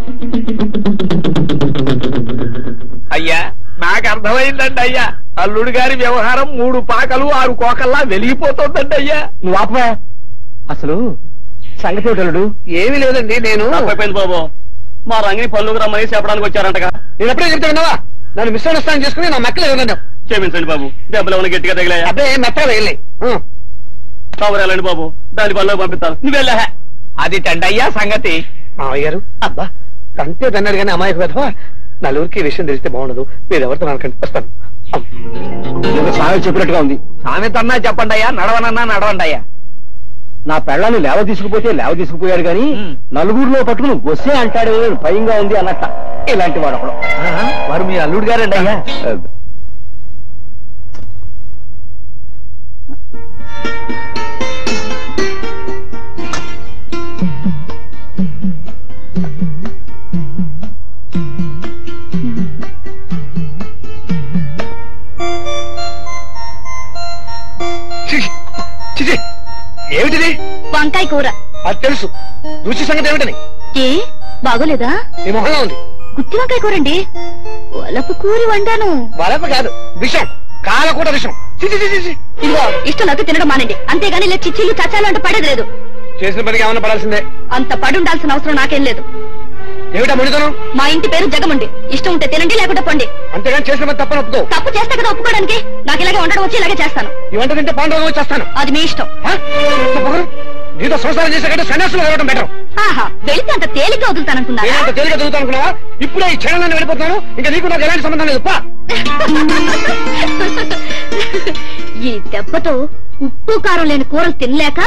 అయ్యా నాకు అర్థమైందండి అయ్యా, అల్లుడు గారి వ్యవహారం మూడు పాకలు ఆరు కోకల్లా వెలిగిపోతుందండి అయ్యా. నువ్వు ఆపవా, అసలు సంగతి ఏమిటల్లుడు? ఏమీ లేదండి, నేను అయిపోయింది బాబు. మా రంగిని పళ్ళుకు రమ్మని చెప్పడానికి వచ్చారంటగా. నేను ఎప్పుడే చెప్తాను, నన్ను మిస్అండర్స్టాండ్ చేసుకుని నా మెక్కలు ఏమన్నా. క్షమించండి బాబు, దెబ్బలు ఏమైనా గట్టిగా తగిలాయా? అబ్బే మెత్తగా వెళ్ళి కవరేలండి బాబు, దాని పనిలో పంపిస్తాను. నువ్వెళ్ళా అది టండయ్యా సంగతి. మావయ్య గారు అబ్బా తంతే తన్నాడు కానీ అమాయకు వెధవా, నలుగురికి విషయం తెలిస్తే బాగుండదు. మీరు ఎవరితో అనకండి, వస్తాను. సామెత చెప్పినట్టుగా ఉంది. సామెతన్నా చెప్పండి అయ్యా, నడవనన్నా నడవండి అయ్యా. నా పెళ్ళాన్ని లేవ తీసుకుపోతే లేవ తీసుకుపోయాడు గాని నలుగురిలో పట్టుకుని వస్తే అంటాడు భయంగా ఉంది అన్నట్ట. ఇలాంటి వాడు ఒకడు. వారు మీ అల్లుడు గారండి అయ్యా. ఏమిటిది? వంకాయ కూర. అది తెలుసు, రుచి సంగతి ఏమిటని? ఏ బాగోలేదా? నీ మొహంలో ఉంది. గుత్తి వంకాయ కూరండి, వలపు కూరి వండాను. వలప కాదు, విషం, కాలకూట విషం. ఇదిగో ఇష్టం నాకు తినడం మానండి, అంతేగాని ఇలా చిచ్చిళ్ళు చచ్చాలు అంటే పడేది లేదు. చేసిన పనికి ఏమన్నా పడాల్సిందే. అంత పడి ఉండాల్సిన అవసరం నాకేం లేదు. ఏమిటా ముడితనం? మా ఇంటి పేరు జగమండి, ఇష్టం ఉంటే తినండి లేకుంటే పండి. అంతేగాని చేసిన పని తప్పని ఒప్పుకో. తప్పు చేస్తే కదా ఒప్పుకోవడానికి, నాకు ఇలాగే వండడం వచ్చి ఇలాగే చేస్తాను. ఈ వంట తింటే పాండవం వచ్చేస్తాను. అది మీ ఇష్టం. నీతో సంసారం చేసే కంటే సన్యాసులు వెళ్ళడం బెటర్. ఆహా, వెళితే అంత తేలిగ్గా వదులుతాననుకున్నారా? అంత తేలిక చదువుతాను అనుకున్నావా? ఇప్పుడే ఈ క్షణాన్ని వెళ్ళిపోతున్నాను, ఇంకా నీకు నాకు ఎలాంటి సంబంధం లేదు. ఈ దెబ్బతో ఉప్పు కారం లేని కూరలు తినలేక.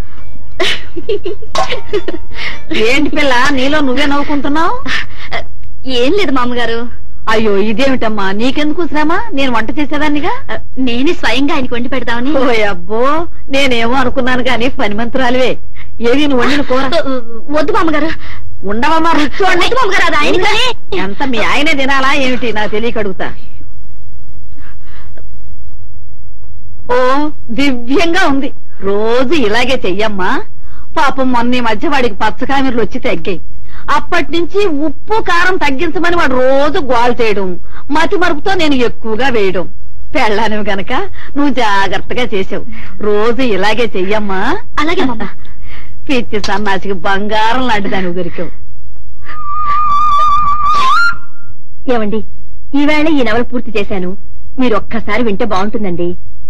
ఏంటి పిల్ల నీలో నువ్వే నవ్వుకుంటున్నావు? ఏం లేదు మామగారు. అయ్యో ఇదేమిటమ్మా, నీకెందుకు శ్రమ? నేను వంట చేసేదాన్నిగా. నేనే స్వయంగా ఆయనకి వండి పెడదామని. ఓ అబ్బో, నేనేమో అనుకున్నాను గాని పని మంత్రాలువే. ఏది నువ్వు వండిన కూర? వద్దు మామగారు. ఉండవమ్మా, రుచి వద్దు మామగారు, అది ఆయనకనే. ఎంత మీ ఆయనే తినాలా ఏమిటి? నాకు తెలియక అడుగుతా. ఓ దివ్యంగా ఉంది, రోజు ఇలాగే చెయ్యమ్మా. పాపం మొన్న ఈ మధ్య వాడికి పచ్చకామెర్లు వచ్చి తగ్గాయి. అప్పటి నుంచి ఉప్పు కారం తగ్గించమని వాడు రోజు గోల్ చేయడం, మతి మరుపుతో నేను ఎక్కువగా వేయడం. పెళ్ళానివి గనక నువ్వు జాగ్రత్తగా చేసావు. రోజు ఇలాగే చెయ్యమ్మా. అలాగే మామ. పిచ్చి సన్నాసికి బంగారం లాంటి దాన్ని దొరికావు. ఏమండి, ఈవేళ ఈ నవల పూర్తి చేశాను, మీరు ఒక్కసారి వింటే బాగుంటుందండి.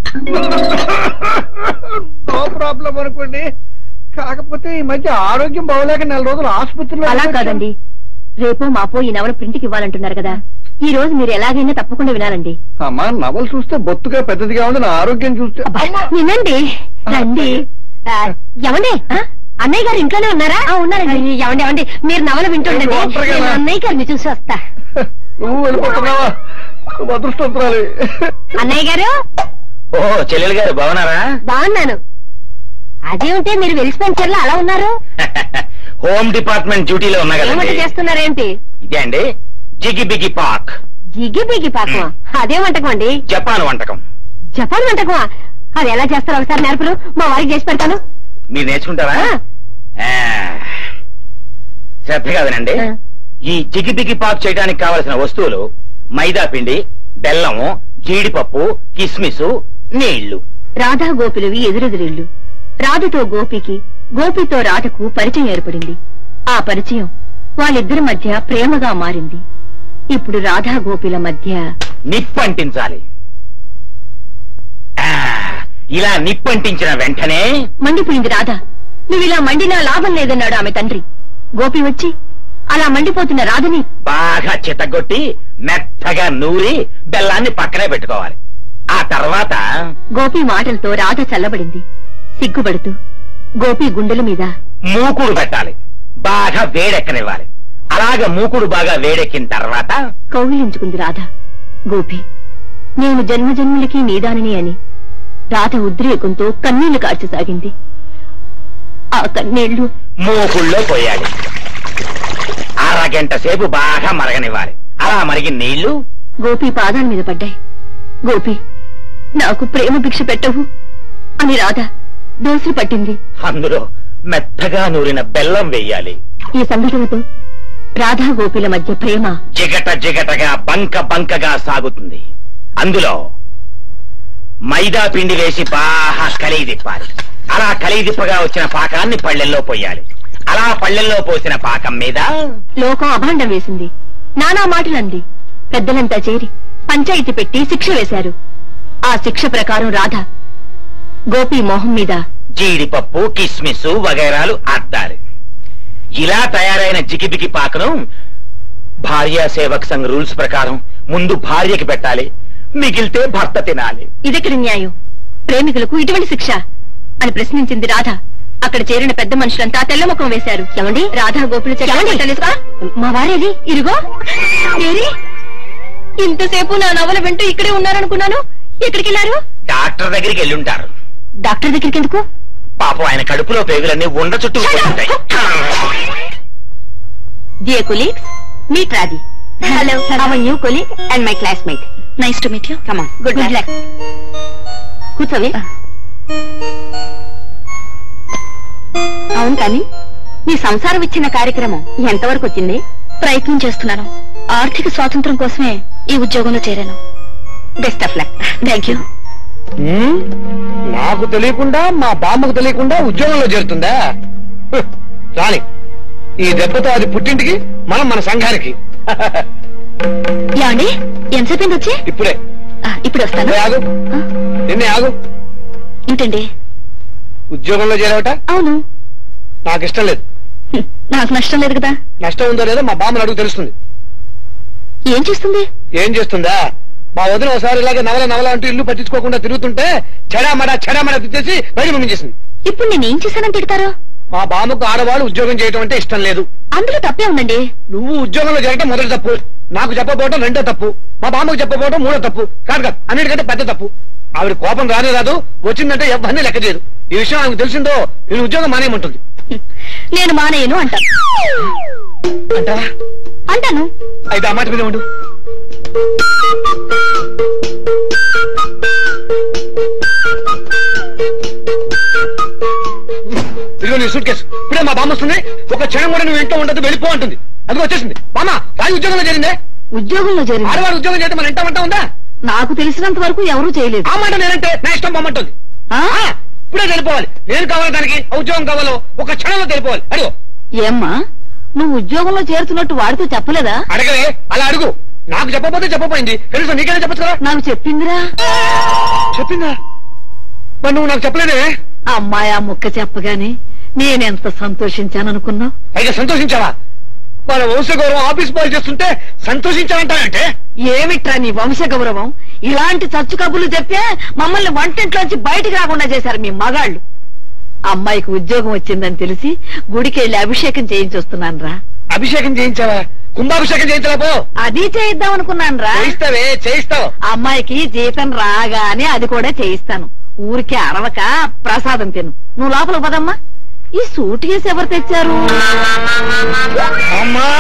నో ప్రాబ్లం అనుకోండి, కాకపోతే ఈ మధ్య ఆరోగ్యం బాగోలేక నెల రోజులు ఆసుపత్రిలో. అలా కాదండి, రేపో మాపో ఈ నవల ప్రింట్కి ఇవ్వాలంటున్నారు కదా, ఈ రోజు మీరు ఎలాగైనా తప్పకుండా వినాలండి. అమ్మా, నవలు చూస్తే బొత్తుగా పెద్దదిగా ఉంది, నా ఆరోగ్యం చూస్తే. వినండి, రండి. ఎవండి, అన్నయ్య గారు ఇంట్లోనే ఉన్నారా? ఉన్నారండి. ఎవండి ఎవండి, మీరు నవల వింటుండండి, అన్నయ్య గారిని చూసి వస్తా. నువ్వు వెళ్ళిపోతున్నావా? అదృష్టవంతురాలి. అన్నయ్య గారు. ఓ చెల్లెలు గారు బాగున్నారా? బాగున్నాను. అదేమిటే మీరు వెలిసిపోయిన చెల్ల అలా ఉన్నారు? హోమ్ డిపార్ట్మెంట్ డ్యూటీలో ఉన్నా ఏమంటే కదా. చేస్తున్నారేంటి? ఇదే అండి జిగి బిగి పాక్. జిగి బిగి పాకమా? అదే వంటకం అండి? జపాన్ వంటకం. జపాన్ వంటకమా? అది ఎలా చేస్తారో ఒకసారి నేర్పరు, మా వారికి చేసి పెడతాను. మీరు నేర్చుకుంటారా? శ్రద్ధ కాదనండి. ఈ జిగిబిగి పాప్ చేయడానికి కావలసిన వస్తువులు మైదా పిండి, బెల్లము, జీడిపప్పు, కిస్మిసు, నీళ్లు. రాధా గోపిలవి ఎదురెదురిళ్లు. రాధతో గోపికి, గోపితో రాధకు పరిచయం ఏర్పడింది. ఆ పరిచయం వాళ్ళిద్దరి మధ్య ప్రేమగా మారింది. ఇప్పుడు రాధా గోపిల మధ్య నిప్పంటించాలి. ఇలా నిప్పంటించిన వెంటనే మండిపోయింది రాధ. నువ్విలా మండినా లాభం లేదన్నాడు ఆమె తండ్రి. గోపి వచ్చి అలా మండిపోతున్న రాధని బాగా చితగొట్టి మెత్తగా నూరి బెల్లాన్ని పక్కనే పెట్టుకోవాలి. ఆ తర్వాత గోపి మాటలతో రాధ చల్లబడింది. సిగ్గుపడుతూ గోపి గుండెల మీద మూకుడు పెట్టాలి. బాగా వేడెక్కనివ్వాలి. అలాగ మూకుడు బాగా వేడెక్కిన తర్వాత కౌగిలించుకుంది రాధ. గోపి, నేను జన్మ జన్మలకి నీదానిని అని రాధ ఉద్రేకంతో కన్నీళ్లు కార్చసాగింది. ఆ కన్నీళ్లు మూకుళ్ళో పోయాలి. అరగంట సేపు బాగా మరగనివ్వాలి. అలా మరిగిన నీళ్లు గోపి పాదాల మీద పడ్డాయి. గోపి, నాకు ప్రేమ భిక్ష పెట్టవు అని రాధ దోసి పట్టింది. అందులో మెత్తగా నూరిన బెల్లం వెయ్యాలి. ఈ సంఘటనతో రాధా గోపిల మధ్య ప్రేమ జిగట జిగటగా బంక బంకగా సాగుతుంది. అందులో మైదా పిండి వేసి బాగా కలిగి తిప్పాలి. అలా కలిగి తిప్పగా వచ్చిన పాకాన్ని పళ్ళెల్లో పోయాలి. అలా పళ్ళెల్లో పోసిన పాకం మీద లోకం అభాండం వేసింది. నానా మాటలంది. పెద్దలంతా చేరి పంచాయతీ పెట్టి శిక్ష వేశారు. ఆ శిక్ష ప్రకారం రాధ గోపి మొహం మీద జీడిపప్పు, కిస్మిస్ వగైరాలు అద్దాలి. ఇలా తయారైన జిగిబిగి పాకను భార్యా సేవక్ సంఘ్ రూల్స్ ప్రకారం ముందు భార్యకి పెట్టాలి. మిగిలితే భర్త తినాలి. ఇదెక్కడి న్యాయం? ప్రేమికులకు ఇటువంటి శిక్ష అని ప్రశ్నించింది రాధ. అక్కడ చేరిన పెద్ద మనుషులంతా తెల్లముఖం వేశారు. ఏమండి, రాధా గోపులు తెలుసా? మా వారేది ఇరుగో. ఏరి, ఇంతసేపు నా నవల వింటూ ఇక్కడే ఉన్నారనుకున్నాను. ఎక్కడికి వెళ్ళారు? డాక్టర్ దగ్గరికి వెళ్ళుంటారు. డాక్టర్ దగ్గరికి ఎందుకు? పాపం ఆయన కడుపులో పేగులన్నీ ఉండ చుట్టూ ఉంటాయి. Dear colleagues, meet Radhi. Hello, our new colleague and my classmate. Nice to meet you. Come on. Good luck. కూర్చోవే. అవును, కానీ మీ సంసారం ఇచ్చిన కార్యక్రమం ఎంతవరకు వచ్చింది? ప్రయత్నం చేస్తున్నాను. ఆర్థిక స్వాతంత్రం కోసమే ఈ ఉద్యోగంలో చేరాను. Best of luck. Thank you. నాకు తెలియకుండా మా బామ్మకు తెలియకుండా ఉద్యోగంలో చేరుతుందా? రాని, ఈ దెబ్బతో అది పుట్టింటికి, మనం మన సంఘానికి. ఏమండి, ఎంతసేపు వచ్చి? ఇప్పుడే. ఇప్పుడు వస్తాను. ఆగు, నిన్నే ఆగు. ఏంటండి? ఉద్యోగంలో చేరావట? అవును. నాకు ఇష్టం లేదు. నాకు నష్టం లేదు కదా? నష్టం ఉందో లేదో మా బామ్మను అడుగు తెలుస్తుంది. ఏం చేస్తుంది? ఏం చేస్తుందా? మా వదిన ఒకసారి ఇలాగే నవల నవల అంటూ ఇల్లు పట్టించుకోకుండా తిరుగుతుంటే చెడామడా చెడామడా తిట్టేసి బయట పంపించేసింది. ఇప్పుడు నేను ఏం చేశానని తిడతారు? మా బామ్మకు ఆడవాళ్ళు ఉద్యోగం చేయడం అంటే ఇష్టం లేదు. అందులో తప్పే ఉందండి. నువ్వు ఉద్యోగంలో చేరటం మొదటి తప్పు, నాకు చెప్పబోవటం రెండో తప్పు, మా బామ్మకు చెప్పబోవటం మూడో తప్పు. కాదు కాదు, అన్నిటికంటే పెద్ద తప్పు. ఆవిడ కోపం రానే రాదు, వచ్చిందంటే ఎవరిని లెక్క చేయదు. ఈ విషయం ఆమెకు తెలిసిందో నేను ఉద్యోగం మానేయమంటుంది. నేను మానేయను అంటాను. అంటావా? అంటాను. అయితే ఆ మాట మీద ఉండు. ఇదిగో నీ సూట్ కేసు. ఇప్పుడే మా బామ్మ వస్తుంది. ఒక క్షణం కూడా నువ్వు ఇంట్లో ఉండదు, వెళ్ళిపో అంటుంది. అది వచ్చేసింది. బామ్మ, రాజు ఉద్యోగంలో చేరిందే. ఉద్యోగంలో చేరింది? ఆడవాడు ఉద్యోగం చేస్తే మన ఇంట వంట ఉందా? నాకు తెలిసినంత వరకు ఎవరూ చేయలేదు. ఆ మాట నేనంటే నా ఇష్టం బామ్మంటుంది. ఇప్పుడే వెళ్ళిపోవాలి. నేను కావాలి దానికి, ఉద్యోగం కావాలో ఒక క్షణంలో వెళ్ళిపోవాలి. అడుగు. ఏమ్మా, నువ్వు ఉద్యోగంలో చేరుతున్నట్టు వాడితో చెప్పలేదా? అడగలే, అలా అడుగు. నాకు చెప్పబోతే చెప్పపోయింది, తెలుసు. నీకైనా చెప్పచ్చు కదా. నాకు చెప్పిందిరా. చెప్పిందా? మరి నువ్వు నాకు చెప్పలేదే. అమ్మాయి ఆ ముక్క చెప్పగానే నేనెంత సంతోషించాననుకున్నావు? అయితే సంతోషించావా? మన వంశ గౌరవం ఆఫీస్ బాయ్ చేస్తుంటే సంతోషించావంటానంటే ఏమిట్రా నీ వంశ గౌరవం? ఇలాంటి చచ్చు కబుర్లు చెప్పే మమ్మల్ని వంటింట్లోంచి బయటికి రాకుండా చేశారు మీ మగాళ్ళు. అమ్మాయికి ఉద్యోగం వచ్చిందని తెలిసి గుడికి వెళ్లి అభిషేకం చేయించొస్తున్నాను రా. అభిషేకం చేయించావా? కుంభాభిషేకం చేయించలేపో. అది చేయిద్దాం అనుకున్నాను రా. చేయిస్తావే, చేయిస్తావు. అమ్మాయికి జీతం రాగానే అది కూడా చేయిస్తాను. ఊరికే అరవక ప్రసాదం తిను. నువ్వు లోపల పదమ్మా. ఈ సూట్ కేసు ఎవరు తెచ్చారు? అమ్మా,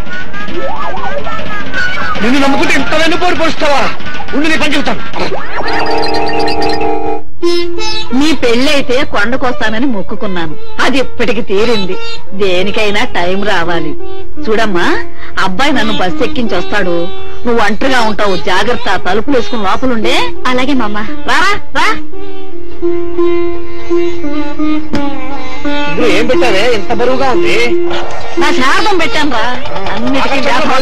నిన్ను నమ్ముకుంటే ఇంత వెన్నుపోటు పొడుస్తావా? ఉండి నీ పని చెబుతాను. నీ పెళ్ళైతే కొండకొస్తానని మొక్కుకున్నాను. అది ఇప్పటికి తీరింది. దేనికైనా టైం రావాలి. చూడమ్మా, అబ్బాయి నన్ను బస్సు ఎక్కించి వస్తాడు. నువ్వు ఒంటరిగా ఉంటావు. జాగ్రత్త. తలుపులు వేసుకుని లోపలుండే. అలాగే మామ. రారా రా. ఏం పెట్టావే ఇంత బరువుగా ఉంది? నా శాపం పెట్టాను రా. అన్నిటికీ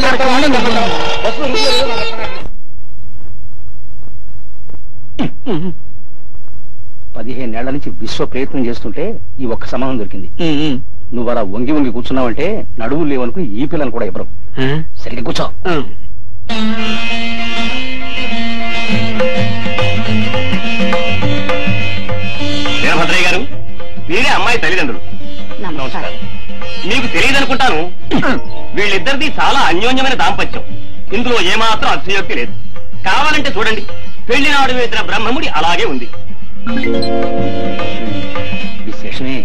పదిహేనేళ్ల నుంచి విశ్వ ప్రయత్నం చేస్తుంటే ఈ ఒక్క సమానం దొరికింది. నువ్వు అలా వంగి వంగి కూర్చున్నావంటే నడువులు లేవనుకు ఈ పిల్లని కూడా ఇవ్వరు. సరిగ్గా కూర్చో. వీరభద్రయ్య గారు, మీరే అమ్మాయి తల్లిదండ్రులు. నమస్కారం. మీకు తెలియదనుకుంటాను, వీళ్ళిద్దరిది చాలా అన్యోన్యమైన దాంపత్యం. ఇందులో ఏమాత్రం అతిశయోక్తి లేదు. కావాలంటే చూడండి, పెళ్లి నాడు వేసిన బ్రహ్మముడి అలాగే ఉంది. విశేషమే.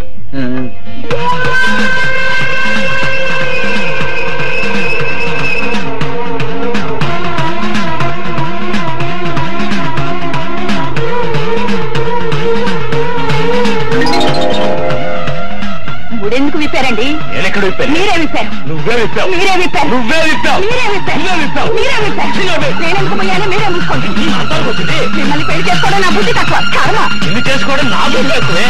ముడెందుకు విప్పారండి? నేనెక్కడ విప్పాను? మీరే విప్పారు. నువ్వే విప్పావు. మీరే విప్పారు. నువ్వే విప్పావు. మీరే విప్పారు. నువ్వే విప్పావు. మీరే విప్పారు. నేనెందుకు పోయాలి? మీరే మూసుకోండి. మిమ్మల్ని పెళ్లి చేసుకోవడం నా బుద్ధి తక్కువ. కర్మ. ఇల్లు చేసుకోవడం నా బుద్ధి తక్కువే.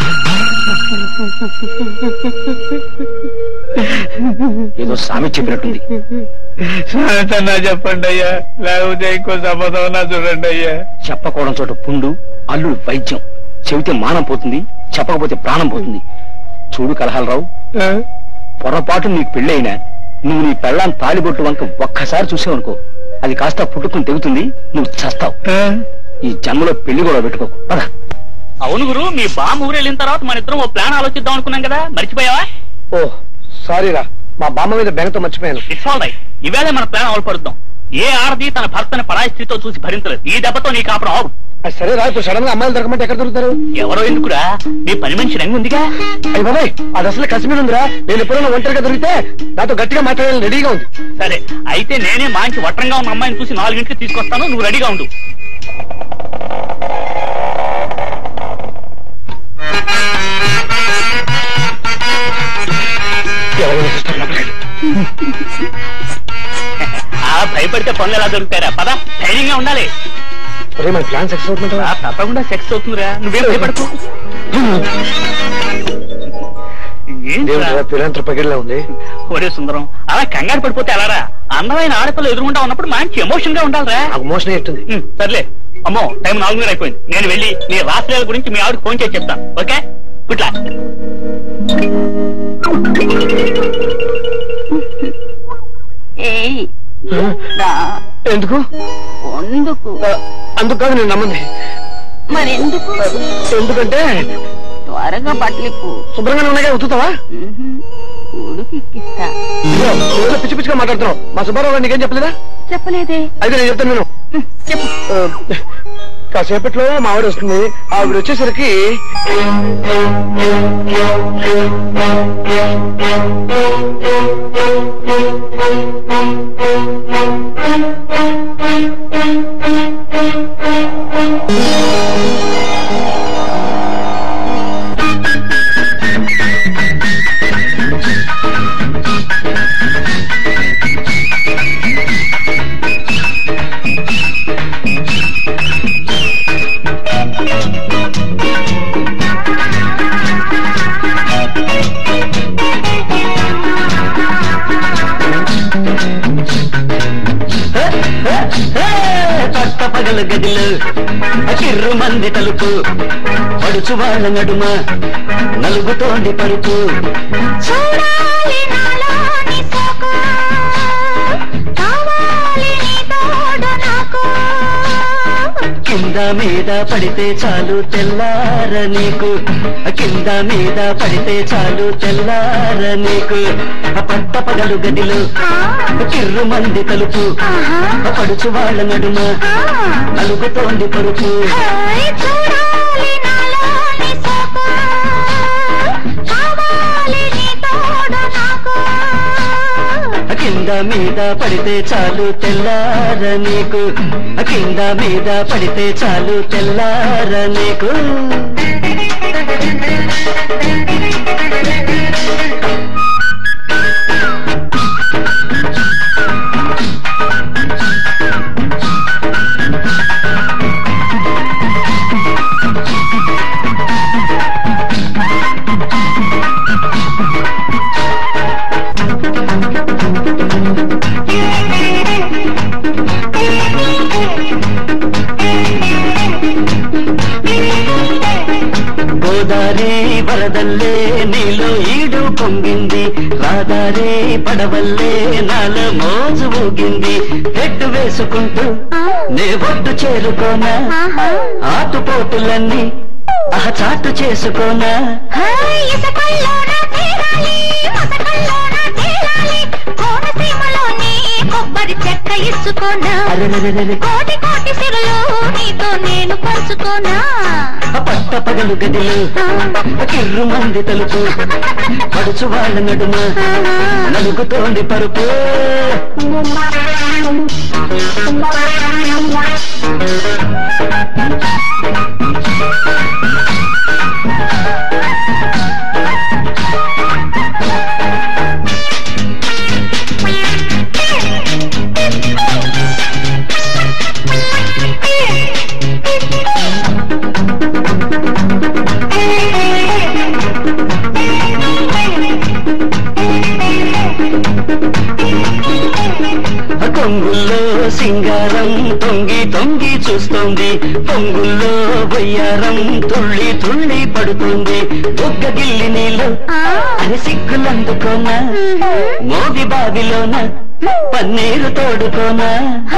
ఏదో సామి చెప్పినట్టుంది. సామెతన్నా చెప్పండి అయ్యా, లేకపోతే ఇంకో సంబంధం చూడండి అయ్యా. చెప్పకూడని చోట పుండు, అల్లుడు వైద్యం. చెబితే మానం పోతుంది, చెప్పకపోతే ప్రాణం పోతుంది. చూడు కలహాలరావు, పొరపాటు నీకు పెళ్ళైనా నువ్వు నీ పెళ్ళాన్ని తాళిబొట్టు వంక ఒక్కసారి చూసావనుకో, అది కాస్త పుట్టుకుని తెగుతుంది, నువ్వు చస్తావు. ఈ జన్మలో పెళ్లి కూడా పెట్టుకోకు. పద. అవును గురు, మీ బామ్మ ఊరు వెళ్ళిన తర్వాత మన ఇద్దరం ఓ ప్లాన్ ఆలోచిద్దాం అనుకున్నాం కదా, మర్చిపోయావా? ఓ సారీరా, మా బామ్మ మీద బెంగతో మర్చిపోయాను. It's all right. ఇవేళ మన ప్లాన్ అమలు పరుద్దాం. ఏ ఆడది తన భర్తని పరాయి స్థితితో చూసి భరించలేదు. ఈ దెబ్బతో నీ కాపురం ఆవు. సరే రా, ఇప్పుడు సడన్ గా అమ్మాయిలు దొరకమంటే ఎక్కడ దొరుకుతారు? ఎవరో ఎందుకురా, నీ పని మనిషి రంగు ఉందిగా. అయ్యి బాబాయ్, అది అసలు కశ్మీర్ ఉందిరా. నేను ఎప్పుడైనా ఒంటరిగా దొరికితే నాతో గట్టిగా మాట్లాడాలని రెడీగా ఉంది. సరే అయితే నేనే మంచి వట్రంగా ఉన్న అమ్మాయిని చూసి నాలుగింటికి తీసుకొస్తాను, నువ్వు రెడీగా ఉండు. ఆ భయపడితే పనులు ఎలా దొరుకుతారా? పద, ధైర్యంగా ఉండాలి. మన ప్లాన్ సక్సెస్ అవుతుందా? తప్పకుండా సక్సెస్ అవుతుందిరా, నువ్వేం భయపడకు. పిల్లంత పగిడిలా ఉంది. ఒరే సుందరం, అలా కంగారు పడిపోతే ఎలారా? అందమైన ఆడపిల్ల ఎదురుకుంటా ఉన్నప్పుడు మంచి ఎమోషన్ గా ఉండాలిరా. ఎమోషన్ ఎట్టుంది? సర్లే అమ్మో, టైం నాలుగున్నర అయిపోయింది. నేను వెళ్ళి నీ రాష్ట్రాల గురించి మీ ఆవిడకి ఫోన్ చేసి చెప్తాను. ఓకే, ఇట్లా. ఎందుకు? ఎందుకు? అందుకు కాదు నేను నమ్మంది. మరి ఎందుకు? ఎందుకంటే త్వరగా బట్టలిప్పు. శుభ్రంగానే ఉన్నాగా ఉతుతావా? ఉడికిస్తా. పిచ్చి పిచ్చిగా మాట్లాడుతున్నావు. మా సుబ్బారావు గారు నీకేం చెప్పలేదా? చెప్పలేదే. అయితే నేను చెప్తాను నేను. చెప్పు. కాసేపట్లో మా ఆవిడ వస్తుంది. ఆవిడ వచ్చేసరికి పగల గదిలో చిర్రు మంది తలుపు, పడుచు వాళ్ళ నడుమ నలుగుతోంది పరుపు. కింద మీద పడితే చాలు తెల్లార నీకు, కింద మీద పడితే చాలు తెల్లార నీకు. పట్ట పగలు గదిలో చిర్రు మంది తలుపు, పడుచు వాళ్ళ నడుమ నలుగుతోంది పరుపు. కింద మీద పడితే చాలు తెల్లార నీకు, కింద మీద పడితే చాలు తెల్లార నీకు. గోదారే వరదల్లే నీలో ఈడు పొంగింది, రాదారే పడవల్లే నాల మోజు ఊగింది. రెడ్డు వేసుకుంటూ నే ఒడ్డు చేరుకోనా, ఆటుపోటులన్నీ ఆహ చాటు చేసుకోనా. కొబ్బరి చెక్క ఇచ్చుకోనా, కోటి కోటి సిరులు నీతో నేను పంచుకోనా. పట్ట పగలు గదిలో కిర్రు మంది తలుపు, పడుచు వాళ్ళ నడుమ నలుగుతోంది పరుపు. కొంగుల్లో సింగారం తొంగి తొంగి చూస్తోంది, పొంగుల్లో బొయ్యారం తుళ్ళి తుళ్ళి పడుతుంది. బొగ్గ గిల్లి నీళ్ళు అని సిగ్గులందుకోనా, మోగి బావిలోన పన్నీరు తోడుకోనా.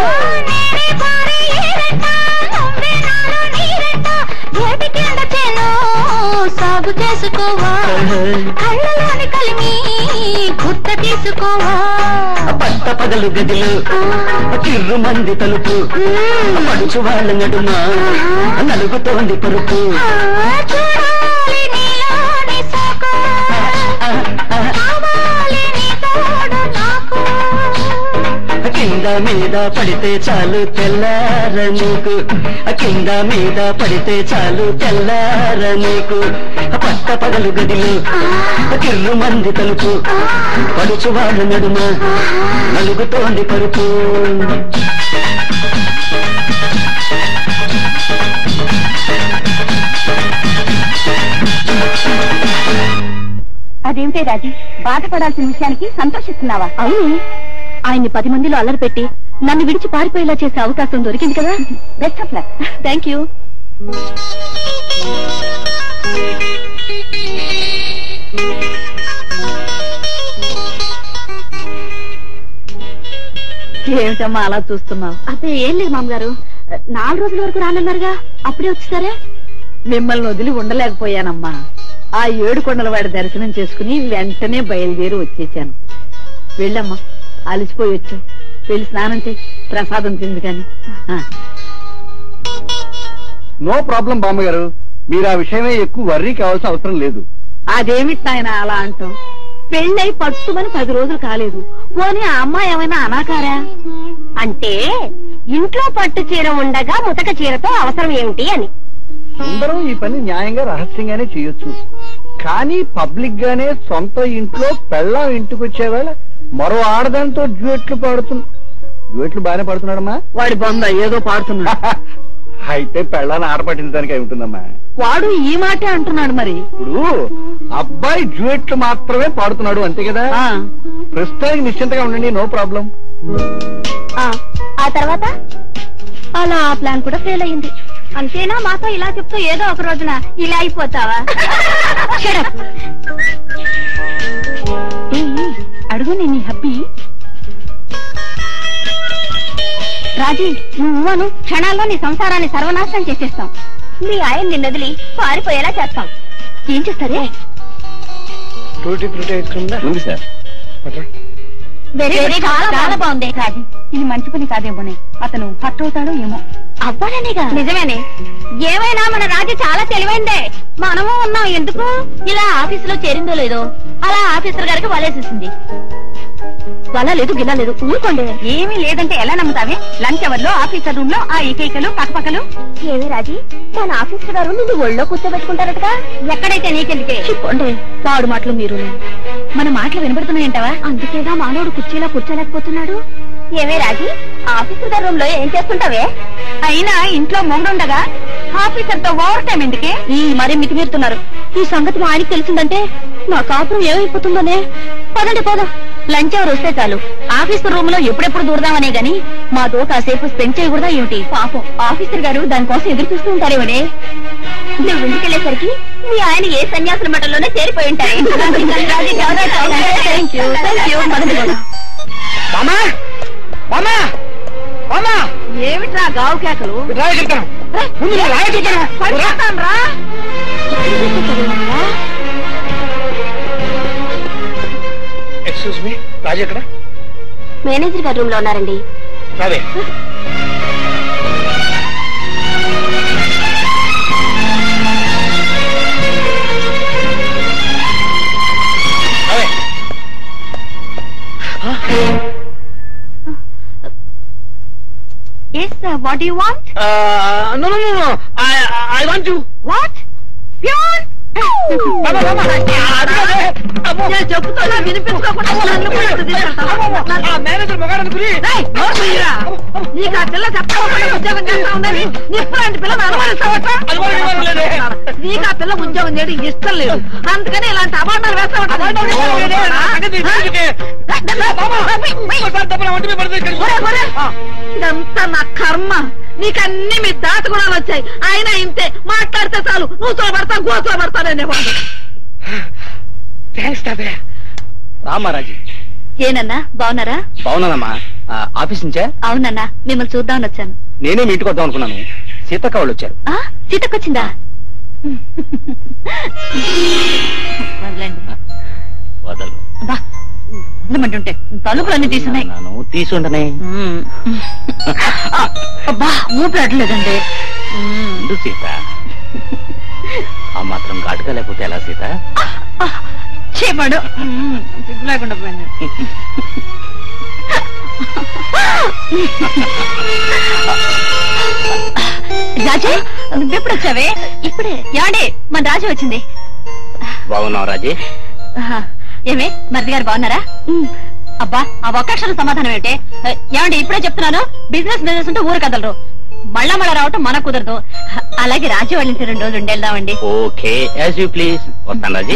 సాగు చేసుకోవా, కళ్ళలోని కలిమి గుర్త తీసుకోవా. పట్ట పగలు గదిలో కిర్రు మంది తలుపు, పడుచు వాళ్ళ నడుమ నలుగుతోంది పరుపు. చూడాలి నీలోని సోకు, కావాలి నీ తోడు నాకు. కింద మీద పడితే చాలు తెల్లార నీకు, కింద మీద పడితే చాలు తెల్లార నీకు. పట్ట పగలు గదిలో కిర్రు మంది తలుపు, పడుచు వాళ్ళ నడుమ నలుగుతోంది పరుపు. అదేమిటే రాజీ, బాధపడాల్సిన విషయానికి సంతోషిస్తున్నావా? అవును, ఆయన్ని పది మందిలో అల్లరి పెట్టి నన్ను విడిచి పారిపోయేలా చేసే అవకాశం దొరికింది కదా. Best of luck. Thank you. ఏమిటమ్మా అలా చూస్తున్నావు? అదే ఏం లేదు మామగారు, నాలుగు రోజుల వరకు రానన్నారుగా, అప్పుడే వచ్చేసారే. మిమ్మల్ని వదిలి ఉండలేకపోయానమ్మా. ఆ ఏడు కొండల వాడి దర్శనం చేసుకుని వెంటనే బయలుదేరి వచ్చేసాను. వెళ్ళమ్మా, అలసిపోయి వచ్చు. వెళ్ళి స్నానం చేయి, ప్రసాదం తింది కానీ. నో ప్రాబ్లం బామ్మగారు, మీరు ఆ విషయమే ఎక్కువ వర్రీ కావాల్సిన అవసరం లేదు. అదేమిటి ఆయన అలా అంటాం? పెళ్ళై పట్టుమని పది రోజులు కాలేదు, పోనీ ఆ అమ్మాయి ఏమైనా అనాకారా? అంటే ఇంట్లో పట్టు చీర ఉండగా ముతక చీరతో అవసరం ఏమిటి అని. సుందరం ఈ పని న్యాయంగా రహస్యంగానే చేయొచ్చు, కానీ పబ్లిక్ గానే సొంత ఇంట్లో పెళ్ళాం ఇంటికి వచ్చేవేళ మరో ఆడదానితో డ్యూయెట్లు పాడుతున్నా. డ్యూయెట్లు బాగానే పాడుతున్నాడమ్మా. వాడి బొంద ఏదో పాడుతున్నాడు. అయితే పెళ్ళాన్ని ఆట పట్టించడానికి అయి ఉంటుందమ్మా. వాడు ఈ మాటే అంటున్నాడు. మరి ఇప్పుడు అబ్బాయి డ్యూయెట్లు మాత్రమే పాడుతున్నాడు అంతే కదా. ప్రస్తుతానికి నిశ్చింతగా ఉండండి, నో ప్రాబ్లం. ఆ తర్వాత అలా ఆ ప్లాన్ కూడా ఫెయిల్ అయింది. అంతేనా? మాతో ఇలా చెప్తూ ఏదో ఒక రోజున ఇలా అయిపోతావా? అడుగు నీ హబ్బీ. రాజీ, నువ్వును క్షణాల్లో నీ సంసారాన్ని సర్వనాశనం చేసేస్తాం. మీ ఆయన నిన్ను వదిలి పారిపోయేలా చేస్తాం. ఏం చేస్తారే? ఉంది సార్. చాలా బాగుంది రాజీ. ఇది మంచి పని కాదేమోనే, అతను హట్ అవుతాడో ఏమో. అవ్వాలనేగా. నిజమేనే, ఏమైనా మన రాజీ చాలా తెలివైందే. మనము ఉన్నాం ఎందుకు? ఇలా ఆఫీసులో చేరిందో లేదో అలా ఆఫీసర్ గారికి వలేసేసింది. గలా లేదు గిలా లేదు ఊరుకోండి. ఏమీ లేదంటే ఎలా నమ్ముతావే? లంచ్ అవర్ లో ఆఫీసర్ రూమ్ లో ఆ ఏకైకలు పక్కపక్కలు. ఏమి రాజీ, మన ఆఫీసర్ గారు నిన్ను ఒళ్ళో కూర్చోబెట్టుకుంటారటగా. ఎక్కడైతే నీకెందుకే? చెప్పండి, పాడు మాటలు మీరు. మన మాటలు వినబడుతున్నాయంటావా? అందుకేగా మానవుడు కుర్చీలా కూర్చోలేకపోతున్నాడు. ఏమే రాజీ, ఆఫీసర్ గారి రూమ్ లో ఏం చేస్తుంటావే? అయినా ఇంట్లో మొగుడుండగా ఆఫీసర్ తో ఓవర్ టైం ఎందుకే? మరీ మితిమీరుతున్నారు. ఈ సంగతి మా ఆయనకి తెలిసిందంటే నా కాపురం ఏమైపోతుందనే. పదండి పోదాం. లంచ్ అవర్ వస్తే చాలు ఆఫీసర్ రూమ్ లో ఎప్పుడెప్పుడు దూరదామనే గాని మా దో కాసేపు స్పెండ్ చేయకూడదా ఏమిటి? పాపం ఆఫీసర్ గారు దానికోసం ఎదురు చూస్తూ ఉంటారేమనే. నువ్వు ఇంటికెళ్లేసరికి మీ ఆయన ఏ సన్యాసుల మఠంలోనే చేరిపోయి ఉంటాయి. ఏమిట్రా గావు కేకలు? ఎక్స్క్యూజ్ మీ, రాజు ఎక్కడ? మేనేజర్ గారి రూమ్ లో ఉన్నారండి. రావే. Yes, sir. What do you want? Uh, no, no, no, no. I, I want you. What? Pure? చెప్పుతున్నా వినిపించుకోకుండా మేనేజర్ మగాడనుకుని నీకు ఆ పిల్ల చెప్పకుండా ఉద్యోగం చేస్తా ఉందని నిప్పులాంటి పిల్లలు అనుమానిస్తావట. నీకు ఆ పిల్ల ఉద్యోగం చేయడం ఇష్టం లేదు, అందుకని ఇలాంటి అభాండాలు వేస్తావట. ఇదంతా నా కర్మ. నీకన్నీ మీ దాత గుణాలు వచ్చాయి. అయినా ఇంతే, మాట్లాడితే చాలు నూతులు పడతా గోతులు పడతాననేవాడు. థ్యాంక్స్ తాతయ్య. రామారాజీ. ఏనన్నా బాగున్నారా? బాగున్నానమ్మా. ఆఫీస్ నుంచా? అవునన్నా, మిమ్మల్ని చూద్దామని వచ్చాను. నేనే మీ ఇంటికి వద్దాం అనుకున్నాను. సీతక్క వాళ్ళు వచ్చారు. సీతకొచ్చిందా? వదలండి. వదలు. వదలమంటుంటే తలుపులన్నీ తీసున్నాయి. తీసుండనే. అబ్బా ఊపిరట్లేదండి. సీత, ఆ మాత్రం ఘాటుగా లేకపోతే ఎలా సీత? చేపడు సిగ్గు లేకుండా పోయింది. రాజే, నువ్వెప్పుడు వచ్చావే? ఇప్పుడే. ఏమండి, మన రాజు వచ్చింది. బాగున్నావు రాజీ? ఏమే మరిది గారు బాగున్నారా? అబ్బా ఆ ఒక్కక్షరం సమాధానం ఏంటే? ఏమండి ఇప్పుడే చెప్తున్నాను, బిజినెస్ బిజినెస్ ఉంటే ఊరు కదలరు. మళ్ళా మళ్ళా రావటం మన కుదరదు. అలాగే రాజీ వాళ్ళ ఇంటి రెండు రోజులు ఉండేద్దామండి. Okay, as you please. వస్తాను రాజీ.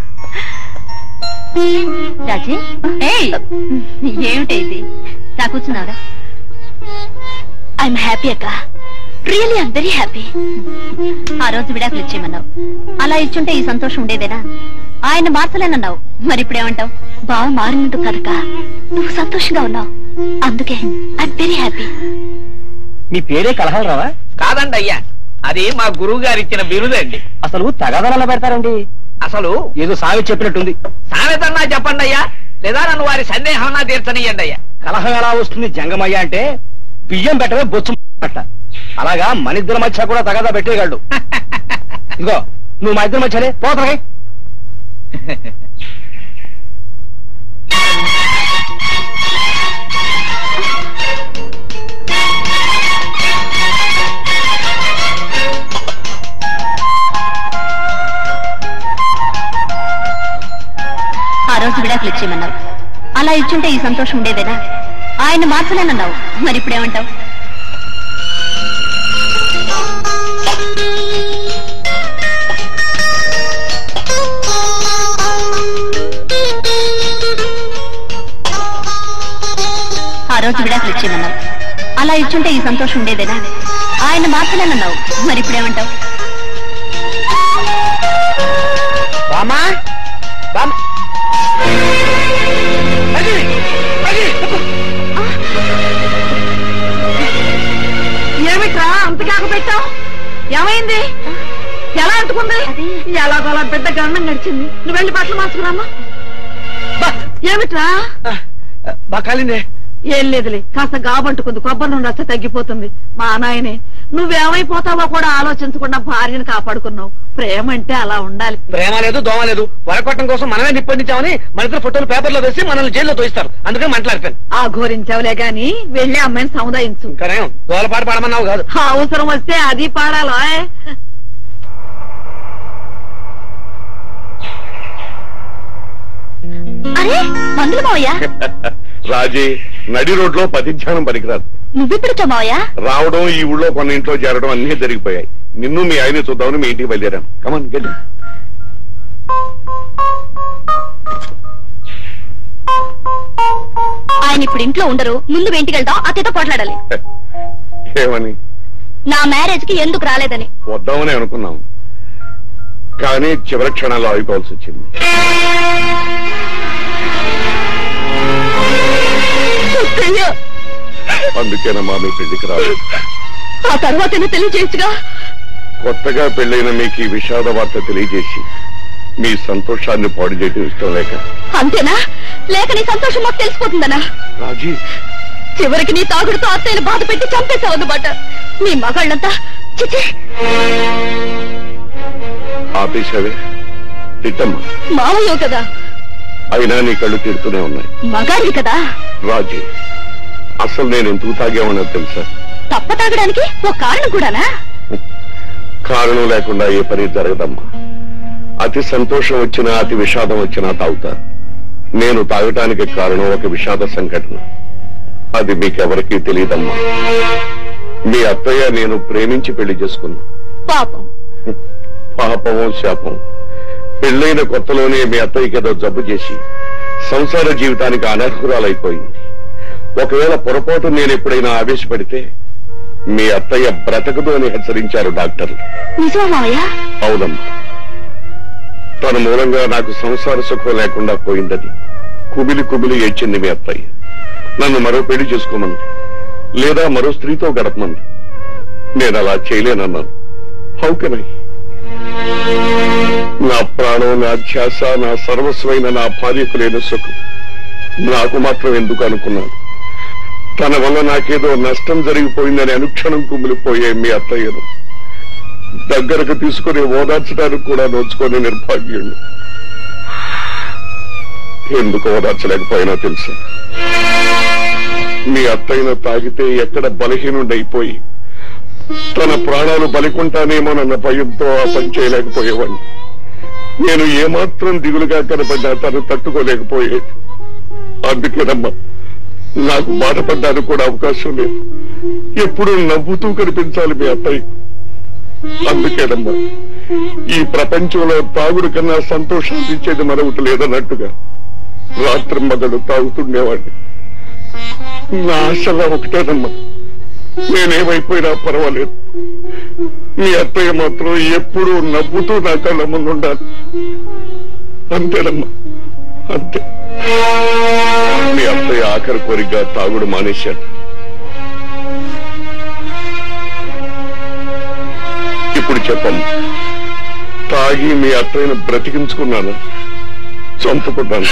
రాజీ, ఏమిటి ఇది? నా కూర్చున్నారా? ఐఎమ్ హ్యాపీ అక్క, రియలీ ఐఎమ్ వెరీ హ్యాపీ. ఆ రోజు విడాకులు ఇచ్చేయమన్నావు, అలా ఇచ్చుంటే ఈ సంతోషం ఉండేదేనా? ఆయన మార్చలేనన్నావు, మరి ఇప్పుడేమంటావు? బావ మారినందుకు కదక నువ్వు సంతోషంగా ఉన్నావు, అందుకే ఐఎమ్ వెరీ హ్యాపీ. మీ పేరే కలహాలు రావా? కాదండి అయ్యా, అది మా గురువు గారు ఇచ్చిన బిరుదండి. అసలు తగాదనలా పెడతారండి. అసలు ఏదో సావి చెప్పినట్టుంది. సామెతన్నా చెప్పండి అయ్యా, లేదా నన్ను వారి సందేహం తీర్చనియండి అయ్యా. కలహం ఎలా వస్తుంది జంగమయ్య అంటే బియ్యం పెట్టవే బొచ్చు పట్ట. అలాగా మన ఇద్దరి మధ్య కూడా తగాదా పెట్టేయగలడు. ఇదిగో నువ్వు మా ఇద్దరి మధ్యలే పోతాయి. ఆ రోజు విడాకులు ఇచ్చేయమన్నావు, అలా ఇచ్చుంటే ఈ సంతోషం ఉండేదేనా? ఆయన మార్చలేనన్నావు, మరి ఇప్పుడేమంటావు? ఆ రోజు విడాకులు ఇచ్చేయమన్నావు, అలా ఇచ్చుంటే ఈ సంతోషం ఉండేదేనా? ఆయన మార్చలేనన్నావు, మరి ఇప్పుడేమంటావు? బామా బామా ఏమిట్రా అంత కాక పెట్టావు? ఏమైంది? ఎలా అంటుకుంది? ఎలాగోలా పెద్ద గండం గడిచింది. నువ్వు వెళ్ళి బట్టలు మార్చుకురామా. ఏమిట్రా? బాగా కాలిందే. ఏం లేదులే, కాస్త గాబంటుకుంది, కొబ్బరి నుండి వస్తే తగ్గిపోతుంది. మా నాయనే నువ్వేమైపోతావో కూడా ఆలోచించకుండా భార్యను కాపాడుకున్నావు. ప్రేమ అంటే అలా ఉండాలి. ప్రేమ లేదు, దోమ లేదు. వరకొట్టం కోసం మనమే నిప్పందించామని మన ఇద్దరు ఫోటోలు పేపర్లో వేసి మనల్ని జైల్లో తోయిస్తారు. అందుకని మాట్లాడతాను. ఆ ఘోరించావులే గాని వెళ్ళి అమ్మాయిని సముదాయించు. ఇంకానే దోలపాట పాడమన్నావు కాదు. అవసరం వస్తే అది పాడాలో. అరే మందులు మావయ్య. రాజీ, నడి రోడ్ లో పతిధ్యానం పనికిరాదు. నువ్వెప్పుడు మావయ్య? రావడం, ఈ ఊళ్ళో కొన్ని ఇంట్లో చేరడం అన్ని జరిగిపోయాయి. నిన్ను మీ ఆయన చూద్దామని మీ ఇంటికి బయలుదేరాను. కమన్ గెలి. ఆయన ఇప్పుడు ఇంట్లో ఉండరు. ముందు ఇంటికి వెళ్దాం, అతడితో పోట్లాడాలి. ఏమని? నా మ్యారేజ్ కి ఎందుకు రాలేదని. వద్దామని అనుకున్నాం, కానీ చివరి క్షణాల్లో ఆగిపోవాల్సి వచ్చింది. అందుకేనమ్మా మీ పెళ్లికి రాలేదు. ఆ తర్వాత తెలియజేయచ్చుగా. కొత్తగా పెళ్లైన మీకు ఈ విషాద వార్త తెలియజేసి మీ సంతోషాన్ని పాడు చేయడం ఇష్టం లేక. అంతేనా? లేక నీ సంతోషం మాకు తెలిసిపోతుందనా? రాజీ, చివరికి నీ తాగుడుతో అత్తయ్యను బాధ పెట్టి చంపేసావన్నమాట. నీ మగాళ్ళంతా చిచి. ఆపేశావే, తిట్టమ్మా. మావయ్యో కదా. అయినా నీ కళ్ళు తిడుతూనే ఉన్నాయి. మగాడివి కదా. రాజీ, అసలు నేను ఎందుకు తాగేమన్నది తెలుసా? తప్ప తాగడానికి ఓ కారణం కూడానా? కారణం లేకుండా ఏ పని జరగదమ్మా. అతి సంతోషం వచ్చినా అతి విషాదం వచ్చినా తాగుతా. నేను తాగటానికి కారణం ఒక విషాద సంఘటన. అది మీకెవరికీ తెలియదమ్మా. మీ అత్తయ్య నేను ప్రేమించి పెళ్లి చేసుకున్నా. పాపం. పాపమో శాపం, పెళ్లైన కొత్తలోనే మీ అత్తయ్యకి ఏదో జబ్బు చేసి సంసార జీవితానికి అనర్హురాలైపోయింది. ఒకవేళ పొరపాటు నేను ఎప్పుడైనా ఆవేశపడితే మీ అత్తయ్య బ్రతకదు అని హెచ్చరించారు డాక్టర్లు. అవునమ్మా, తన మూలంగా నాకు సంసార సుఖం లేకుండా పోయిందని కుమిలి కుమిలి ఏడ్చింది మీ అత్తయ్య. నన్ను మరో పెళ్లి చేసుకోమంది, లేదా మరో స్త్రీతో గడపమంది. నేను అలా చేయలేనన్నాను. How can I? నా ప్రాణం, నా ధ్యాస, నా సర్వస్వైన నా భార్యకు లేని సుఖం నాకు మాత్రం ఎందుకు అనుకున్నాను. తన వల్ల నాకేదో నష్టం జరిగిపోయిందని అనుక్షణం కుమిలిపోయే మీ అత్తయ్యను దగ్గరకు తీసుకుని ఓదార్చడానికి కూడా నోచుకొని నిర్భాగ్యుడు. ఎందుకు ఓదార్చలేకపోయినా తెలుసా? మీ అత్తయ్యను తాగితే ఎక్కడ బలహీనుడైపోయి తన ప్రాణాలు బలికుంటానేమోనన్న భయంతో ఆ పని చేయలేకపోయేవాడిని. నేను ఏమాత్రం దిగులుగా కనపడ్డా తను తట్టుకోలేకపోయేది. అందుకేనమ్మా నాకు బాధపడ్డానికి కూడా అవకాశం లేదు. ఎప్పుడూ నవ్వుతూ కనిపించాలి మీ అత్తయ్య. అందుకేనమ్మా ఈ ప్రపంచంలో తాగుడు కన్నా సంతోషాన్ని ఇచ్చేది మరొకటి లేదన్నట్టుగా రాత్రి మగడు తాగుతుండేవాడిని. నా ఆశలా ఒకటేనమ్మా, నేనేమైపోయినా పర్వాలేదు, మీ అత్తయ్య మాత్రం ఎప్పుడూ నవ్వుతూ నా కళ్ళ ముందు ఉండాలి. అంతేనమ్మా, అంతే. మీ అత్తయ్య ఆఖరి కోరికగా తాగుడు మానేశాడు. ఇప్పుడు చెప్పండి, తాగి మీ అత్తయ్యను బ్రతికించుకున్నాను, చంపుకున్నాను.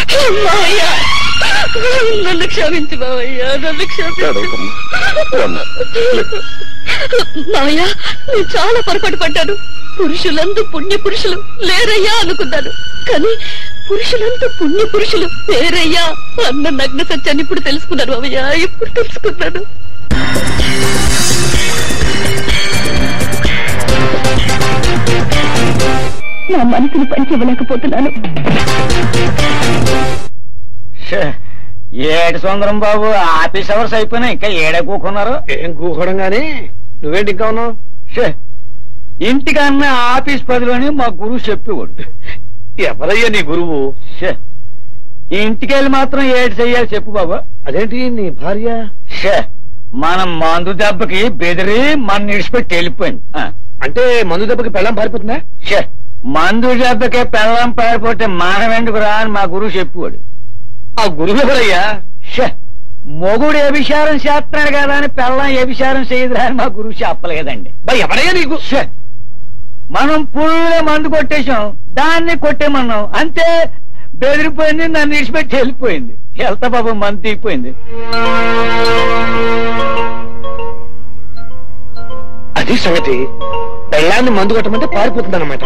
నన్ను క్షమించు మావయ్య, నన్ను క్షమించు మావయ్య. నేను చాలా పొరపాటు పడ్డాను. పురుషులందు పుణ్య పురుషులు లేరయ్యా అనుకున్నాను, కానీ పురుషులందు పుణ్య పురుషులు లేరయ్యా అన్న నగ్న సత్యాన్ని ఇప్పుడు తెలుసుకున్నాను మావయ్య, ఇప్పుడు తెలుసుకున్నాను. నా మనసును పంచివ్వలేకపోతున్నాను. ఏడు సుందరం బాబు, ఆఫీస్ అవర్స్ అయిపోయినా ఇంకా ఏడే కూకున్నారు. ఏం కూకోవడం గానీ నువ్వేంటి ఇంకా ఉన్నావు? ఇంటికన్నా ఆఫీస్ పదిలోని మా గురువు చెప్పేవాడు. ఎవరయ్యా నీ గురువు? ఇంటికెళ్ళి మాత్రం ఏడు చెయ్యాలి చెప్పు బాబు. అదేంటి నీ భార్య? మనం మందు దెబ్బకి బెదిరి మన నిడిచిపెట్టి వెళ్ళిపోయింది. అంటే మందు దెబ్బకి పెళ్ళం పారిపోతుందా? మందు దెబ్బకి పెళ్ళం పారిపోతే మానం ఎందుకు రా అని మా గురువు చెప్పేవాడు. ఆ గురువు ఎవరయ్యా? మొగుడు ఏ విచారం చేస్తున్నాడు కదా అని పెళ్ళం ఏ విచారం చేయదురా అని మా గురువు చెప్పలేదండి. ఎవరయ్యా నీకు? మనం పుల్ల మందు కొట్టేశాం, దాన్ని కొట్టేమన్నాం, అంతే బెదిరిపోయింది, నన్ను విడిచిపెట్టి వెళ్ళిపోయింది. వెళ్తా బాబు మందు తీయిపోయింది. అది సంగతి. పెళ్ళాన్ని మందు కొట్టమంటే పారిపోతుందన్నమాట.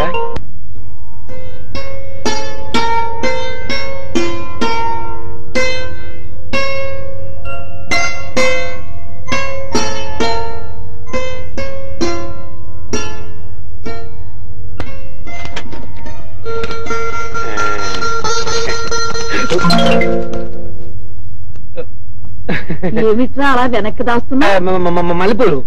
ఏమిట్రా అలా వెనక్కి దాస్తున్నా? మల్లెపూలు.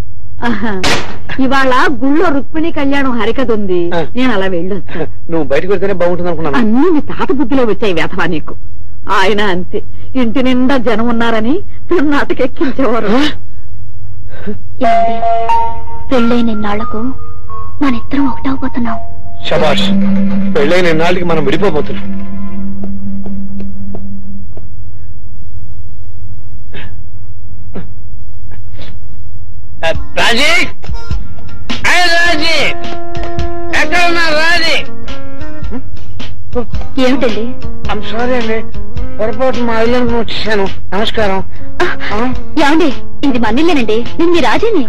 ఇవాళ గుళ్ళో రుక్మిణి కళ్యాణం హరికథ ఉంది, నేను అలా వెళ్ళొస్తా. నువ్వు బయటకు వెళ్తేనే బాగుంటుంది అనుకున్నాను. అన్ని మీ తాత బుద్ధిలో వచ్చాయి వేధవా నీకు. ఆయన అంతే, ఇంటి నిండా జనం ఉన్నారని నాటకెక్కించేవారు. పెళ్ళైన ఇన్నాళ్లకు మన ఇద్దరం ఒకటవబోతున్నాం. శబాష్, పెళ్ళైన ఇన్నాళ్ళకి మనం విడిపోబోతున్నాం. రాజీ, రాజీ ఎక్కడ ఉన్నారు? రాజీ ఏమిటండి? ఐమ్ సారీ అండి, పొరపాటు మా ఇల్లు వచ్చేసాను. నమస్కారం. ఏమండి, ఇది మన ఇల్లేనండి, నేను మీ రాజీని.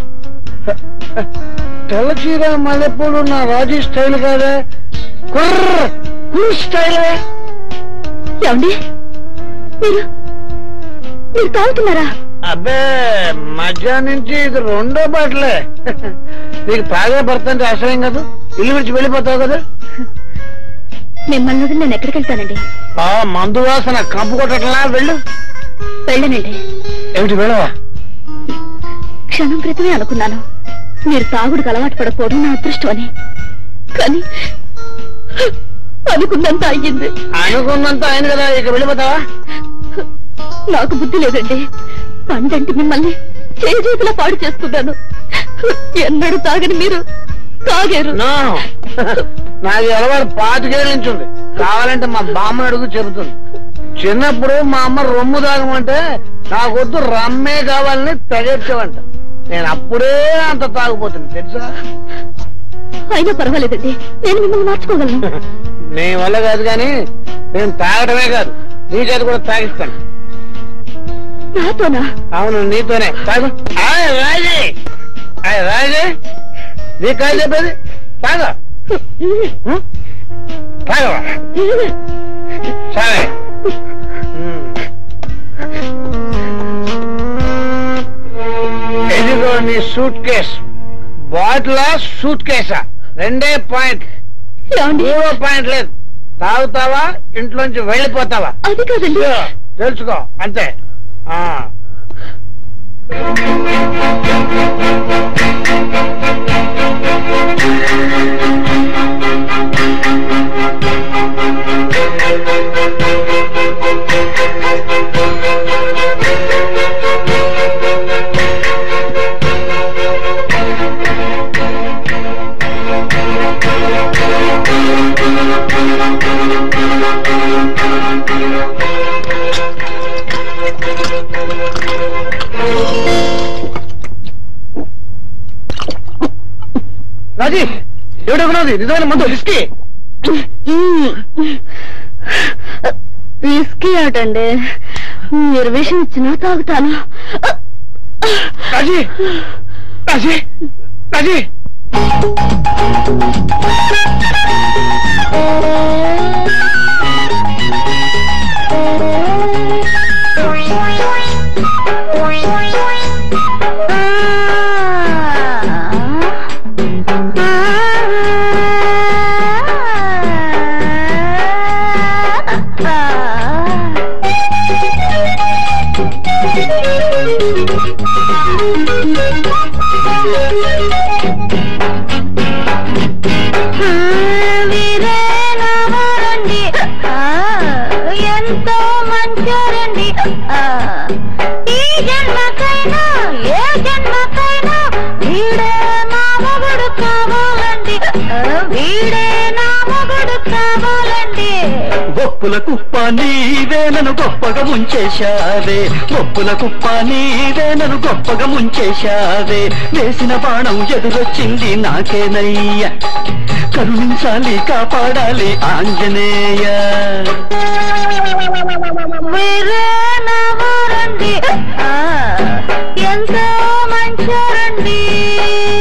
తెల్ల చీర మల్లెపూలు నా రాజీ స్టైల్ కాదే, కుర్ర స్టైలే. ఏమండి, మీరు మీరు తాగుతున్నారా? అబ్బే, మధ్యాహ్నం నుంచి ఇది రెండో బాటలే. నీకు తాగే భర్త అంటే అసహ్యం కదా, ఇల్లు విడిచి వెళ్ళిపోతావు కదా. మిమ్మల్ని వదిలి నేను ఎక్కడికి వెళ్తానండి? ఆ మందు వాసన కంపు కొట్టట్లా, వెళ్ళు. వెళ్ళనండి. ఏమిటి వెళ్ళవా? క్షణం క్రితమే అనుకున్నాను మీరు తాగుడికి అలవాటు పడకపోవడం నా అదృష్టం అని, కానీ అనుకున్నంత అయ్యింది. అనుకున్నంత అయింది కదా, ఇక వెళ్ళిపోతావా? నాకు బుద్ధి లేదండి. పండంటి మిమ్మల్ని చేజేతులా పాడు చేస్తున్నాను. ఎన్నడూ తాగని మీరు తాగారు. నాకు అలవాటు పాతికేళ్ళ నుంచి ఉంది. కావాలంటే మా బామ్మ అడుగు చెబుతుంది. చిన్నప్పుడు మా అమ్మ రొమ్ము తాగమంటే నాకొద్దు రమ్మే కావాలని తెగెచ్చేవంట. నేను అప్పుడే అంత తాగిపోతుంది తెలుసా. అయినా పర్వాలేదండి, నేను మిమ్మల్ని మార్చుకోగలను. నీ వల్ల కాదు కానీ నేను తాగటమే కాదు, నీ చేత కూడా తాగిస్తాను. నాతోనా? అవును, నీతోనే. తాగు. రాజీ, రాజీ, నీ కాదు చెప్పేది. తాగా తాగవా? సరే, ఎదిగో నీ సూట్ కేస్. బాటిలా సూట్ కేసా? రెండే పాయింట్, మూడో పాయింట్ లేదు. తాగుతావా, ఇంట్లోంచి వెళ్ళిపోతావా? అది కాదండి, తెలుసుకో అంతే. ఆ రాజీ, ఏడుకున్నది నిజమైన మందు విస్కీ. విస్కీ ఆటండి, మీరు విషయం ఇచ్చినా తాగుతాను. రాజీ, రాజీ, రాజీ. ఎంతో మంచోరండి, ఈ జన్మకైనా ఏ జన్మకైనా వీడే నా మొగుడు కావాలండి, వీడే నా మొగుడు కావాలండి. గొప్పుల కుప్ప నీవే నన్ను గొప్పగా ముంచేశావే, గొప్పుల కుప్ప నీవే నన్ను గొప్పగా ముంచేశావే. వేసిన బాణం ఎదురొచ్చింది నాకేనయ్య, కరుణించాలి కాపాడాలి ఆంజనేయ. వీరే నా ఊరండి, ఎంతో మంచోరండి.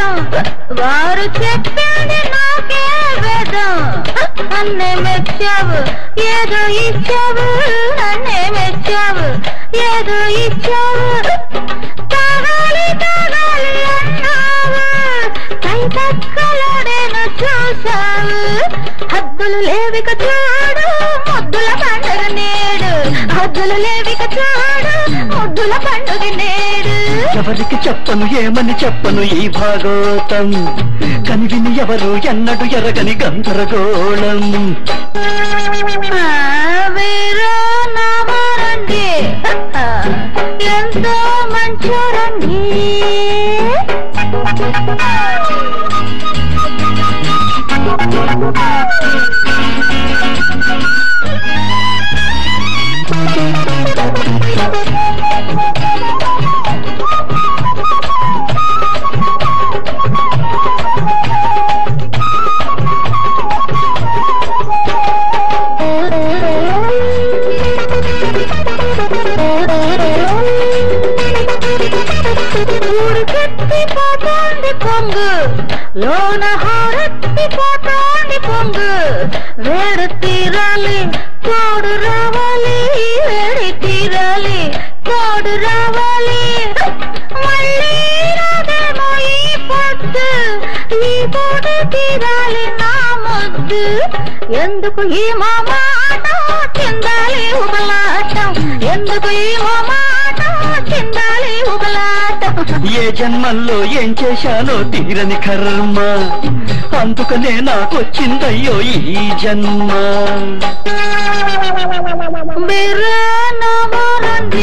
వారు చెప్పింది నాకే వేదం నన్నే మెచ్చావు ఏదో ఇచ్చావు నన్నే మెచ్చావు ఏదో ఇచ్చావు తాగాలి తాగాలి అన్నావు కై తక్కలోడేను చూసావు హద్దులు లేవిక చూడు ముద్దుల పండుగ నేడు హద్దులు లేవిక చూడు ముద్దుల పండుగ నేడు ఎవరికి చెప్పను ఏమని చెప్పను ఈ భాగవతం కనివిని ఎవరు ఎన్నడు ఎరగని గందరగోళం వీరో నామారండి ఎంతో మంచోరండి ఊరికెత్తిపోతోంది పొంగు లోన హారెత్తిపోతోంది పొంగు వేడి తీరాలి తోడు రావాలి వేడి తీరాలి తోడు రావాలి మళ్ళీ రాదేమో ఈ పొద్దు ఈ పొడి తీరాలి నా ముద్దు ఎందుకు ఈ మామాట చిందాలి ఉబలాటం ఎందుకు ఈ మామాట చిందాలి ఉబలాటం ఏ జన్మల్లో ఏం చేశానో తీరని కర్మ అందుకనే నాకొచ్చిందయ్యో ఈ జన్మ రండి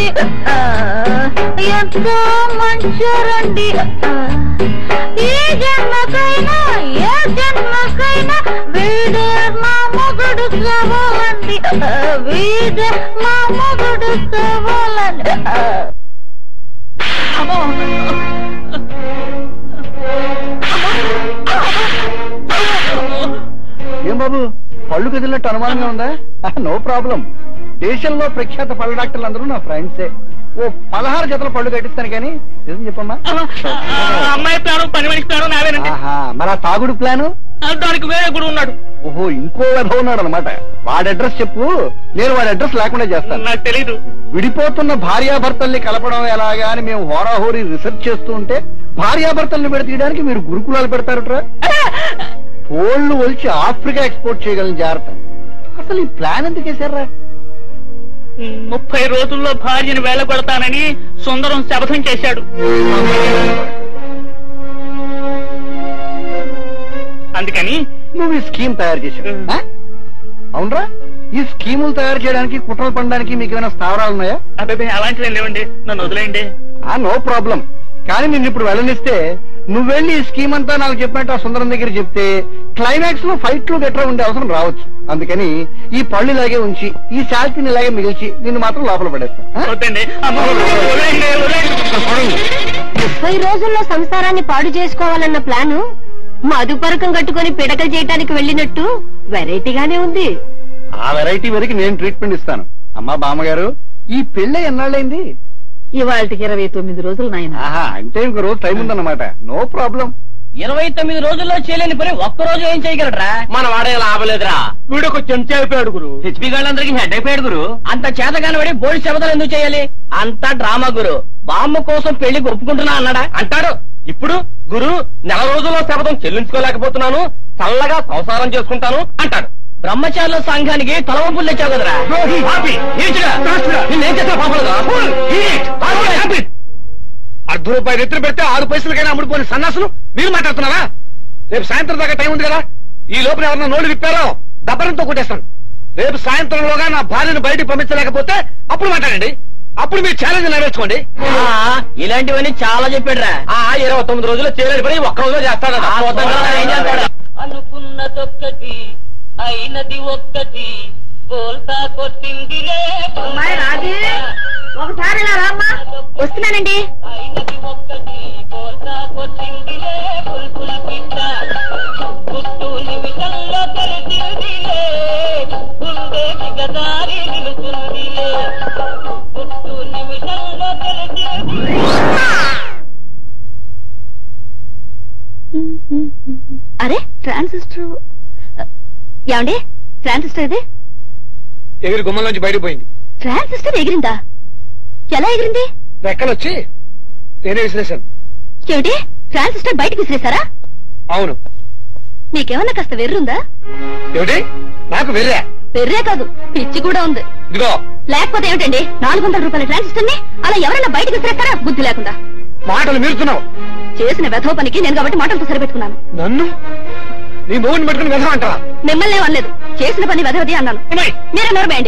ఎంతో మంచోరండి ఈ జన్మకైనా ఏ జన్మకైనా వీడే మా మొగుడు కావాలండి వీడే మా మొగుడు కావాలండి ఏం బాబు పళ్ళు కదిలినట్టు అనుమానంగా ఉందా? No problem. దేశంలో ప్రఖ్యాత పళ్ళ డాక్టర్లు అందరూ నా ఫ్రెండ్సే. ఓ పదహారు జతల పళ్ళు కట్టిస్తాను కానీ నిజం చెప్పమ్మా. అమ్మాయి ప్లాను పని మనిషి ప్లాను నావేనండి. మరి ఆ తాగుడు ప్లాను దానికి వేరే కూడా ఉన్నాడు. ఓహో ఇంకో వెధ ఉన్నాడు అనమాట. వాడి అడ్రస్ చెప్పు, నేను వాడి అడ్రస్ లేకుండా చేస్తాను. నాకు తెలీదు. విడిపోతున్న భార్యాభర్తల్ని కలపడం ఎలాగా అని మేము హోరాహోరీ రిసెర్చ్ చేస్తూ ఉంటే భార్యాభర్తల్ని విడతీయడానికి మీరు గురుకులాలు పెడతారట్రా. తోళ్లు ఒలిచి ఆఫ్రికా ఎక్స్పోర్ట్ చేయగలని జాగ్రత్త. అసలు ఈ ప్లాన్ ఎందుకు వేశారా? ముప్పై రోజుల్లో భార్యను వేలగొడతానని సుందరం శపథం చేశాడు. అందుకని నువ్వు ఈ స్కీమ్ తయారు చేశావు. అవునరా? ఈ స్కీములు తయారు చేయడానికి కుట్రలు పడడానికి మీకు ఏమైనా స్థావరాలు ఉన్నాయా? అబ్బాయి అలాంటివి లేవండి, నన్ను వదిలేయండి. No problem. కానీ నిన్ను ఇప్పుడు వెళ్ళనిస్తే నువ్వు వెళ్ళి ఈ స్కీమ్ అంతా నాకు చెప్పినట్టు ఆ సుందరం దగ్గర చెప్తే క్లైమాక్స్ లో ఫైట్లు గట్రా ఉండే అవసరం రావచ్చు. అందుకని ఈ పళ్ళు ఇలాగే ఉంచి ఈ శాల్తీని ఇలాగే మిగిల్చి నిన్ను మాత్రం లోపల పడేస్తాను. ముప్పై రోజుల్లో సంసారాన్ని పాడు చేసుకోవాలన్న ప్లాను మధుపరకం కట్టుకుని పిడకలు చేయటానికి వెళ్ళినట్టు వెరైటీగానే ఉంది. ఆ వెరైటీ వరకు నేను ట్రీట్మెంట్ ఇస్తాను. అమ్మా బామ్మగారు, ఈ పెళ్ళి ఎన్నాళ్ళైంది? ఇవాళకి ఇరవై తొమ్మిది రోజులు నాయన. అంటే ఇంకో రోజు టైం ఉందన్నమాట. No problem. ఇరవై తొమ్మిది రోజుల్లో చేయలేని పని ఒక్కరోజు ఏం చేయగలరా? మన వాడే లాభలేదురా. వీడొక చెంచా అయిపోయాడు గురు. హెచ్పి గాళ్ళందరికీ హెడ్ అయిపోయాడు గురు. అంత చేతగాని పడి బోడి శబదాలు ఎందుకు చేయాలి? అంతా డ్రామా గురు. బామ్మ కోసం పెళ్లికి ఒప్పుకుంటున్నా అన్నాడా? అంటాడు. ఇప్పుడు గురు నెల రోజుల్లో శపథం చెల్లించుకోలేకపోతున్నాను, చల్లగా సంసారం చేసుకుంటాను అంటాడు. బ్రహ్మచారుల సంఘానికి తలవంపులు తెచ్చావు కదరా. అర్ధ రూపాయలు ఎత్తులు పెడితే ఆరు పైసలకైనా అమ్ముడుపోయిన సన్నాసులు మీరు మాట్లాడుతున్నారా? రేపు సాయంత్రం దాకా టైం ఉంది కదా. ఈ లోపల ఎవరన్నా నోళ్లు విప్పారో దబ్బరంతో కొట్టేస్తాను. రేపు సాయంత్రంలోగా నా భార్యను బయటికి పంపించలేకపోతే అప్పుడు మాట్లాడండి. అప్పుడు మీరు ఛాలెంజ్ నెరవేర్చుకోండి. ఇలాంటివన్నీ చాలా చెప్పాడురా. ఇరవై తొమ్మిది రోజుల్లో చేయలేని పని ఒక్క రోజులో చేస్తాడు. అనుకున్నదొక్కటి అయినది ఒక్కటి బోల్తా కొట్టిందిలే. ఒకసారి వస్తున్నానండి. అయినది ఒక్కటి బోల్తా కొట్టిందిలే. పుల్పుల పిట్ట పుట్టు నిమిషంలో తెలిసిందిలే. గుండె దిగదారి నిలుతుందిలే. పుట్టు నిమిషంలో తెలిసింది. అరే ట్రాన్సిస్టర్ ఏమండి ట్రాన్సిస్టర్ ఇది ఎగిరి గుమ్మంలోంచి బయటపోయింది. ట్రాన్సిస్టర్ ఎగిరిందా? ఎలా ఎగిరింది? రెక్కలు వచ్చి నేనే విశ్లేషణ. ఏమిటి ట్రాన్సిస్టర్ బయటకు విసిరేశారా? అవును. మీకేమన్నా కాస్త వెర్రుందా? ఏమిటి నాకు వెర్రా? వెర్రే కాదు పిచ్చి కూడా ఉంది. ఇదిగో లేకపోతే ఏమిటండి నాలుగు వందల రూపాయల ట్రాన్సిస్టర్ ని అలా ఎవరైనా బయటకు విసిరేస్తారా బుద్ధి లేకుండా? మాటలు మీరుతున్నావు. చేసిన వెధవ పనికి నేను కాబట్టి మాటలతో సరిపెట్టుకున్నాను. నన్ను నీ మొగుడిని పెట్టుకుని వెధవ అంటావా? మిమ్మల్ని అనలేదు, చేసిన పని వెధవది అన్నాను. మీరే నోరమేయండి.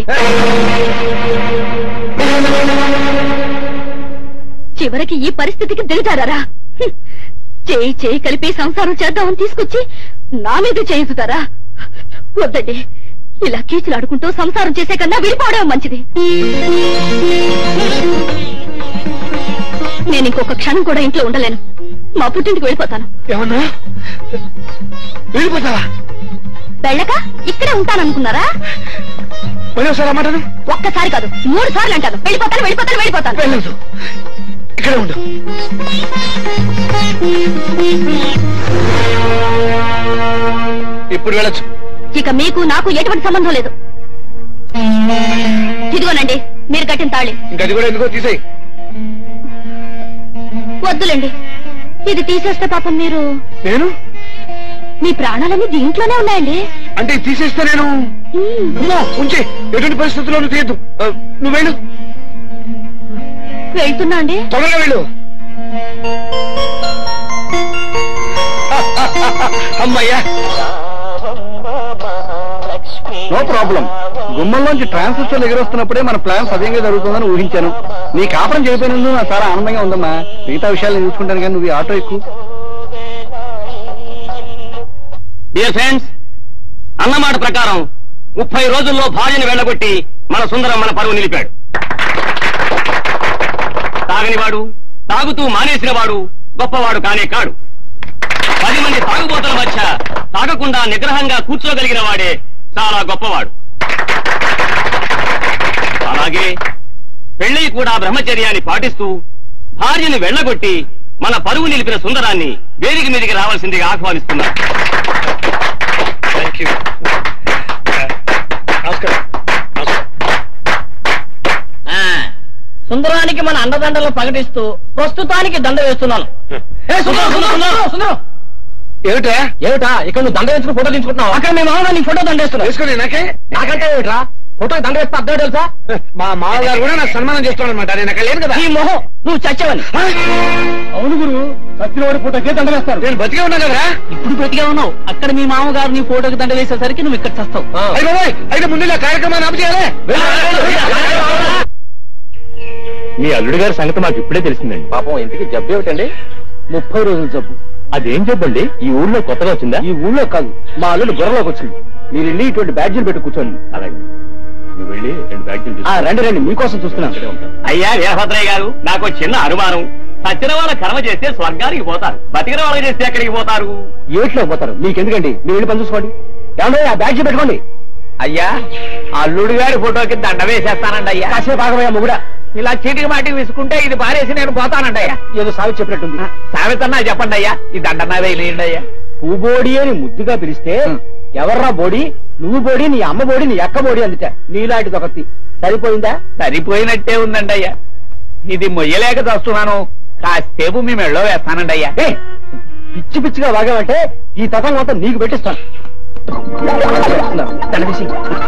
చివరికి ఈ పరిస్థితికి దిగుతారా? చేయి చేయి కలిపి సంసారం చేద్దామని తీసుకొచ్చి నా మీద చేయుతారా? వద్దండి, ఇలా కీచులాడుకుంటూ సంసారం చేసే కన్నా విడిపోవడం మంచిది. నేను ఇంకొక క్షణం కూడా ఇంట్లో ఉండలేను. మా పుట్టింటికి వెళ్ళిపోతాను. ఏమన్నా వెళ్ళిపోతావా? వెళ్ళక ఇక్కడే ఉంటాననుకున్నారా? మరోసారి అమ్మాటను ఒక్కసారి కాదు మూడు సార్లు అంటాను. వెళ్ళిపోతాను వెళ్ళిపోతాను వెళ్ళిపోతాను. వెళ్ళదు, ఇక్కడే ఉండు. ఇప్పుడు వెళ్ళచ్చు. ఇక మీకు నాకు ఎటువంటి సంబంధం లేదు. ఇదిగోనండి మీరు కట్టిన తాళి. ఇంకది కూడా ఎందుకో తీసేయి. వద్దులేండి, ఇది తీసేస్తే పాపం మీరు నేను మీ ప్రాణాలన్నీ దీంట్లోనే ఉన్నాయండి. అంటే తీసేస్తే నేను ఉంచి ఎటువంటి పరిస్థితుల్లోనూ తీయద్దు. నువ్వు వెళ్ళు. వెళ్తున్నా అండి. తొందరగా వెళ్ళు. అమ్మయ్యా నో ప్రాబ్లం. గుమ్మంలోంచి ట్రాన్సిస్టర్లు ఎగిరొస్తున్నప్పుడే మన ప్లాన్ సవ్యంగా జరుగుతుందని ఊహించాను. నీ కాపురం చేయకపోయినందుకు నాకు చాలా ఆనందంగా ఉందమ్మా. మిగతా విషయాలు నేను చూసుకుంటాను కానీ నువ్వు ఆటో ఎక్కువ. డియర్ ఫ్రెండ్స్, అన్నమాట ప్రకారం ముప్పై రోజుల్లో భార్యను వెళ్ళగొట్టి మన సుందరం మన పరువు నిలిపాడు. తాగనివాడు, తాగుతూ మానేసిన వాడు గొప్పవాడు కానే కాడు. పది మంది తాగుబోతుల మధ్య తాగకుండా నిగ్రహంగా కూర్చోగలిగిన వాడే చాలా గొప్పవాడు. అలాగే పెళ్లి కూడా బ్రహ్మచర్యాన్ని పాటిస్తూ భార్యను వెళ్ళగొట్టి మన పరువు నిలిపిన సుందరాన్ని వేదిక మీదికి రావాల్సిందిగా ఆహ్వానిస్తున్నారు. Thank you. నమస్కారం. సుందరానికి మన అండదండలు ప్రకటిస్తూ ప్రస్తుతానికి దండ వేస్తున్నాను. ఏమిటా ఏమిటా ఇక్కడ నువ్వు దండ వేసుకుని ఫోటో తీసుకుంటున్నావు? అక్కడ మేము మామూలుగా నీ ఫోటో దండ వేస్తున్నావు. వేసుకుని నాకే నాకంటే ఏమిట్రా ఫోటో దండ వేస్తే అర్థం తెలుసా? మా మామగారు కూడా నాకు సన్మానం చేస్తాడు అనమాట. నేను అక్కడ లేను కదా. ఈ మొహం నువ్వు చచ్చావని. అవును గురు, సత్యనవాడి ఫోటోకే దండ వేస్తారు. నేను బతికే ఉన్నా కదా. ఇప్పుడు బ్రతిగా ఉన్నావు. అక్కడ మీ మామగారు నీ ఫోటోకి దండ వేసేసరికి నువ్వు ఇక్కడ చస్తావు. అయితే ముందు కార్యక్రమాన్ని ఆపుచేయాలి. మీ అల్లుడి గారి సంగతి మాకు ఇప్పుడే తెలిసిందండి. పాపం ఇంటికి జబ్బు ఏమిటండి? ముప్పై రోజుల జబ్బు. అదేం జబ్బండి? ఈ ఊళ్ళో కొత్తగా వచ్చిందా? ఈ ఊళ్ళో కాదు, మా అల్లుడు బుర్రలోకి వచ్చింది. మీరు వెళ్ళి ఇటువంటి బ్యాడ్జీలు పెట్టి కూర్చోండి. అలాగే నువ్వు వెళ్ళి రెండు బ్యాగ్లు ఆ, రండి రండి, మీకోసం చూస్తున్నాను. అయ్యా వీరభద్రయ్య గారు, నాకు చిన్న అనుమానం. సచ్చిన వాళ్ళ కర్మ చేస్తే స్వర్గానికి పోతారు, బతికిన వాళ్ళకి చేస్తే ఎక్కడికి పోతారు? ఏట్లో పోతారు, మీకెందుకండి? మీరు వెళ్ళి పని చూసుకోండి. ఏమంటే ఆ బ్యాడ్జీ పెట్టుకోండి. అయ్యా అల్లుడి గారి ఫోటోకి దండ వేసేస్తానండి అయ్యా. కాసేపు ఆగమయ్యా మొగుడా. ఇలా చీటికి మాటికి విసుకుంటే ఇది పారేసి నేను పోతానండి అయ్యా. ఏదో సావి చెప్పినట్టుంది. సామెతన్నా చెప్పండి అయ్యా, ఈ దండన్నా వేయండి అయ్యా. పూబోడి అని ముద్దుగా పిలిస్తే ఎవర్రా బోడి? నువ్వు బోడి, నీ అమ్మ బోడి, నీ అక్క బోడి అందుట. నీలాంటిది ఒకటి సరిపోయిందా? సరిపోయినట్టే ఉందండి అయ్యా. ఇది మొయ్యలేక చూస్తున్నాను. కాసేపు మీ మెళ్ళో వేస్తానండి అయ్యా. పిచ్చి పిచ్చిగా వాగామంటే ఈ తతం మొత్తం నీకు పెట్టిస్తాను. తలదీసి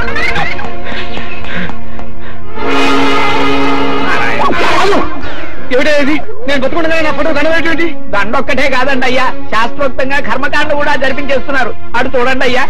ఏమిటేది? నేను బతుకుండగా నా ఫోటో దండవేంటి? దండొక్కటే కాదండి అయ్యా, శాస్త్రోక్తంగా కర్మకాండ కూడా జరిపించేస్తున్నారు. అటు చూడండి అయ్యా.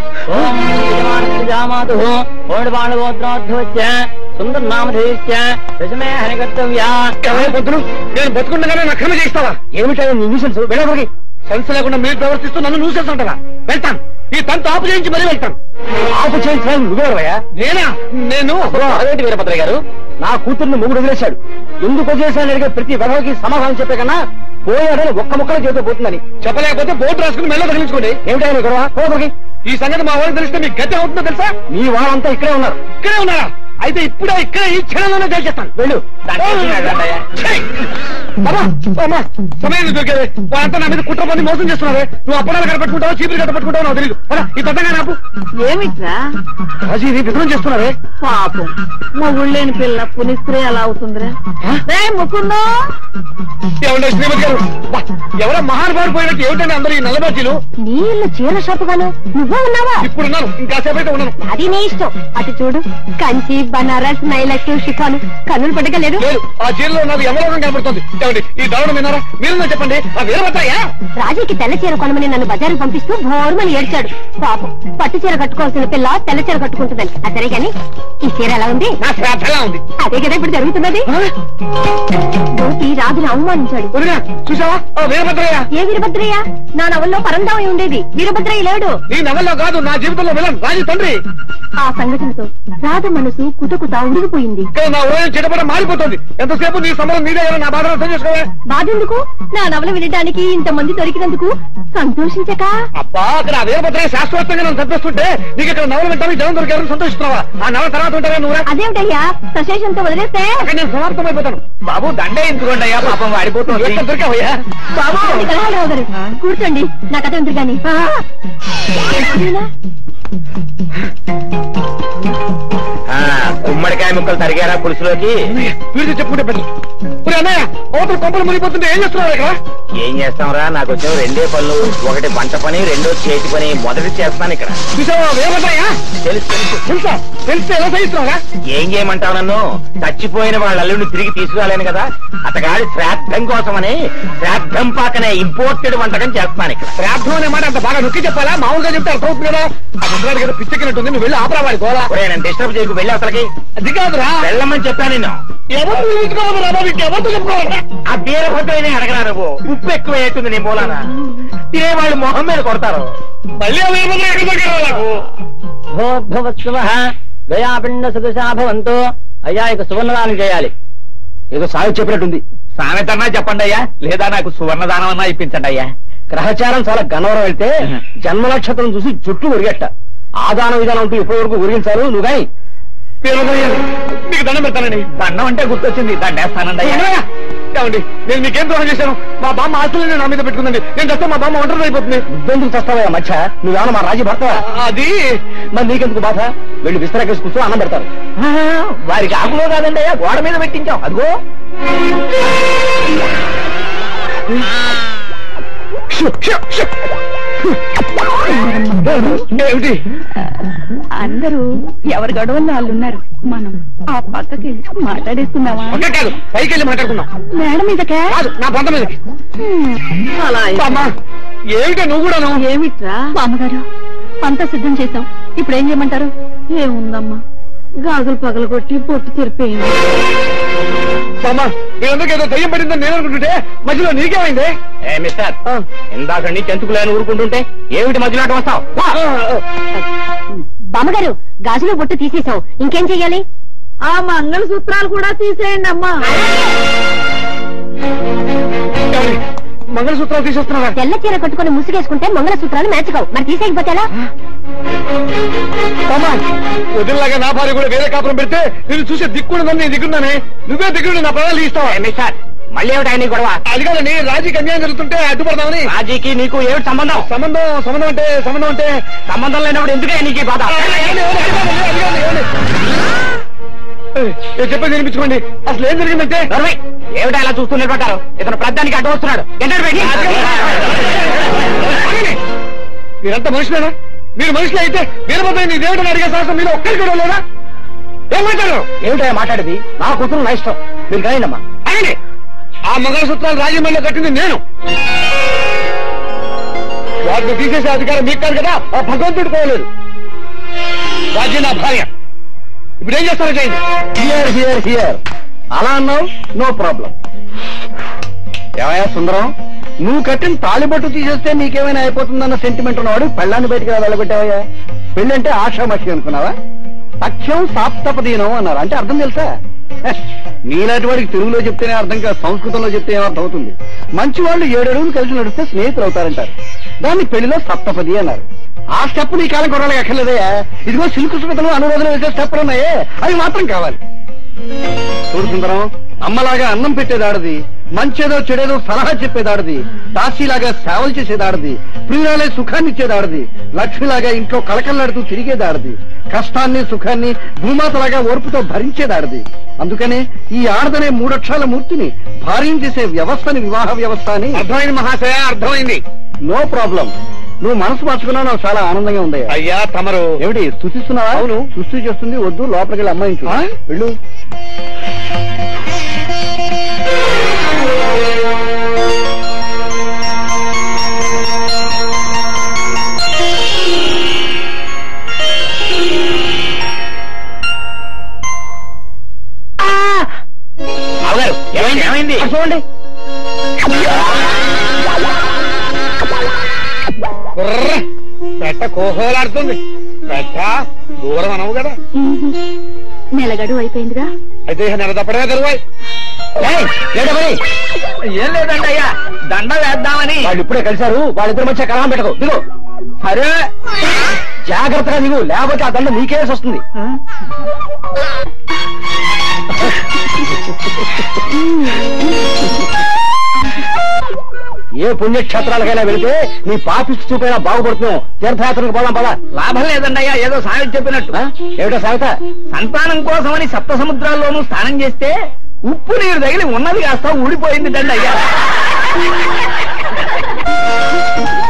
సుందర నామధేయ దశమే హరికర్తవ్యా. నేను బతుకుండగానే నా క్రమ చేస్తావా? ఏమిటో నీ న్యూసెన్స్? వెళ్ళకి సెన్స్ లేకుండా మీరు ప్రవర్తిస్తూ నన్ను న్యూసెన్స్ అంటారా? వెళ్తాను, ఈ తంతు ఆపు చేయించి మరీ వెళ్తాను. ఆపు చేయించడానికి నువ్వేవయ్యా? నేనా? నేను అదేంటి వీరభద్రయ్య గారు, నా కూతుర్ని మొగుడు వదిలేశాడు. ఎందుకు వదిలేశాడని అడిగే ప్రతి వెధవకి సమాధానం చెప్పే కన్నా పోయాడని ఒక్క ముక్కలో చేతితో పోతుందని చెప్పలేకపోతే బోర్డు రాసుకుని మెల్ల తగిలించుకోండి. ఏమిటైనా గొడవ? పోదరికి ఈ సంగతి మా వాళ్ళకి తెలిస్తే మీకు గతి అవుతుందో తెలుసా? మీ వాళ్ళంతా ఇక్కడే ఉన్నారు. ఇక్కడే ఉన్నారా? అయితే ఇప్పుడే ఇక్కడే ఈ క్షణంలోనే తెలిసేస్తాను. వెళ్ళు. సమయం దొరికేది వాళ్ళంతా నా మీద కుట్ర పొంది మోసం చేస్తున్నారే. నువ్వు అప్పడాలు కనపెట్టుకుంటావు, చీపులు కట్టపెట్టుకుంటావు నాకు తెలియదు. ఈ పెద్దగా నాకు ఏమిట్రా రాజీ ఇది విధం చేస్తున్నారే. పాపం మా ఊళ్ళేని పిల్ల పునిస్త్రీ ఎలా అవుతుందిరా? రే ముకుందో ఏమంటే శ్రీమతి గారు, ఎవరో మహానుభావుడు పోయినట్టు ఏమిటండి అందరూ ఈ నల్లబాజీలు? నీ ఇల్లు చీర షాపు గాను నువ్వే ఉన్నావా? ఇప్పుడున్నాను, ఇంకాసేపు అయితే ఉన్నాను. అది నీ ఇష్టం. అటు చూడు, కంచి బనారస్ నైలక్స్ షిఫాను కన్నులు పడగలేదు. లేదు, ఆ చీరలో నాకు యమలోకం కనబడుతుంది. ఏమండి ఈ దారుణం విన్నారా? మీరు చెప్పండి, ఆ వీరభద్రయ్య రాజీకి తెల్ల చీర కొనమని నన్ను బజారు పంపిస్తూ భోర్మని ఏడ్చాడు. పాపం పట్టు చీర కట్టుకోవాల్సిన పిల్ల తెల్ల చీర కట్టుకుంటుందని. అసరే గాని ఈ చీర ఎలా ఉంది? నా శ్రాద్ధ ఎలా ఉంది? అదే కదా ఇప్పుడు జరుగుతున్నది. గోపి రాజుని అవమానించాడు. చూసావా ఆ వీరభద్రయ్య? ఏ వీరభద్రయ్య? నా నవల్లో పరంధామై ఉండేది వీరభద్రయ్య లేడు. నీ నవల్లో కాదు, నా జీవితంలో విలన్ రాజు తండ్రి. ఆ సంఘటనతో రాధ మనసు కుతకుత ఉడిగిపోయింది. నా ఊరిని చెడపడ మారిపోతుంది. ఎంతసేపు నీ సమరం నీదే, నా బాధ అర్థం చేసుకోవే. బాధెందుకు? నా నవల వినడానికి ఇంతమంది దొరికినందుకు సంతోషించక. అబ్బా అక్కడ ఆ వీరభద్రయ్య శాశ్వతంగా నన్ను చంపేస్తుంటే నీకు ఇక్కడ నవల వింటానికి జనం దొరికారని సంతోషిస్తున్నావా? ఆ నవల తర్వాత ఉంటారా నువ్వు? అదేమిటయ్యా సశేషంతో వదిలేస్తే అక్కడ నేను సమాప్తమైపోతాను. బాబు దండే ఎందుకోండి అయ్యా, పాపం వాడిపోతుంది. ఎక్కడ దొరికావయ్యా? బాబు కలహాలరావు గారు కూర్చోండి, నా కథ ఎందుకు గాని. గుమ్మడికాయ ముక్కలు తరిగారా పులుసులోకి? వీడితో చెప్పుకుంటే పెద్ద అన్నయ్య అవతల కొంపలు మునిగిపోతుంటే ఏం చేస్తున్నారు ఇక్కడ? ఏం చేస్తాంరా, నాకు వచ్చావు రెండే పనులు. ఒకటి వంట పని, రెండో చేతి పని. మొదటి చేస్తున్నాను ఇక్కడ. చూసావా వేమయ్యా? తెలుసు తెలుసు తెలుసా? తెలిస్తే ఎలా సహిస్తున్నావా? ఏం చేయమంటావు నన్ను? చచ్చిపోయిన వాళ్ళ అల్లుడిని తిరిగి తీసుకురాలేను కదా. అతగాడి శ్రాద్ధం కోసమని శ్రాద్ధం పాకనే ఇంపోర్టెడ్ వంటకం చేస్తున్నాను ఇక్కడ. శ్రాద్ధం అనే మాట అంత బాగా నొక్కి చెప్పాలా? మామూలుగా చెప్తే అర్థమవుతుంది కదా. ఆ ముద్రాడి కదా పిచ్చెక్కినట్టుంది, నువ్వు వెళ్ళి ఆపరా వాడి గోళ. నేను డిస్టర్బ్ చేయకు, వెళ్ళి అసలుకి. అది కాదురా, వెళ్ళమని చెప్పాను నిన్ను. ఎవరు పిలుచుకోవాలి రా బాబు, ఎవరితో చెప్పుకోవాలరా? ఆ వీరభద్రయ్యనే అడగరా నువ్వు. ఉప్పు ఎక్కువ అవుతుంది నీ మూలాన. తినే వాళ్ళు మొహం మీద కొడతారు. మళ్ళీ ఆ వీరభద్రయ్య ఎక్కడ దొరికారా నాకు? భోద్భవత్సవ గయాపిండ సదశాభవంతో. అయ్యా ఇక సువర్ణదానం చేయాలి. ఏదో సాగు చెప్పినట్టుంది. సామెతన్నా చెప్పండి అయ్యా, లేదా నాకు సువర్ణదానం అన్నా ఇప్పించండి అయ్యా. గ్రహచారం చాలా గన్నవరం వెళ్తే జన్మ నక్షత్రం చూసి జుట్టు ఉరిగట్ట. ఆదానం విధానం అంటూ ఇప్పటి వరకు ఉరిగించారు నువ్వు గాని. మీకు దండం పెడతానండి. దండం అంటే గుర్తొచ్చింది, దండేస్తానండి అయ్యా. ఏమండి నేను మీకేం ద్రోహం చేశాను? మా బామ్మ ఆస్తులని నా మీద పెట్టుకుందండి. నేను చస్తే మా బామ్మ ఒంటరి అయిపోతుంది. నువ్వెందుకు చస్తావా మధ్య? నువ్వేమన్నా మా రాజీ భర్త? అది మరి నీకెందుకు బాధ? వెళ్ళి విస్తరాకేసి కూర్చో, అన్నం పెడతారు. వారికి ఆకులో కాదండి అయ్యా, గోడ మీద పెట్టించాం. అదిగో ఏమిటి? అందరూ ఎవరి గొడవల్లో వాళ్ళు ఉన్నారు. మనం ఆ పక్కకి మాట్లాడేస్తున్నావా? కాదు, పైకి వెళ్ళి మాట్లాడుకుందాం. మేడ మీదకే కాదు, నా పంట మీదకి. అలా ఏమిటా నువ్వు కూడాను? ఏమిట్రా? బామ్మగారు పంట సిద్ధం చేశాం, ఇప్పుడు ఏం చేయమంటారు? ఏముందమ్మా, గాజులు పగలు కొట్టి పొట్టు తెరిపోయింది. బామ్మ మీరందరికీ ఏదో దయ్యం పడిందని నేను అనుకుంటుంటే మధ్యలో నీకేమైంది? ఏ మిస్టర్, ఇందాక నీ చెంతుకులేని ఊరుకుంటుంటే ఏమిటి మధ్యలో అటు వస్తావు? బామ్మగారు గాజులో బొట్టు తీసేసాం, ఇంకేం చెయ్యాలి? ఆ మంగళ సూత్రాలు కూడా తీసేయండి అమ్మా. మంగళసూత్రాలు తీసేస్తున్నారా? తెల్ల చీర కట్టుకుని ముసుగేసుకుంటే మంగళసూత్రాలు మ్యాచ్ కావు, మరి తీసేయకపోతే ఎలా? వదిలిలాగా నా భార్య కూడా వేరే కాపురం పెడితే నేను చూసే దిక్కుడుందని నేను దిగున్నానే. నువ్వే దిగుడు నా పదాలు ఇస్తావా? మిస్టర్, మళ్ళీ ఏమిటి ఆయన గొడవ? అది కాదని రాజీకి అన్యాయం జరుగుతుంటే అడ్డుపడదామని. రాజీకి నీకు ఏమిటి సంబంధం? సంబంధం సంబంధం అంటే సంబంధం అంటే సంబంధం లేనప్పుడు ఎందుకే నీకు బాధ? చెప్పేది వినిపించుకోండి. అసలు ఏం జరిగిందంటే ఏమిటా ఇలా చూస్తున్నట్టు ఇతను ప్రధానికి అడ్డు వస్తున్నాడు. మీరంతా మనుషులేనా? మీరు మనుషులు అయితే వీరభద్రయ్య నీ దేవుడిని అడిగే సాహసం మీరు ఒక్కరికి కూడా లేదా? ఏమంటారు? ఏమిటో మాట్లాడేది? నా కూతురు నా ఇష్టం, మీరు కాయండమ్మా. అయ్యండి, ఆ మంగళసూత్రాలు రాజమండ్రిలో కట్టింది నేను. వాటిని తీసేసే అధికారం మీకు కాదు కదా, ఆ భగవంతుడు కోయలేదు. రాజీ నా భార్య. ఇప్పుడు ఏం చేస్తారో చేయండి. హియర్ హియర్ హియర్ అలా అన్నావు, నో ప్రాబ్లం. ఏమయ్యా సుందరం, నువ్వు కట్టిన తాళిబొట్టు తీసేస్తే నీకేమైనా అయిపోతుందన్న సెంటిమెంట్ ఉన్నవాడు పెళ్ళాన్ని బయటికి వెళ్ళగొట్టావయ్యా. పెళ్ళంటే ఆషామషి అనుకున్నావా? సఖ్యం సాప్తపదీనం అన్నారు, అంటే అర్థం తెలుసా? నీలాంటి వాడికి తెలుగులో చెప్తేనే అర్థం కాదు, సంస్కృతంలో చెప్తే ఏమర్థం అవుతుంది. మంచి వాళ్ళు ఏడు అడుగులు కలిసి నడిస్తే స్నేహితులు అవుతారంటారు. దాన్ని పెళ్లిలో సప్తపది అన్నారు. ఆ స్టెప్ నీ కాలం కొనాలి అక్కర్లేదయ్యా. ఇదిగో సిల్కు సుగతలు అనురోధన వేసే స్టెప్పులు ఉన్నాయే, అవి మాత్రం కావాలి. చూడు సుందరం, అమ్మలాగా అన్నం పెట్టేది ఆడది, మంచేదో చెడేదో సలహా చెప్పేదాడది, దాసీలాగా సేవలు చేసేదాడది, ప్రియురాలే సుఖాన్ని ఇచ్చేదాడది, లక్ష్మిలాగా ఇంట్లో కళకళలాడుతూ తిరిగేదాడది, కష్టాన్ని సుఖాన్ని భూమాతలాగా ఓర్పుతో భరించేదాడది. అందుకనే ఈ ఆడదనే మూడక్షరాల మూర్తిని భార్యం చేసే వ్యవస్థని వివాహ వ్యవస్థ అని. అర్థమైంది మహాశయ, అర్థమైంది. No problem. నువ్వు మనసు మార్చుకున్నావు, నాకు చాలా ఆనందంగా ఉంది. అయ్యా తమరు ఏమిటి స్తుతిస్తున్నావా? అవును, సృష్టి చేస్తుంది. వద్దు, లోపలికి వెళ్ళి అమ్మాయించు. వెళ్ళు. ఏమైంది ఏమైంది చూడండి. పెట్ట కోహోలాడుతుంది. పెట్ట దూరం అనవు కదా. నెలగడు అయిపోయిందిగా. అయితే నెల తప్పడమే కరువాయి. ఏం లేదండి అయ్యా, దండ వేద్దామని. వాళ్ళు ఇప్పుడే కలిశారు, వాళ్ళిద్దరు మధ్య కలహం పెట్టకు. దిగు. అరే జాగ్రత్తగా దిగు, లేకపోతే ఆ దండ నీకేసి వస్తుంది. ఏ పుణ్యక్షేత్రాలకైనా వెళితే నీ పాపిస్తు చూపైనా బాగుపడుతున్నావు. తీర్థయాత్రకు పోదాం పదా. లాభం లేదండి అయ్యా, ఏదో సామెత చెప్పినట్టు. ఏమిటో సామెత? సంతానం కోసమని సప్త సముద్రాల్లోనూ స్నానం చేస్తే ఉప్పు నీరు తగిలి ఉన్నది కాస్త ఊడిపోయింది దండి అయ్యా.